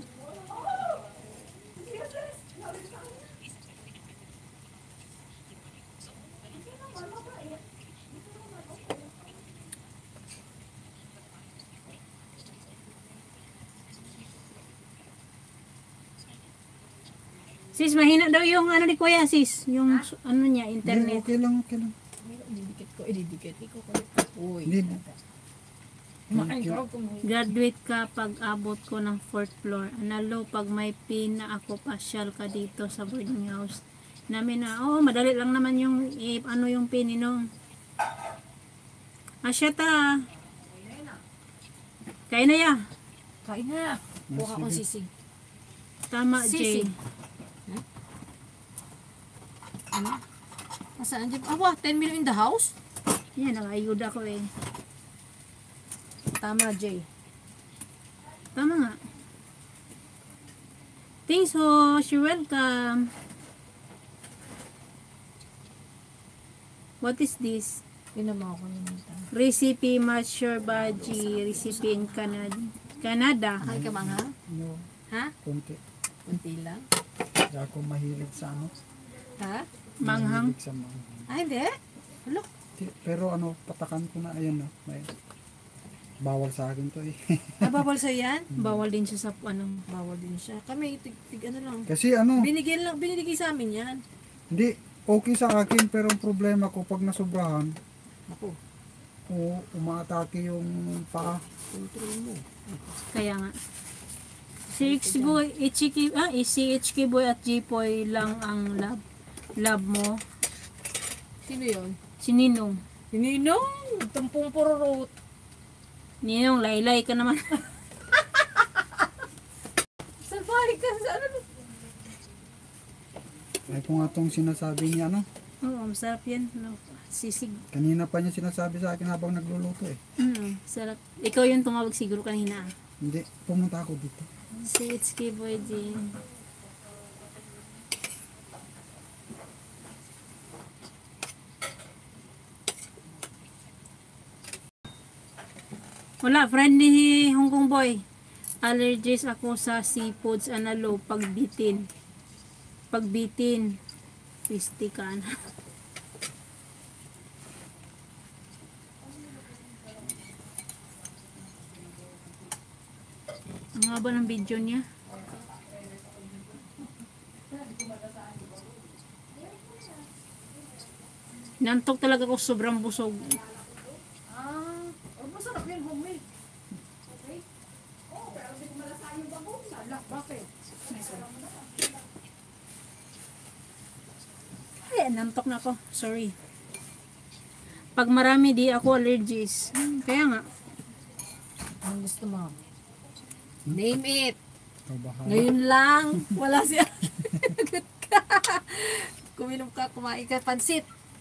Sis, mahina daw yung ano ni Kuya, sis. Yung ano niya, Hindi, internet. okay lang, okay lang. Ididikit ko, ididikit. Ikaw ko. Uy. Hindi. Makain ka ako. Graduate ka pag abot ko ng fourth floor. Analo, pag may pin na ako, pasyal ka dito sa boarding house. Namin na, oh, madali lang naman yung, eh, ano yung pin, Ninong. Asya ta. Kain na ya. Kain na. Buka kong sisig. Tama, Sisig. Jay. Ano? Nasaan dyan? Awa, ten million in the house? Yan, nakayuda ko eh. Tama, Jay. Tama nga. Thanks, Hosh. You're welcome. What is this? Yun naman ako ninita. Recipe Mature Baji. Recipe in Canada. Canada. Ay ka mga? No, Ha? konti. Kunti lang? Hindi ako mahilig sa ano. Ha? Manghang. Mahilig sa mga. Ay, hindi. Look. Pero ano, patakan ko na, ayan na. May, Bawal sa akin to eh. Ah, bawal sa yan? Bawal din siya sa ano. Bawal din siya. Kami, tig, tig ano lang. Kasi ano, Binigyan lang, binigay sa amin yan. hindi, okay sa akin pero ang problema ko pag nasobrahan, Ako, o umaatake yung paa. control mo. Kaya nga. Si H Boy, H K, ah, eh, si H K Boy at J-Poy lang ang love. Love mo. Sino yun? Si Ninong. Si Ninong! Tumpong pururot. Ninong, laylay ka naman. Salbahe ka sa ano? Ay kung nga itong sinasabi niya, ano, Oo, masarap yan. No, sisig. kanina pa niya sinasabi sa akin habang nagluluto eh. Mm, sarap. Ikaw yung tumawag siguro kanina. Hindi, pumunta ako dito. Si H K Boy din. Wala, friend ni Hong Kong Boy. Allergies ako sa seafoods, analo, pagbitin. Pagbitin. Pisti ka na. Ang haba ng video niya. Nantok talaga ako, sobrang busog. Ah, oh, masarap yan, homemade. Ay, nantok na ako. Sorry. Pag marami, di ako allergies. Hmm, kaya nga. Ang gusto mo? Name it. Ikaw bahala. Ngayon lang, wala siya. Nagot ka. Kuminom ka, kumain ka, pansit.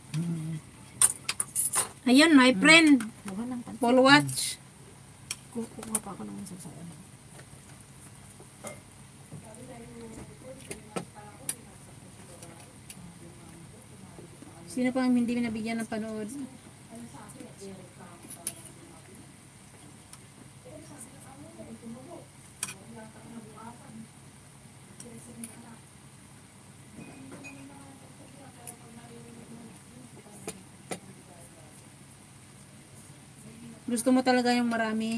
Ayun, my friend. Buka lang, pansit. Paul Watch. Kukuha pa ako ng masasayan. Sino pa ang hindi nabigyan ng panood? Gusto mo talaga yung marami?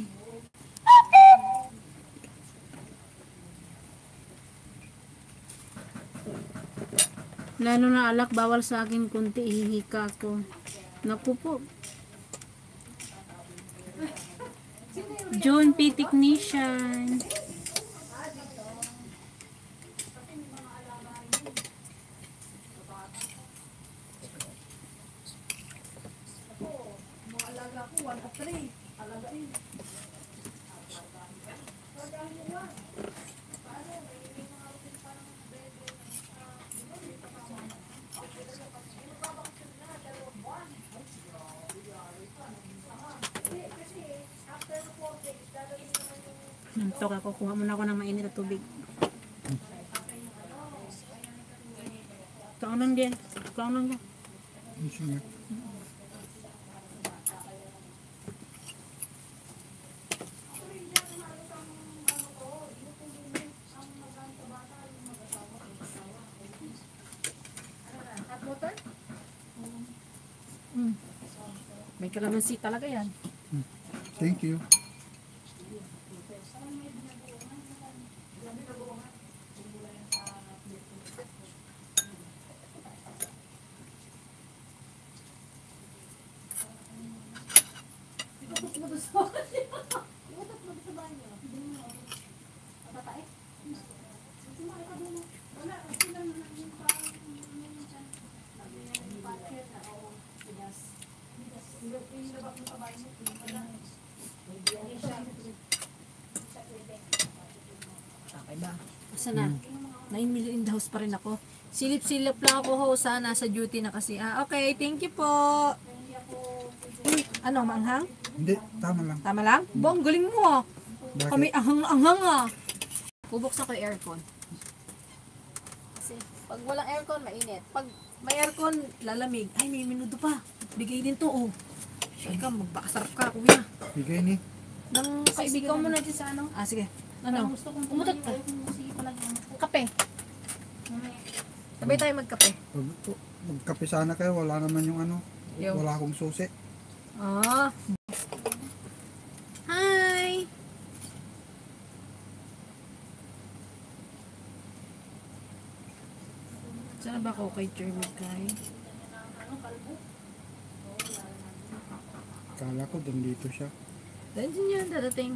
Lalo na alak, bawal sa akin kunti, ihihika ko. Naku po. John P. Technician. Nantok ako, kuha muna ako ng mainit na tubig. Kaunan din. Kaunan din. Sige. May kalamansi talaga yan. Thank you. Okay ba? Asa na? nine million in the house pa rin ako. Silip-silip lang ako ho sa nasa duty na kasi. Ah, okay, thank you po. Uy, ano, maanghang? Hindi, tama lang. Tama lang? Bong, galing mo ah. Bakit? Kami anghang-anghang ah. Bubuksan ko yung aircon. Kasi pag walang aircon, mainit. Pag may aircon, lalamig. Ay, may minuto pa. Bigay din to oh. Ikaw, magbakasarap ka, kuya. Bigay ni. Nang Kaibigan mo na dyan sa ano? Ah, sige. Parang Ano? gusto kong Umutot ka. Sige pala yung Kape. Sabay tayo magkape. Pag, magkape sana kayo, wala naman yung ano. Yung- Wala akong susi. Ah. Saan ba ako kay Jeremy Kai? Kala ko dito siya. Nandiyan yan, dadating.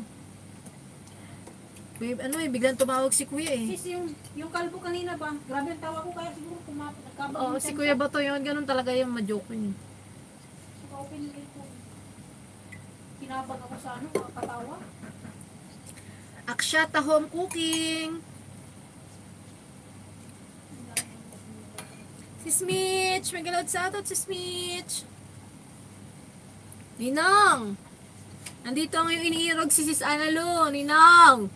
May, ano eh, biglang tumawag si Kuya eh. Sis, yung, yung kalbo kanina ba? Grabe ang tawa ko kaya siguro kumapit. Nagkabag Oo, si Kuya Bato yun, ganun talaga yung ma-joke yun. Open yung ko. Kinabag ako sa ano, kakatawa. Akshata Home Cooking! Si Smitch! May galawad sa atot si Smitch! Ninang! Nandito ang yung iniirog si Sis Analu! Ninang!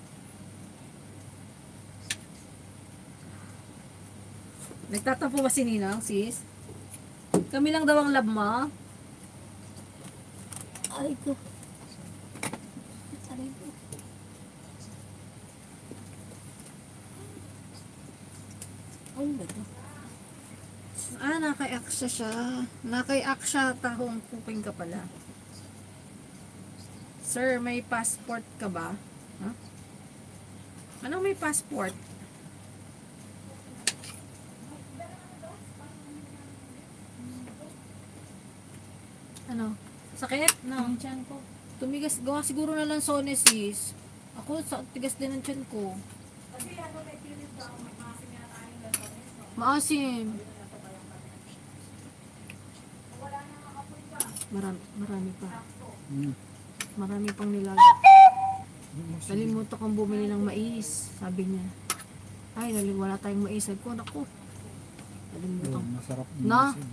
Nagtatampo ba si Ninang, sis? Kami lang daw ang lab mo? Aray ko. Aray ko. Ano ba ito? Ah, nakay-aksya siya. Nakay-aksya, tahong cooking ka pala. Sir, may passport ka ba? Huh? Anong may passport? Ano? Sakit? No. Ang tiyan ko. Tumigas, gawa siguro na lang sones sis. Ako, sa tigas din ang tiyan ko. Maasim. Marami, marami pa. Hmm. Marami pang nilaga. Nalimutan kong bumili ng mais, sabi niya. Ay, nalim, wala tayong mais. Sabi ko, naku. Nalimutan. Yun, masarap Na? din.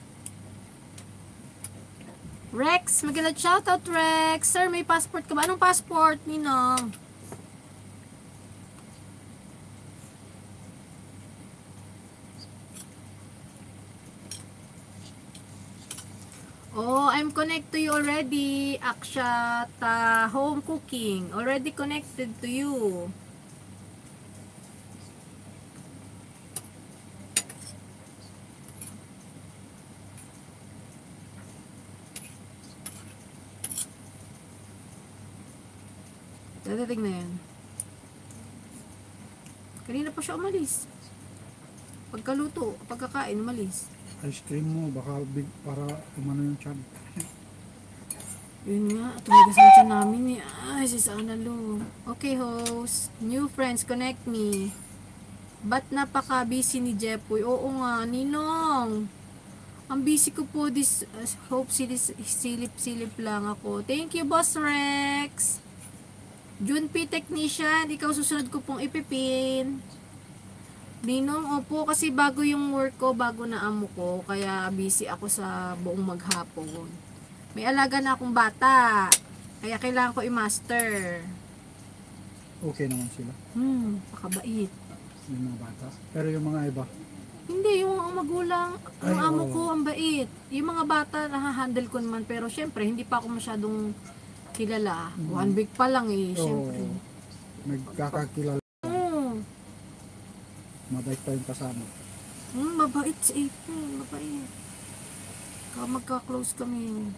Rex, magandang shoutout Rex. Sir, may passport ka ba? Anong passport, Ninong? Oh, I'm connected to you already. Akshata Home Cooking. Already connected to you. Dadating na yan. Kanina pa siya umalis. Pagkaluto, pagkakain, umalis. Ice cream mo, baka big, para umano yung chan. Yun nga, tumigas ang tiyan namin eh. Ay, si Sanalo. Okay, host. New friends, connect me. Ba't napaka-busy ni Jepoy? Oo nga, Ninong. Ang busy ko po this, uh, hope silis, silip-silip lang ako. Thank you, Boss Rex. June P. Technician, ikaw susunod ko pong ipipin. Ninong, opo, kasi bago yung work ko, bago na amo ko, kaya busy ako sa buong maghapon. May alaga na akong bata, kaya kailangan ko i-master. Okay naman sila, Hmm, pakabait. yung mga bata. Pero yung mga iba, Hindi, yung mga magulang, ang Ay, amo oo. ko, ang bait. Yung mga bata, nahahandle ko naman, pero syempre, hindi pa ako masyadong kilala. One week pa lang eh, syempre. oo, nagkakakilala, Oo. mabait pa yung kasama. Hmm, mabait si April, mabait. Ka magka-close kami.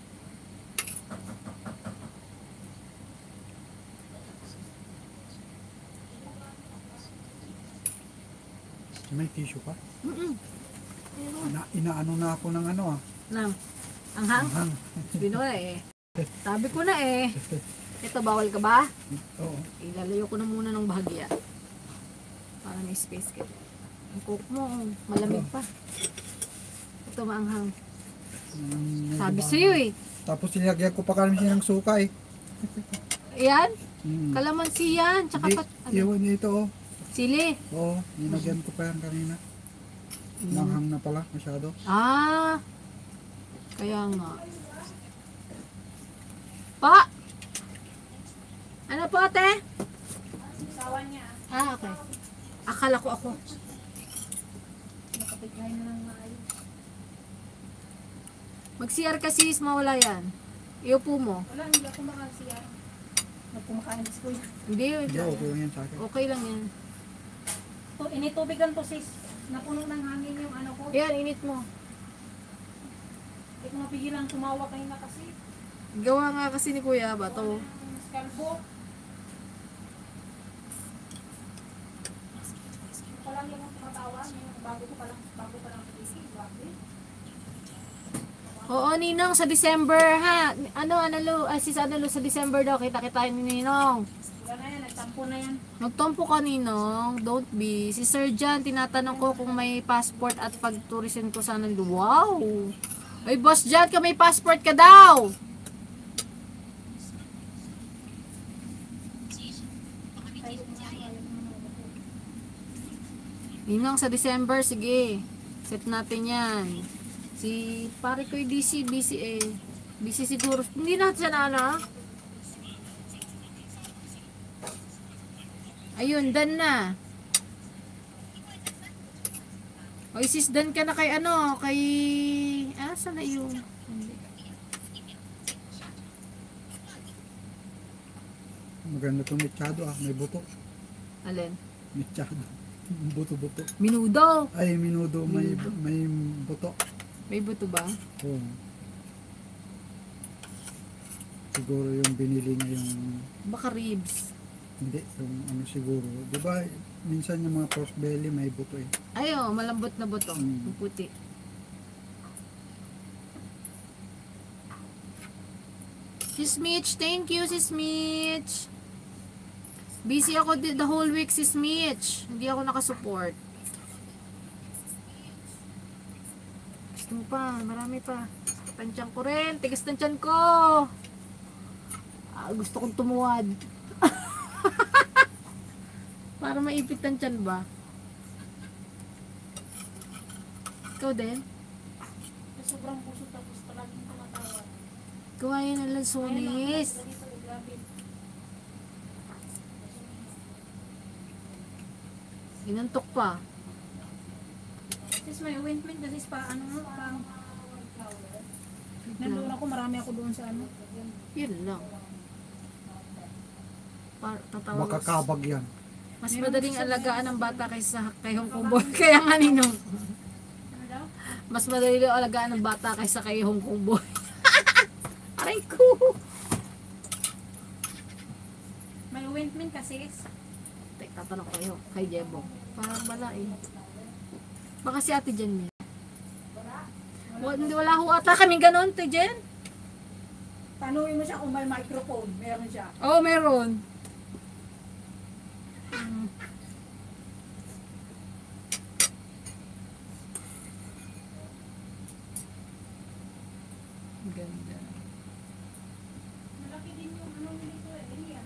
May tissue ka? Mm-mm. Ina, inaano na ako ng ano ah. Nang, anghang? Hang. Binoy eh. Sabi ko na eh. Ito, bawal ka ba? Oo. Ilalayo ko na muna ng bahagya. Para may space ka. Ang coke mo, malamig pa. Ito, maanghang. Mm, Sabi medyo sa'yo ba- eh. Tapos sinilagyan ko pa kami siya ng suka eh. Ayan, Mm. kalamansi yan. Tsaka Hindi, pat, ano, iwan niya ito oh. sili. Oo, nilagyan ko pa yan kanina. Mm. Nanghang na pala masyado. Ah, kaya nga. Pa! Ano po, ate? Sawa niya. Ah, okay. Akala ko ako. Nakapigay na lang maayos. Mag-C R kasi is mawala yan. Iupo mo. Wala, hindi ako makasiya. Nagkumakain si kuya. Hindi, Hindi, okay lang yan sa akin. okay lang yan. To, initubigan to sis. Napuno ng hangin yung ano ko. Yan, init mo. Hindi ko mapigilan tumawa kayo na kasi. Gawa nga kasi ni Kuya Bato. Ang Kalbo. Wala lagi akong tumatawa. Ngayon, bago ko pa lang, bago pa lang nagising. Bakit? Oo, Ninong, sa December, ha? Ano, Analo, ah, sis Analo, sa December daw, kita-kita ni Ninong. Wala na yan, nagtampo na yan. Magtampo ka, Ninong. Don't be. Si Sir John, tinatanong ko kung may passport at pagturisin ko sana. Wow! Ay, Boss John, ka may passport ka daw! Ninong, sa December, sige. Set natin yan. Si pare ko yung D C, busy eh. Busy siguro. Hindi natin siya na ano. Ayun, dan na. O, isis dan ka na kay ano, kay... Ah, saan na yung... Hindi. Maganda itong mechado ah, may buto. Alin? Mechado. Buto-buto. Minudo. Ay, minudo, may, may buto. May buto ba? Oo. Siguro yung binili niya yung, Baka ribs. hindi, yung ano siguro. Di ba, minsan yung mga pork belly may buto eh. Ayo, malambot na buto. Mm. Yung puti. Sis Mitch, thank you, Sis Mitch. Busy ako di- the whole week, Sis Mitch. Hindi ako nakasupport. Gusto mo pa, marami pa. Tansyan ko rin, tigas ng tiyan ko. Ah, gusto kong tumuwad. Para maipit ang tiyan ba? Ikaw din? Sobrang puso tapos palaging tumatawa. Gawain na lang sunis. Ganito, grabe. Inantok pa. Sis, may ointment na sis pa, ano mo, pang... Nandoon ako, marami ako doon sa ano. Yun lang. Par tatawag. Makakabag yan. Mas madaling alagaan ng bata kaysa kay Hong Kong Boy. Kaya nga ninong. Ano daw? Mas madaling alagaan ng bata kaysa kay Hong Kong Boy. Aray ko. May ointment ka sis. Tek, tatanong ko kayo kay Jebo. Parang wala eh. Baka si Ate Jen niya. Wala, hindi wala ho ata kami ganon, Ate Jen. Tanungin mo siya kung may microphone. Meron siya. Oo, oh, meron. Mm. Ganda. Malaki din yung ano nito eh. Area.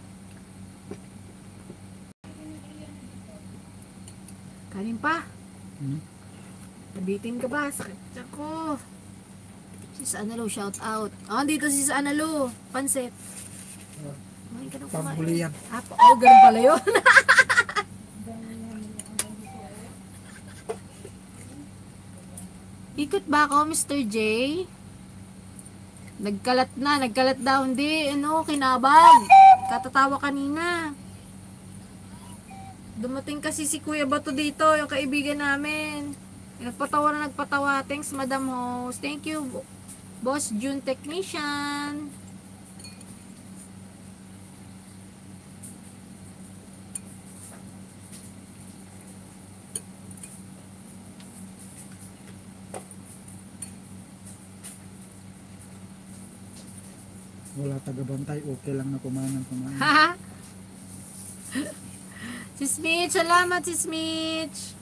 Kanin pa. Hmm? Nabitin ka ba? Sakit ako. Sis Analo, shout out. Oh, dito sis Analo. Pansit. Kumain ka ng kumain. Pambuli yan. Ah, pa- oh, ganun pala yun. Ikot ba ako, Mister J? Nagkalat na, nagkalat daw. Hindi, ano, kinabag. Katatawa kanina. Dumating kasi si Kuya Bato dito, yung kaibigan namin. Nagpatawa na nagpatawa. Thanks, Madam Host. Thank you, Boss June Technician. Wala tagabantay, okay lang na kumain ng kumain. Ha? Si Smith, salamat si Smith.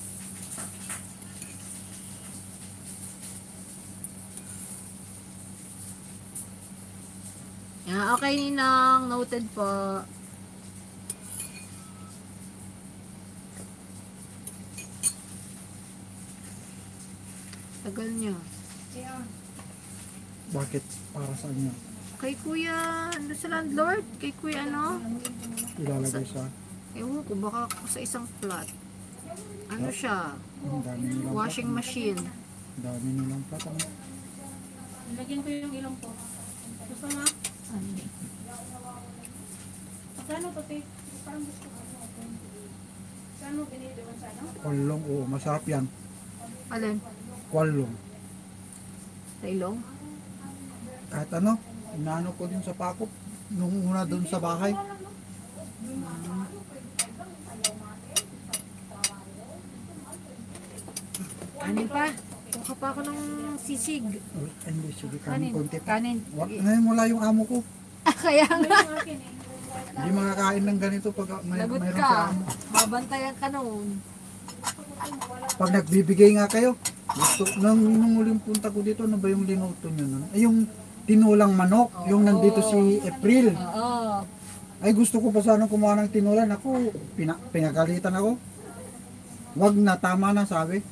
Yeah, okay Ninang, noted po. Tagal niya. Kaya, Bakit? Para saan niya? Kay Kuya, ano sa landlord? Kay Kuya ano? Ilalagay sa, Ewan ko, baka sa isang flat. Ano siya? ang dami nilang Washing machine. Ang dami nilang plat. Ano? lagyan ko yung ilong ko. Gusto mo? Ano? Paano to, te? Parang gusto ko. Saan mo binili ko sa ano? Kwalong, oo, masarap yan. Alin? Kwalong. Tailong? Kahit ano, inaano ko din sa pakop. Nung una doon sa bahay. Kanin pa. Kuha pa ako ng sisig. Oh, hindi, sige, Kanin. kanin konti pa. Kanin. Wa- Ngayon wala yung amo ko. Ah, kaya nga. Hindi makakain ng ganito pag may, Lagot mayroon ka. sa amo. Babantayan ka noon. Pag nagbibigay nga kayo, gusto, nang, nung huling punta ko dito, ano ba yung linuto nyo nun? Ay, yung tinulang manok, yung nandito si April. Oo. Ay, gusto ko pa sana kumuha ng tinulan. Ako, pina, pinagalitan ako. Wag na, tama na, sabi.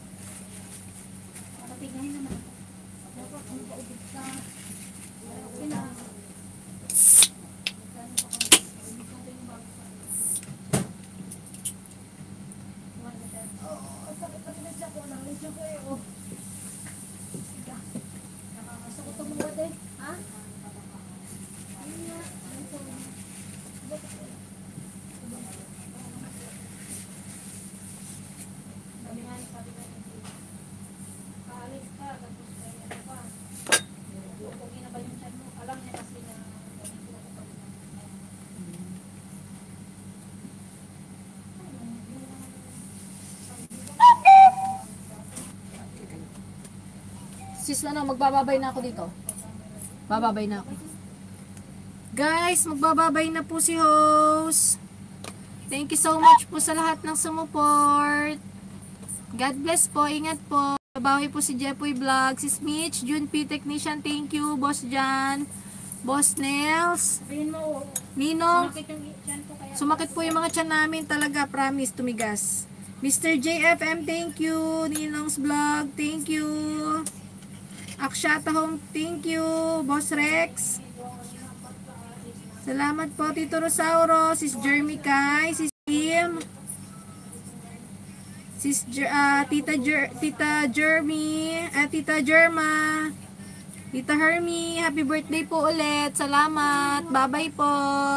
Sis, ano, magbababay na ako dito. Bababay na ako. Guys, magbababay na po si host. Thank you so much po sa lahat ng sumuport. God bless po. Ingat po. Babawi po si Jepoy Vlog, si Mitch, June P. Technician. Thank you. Boss Jan. Boss Nels. Ayun mo, Ninong. bakit yung chan ko kaya? Sumakit po yung mga tiyan namin talaga. Promise, tumigas. Mister J F M, thank you. Ninong's Vlog, thank you. Akshata Home, thank you. Boss Rex. Salamat po, Tito Rosauro. Sis Jeremy Kai. Sis Kim. Sis Jer- ah, Tita, Jer- Tita Jeremy. At Tita Jerma. Tita Hermie. Happy birthday po ulit. Salamat. Bye-bye po.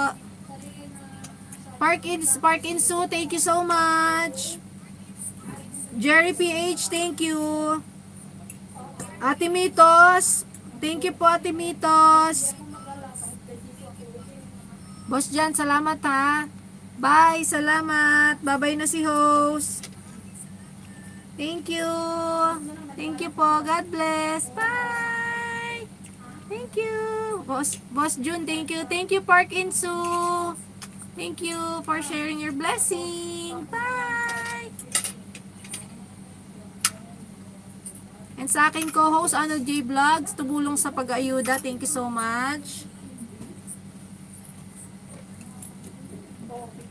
Park in, Park in Sue, thank you so much. Jerry P H, thank you. Ate Mitos, thank you po Ate Mitos. Boss Jan, salamat ha. Bye, salamat. Bye-bye na si host. Thank you. Thank you po. God bless. Bye. Thank you. Boss, Boss June, thank you. Thank you, Park Insu. Thank you for sharing your blessing. Bye. And sa aking co-host, Arnold J. Vlogs, tumulong sa pag-ayuda. Thank you so much.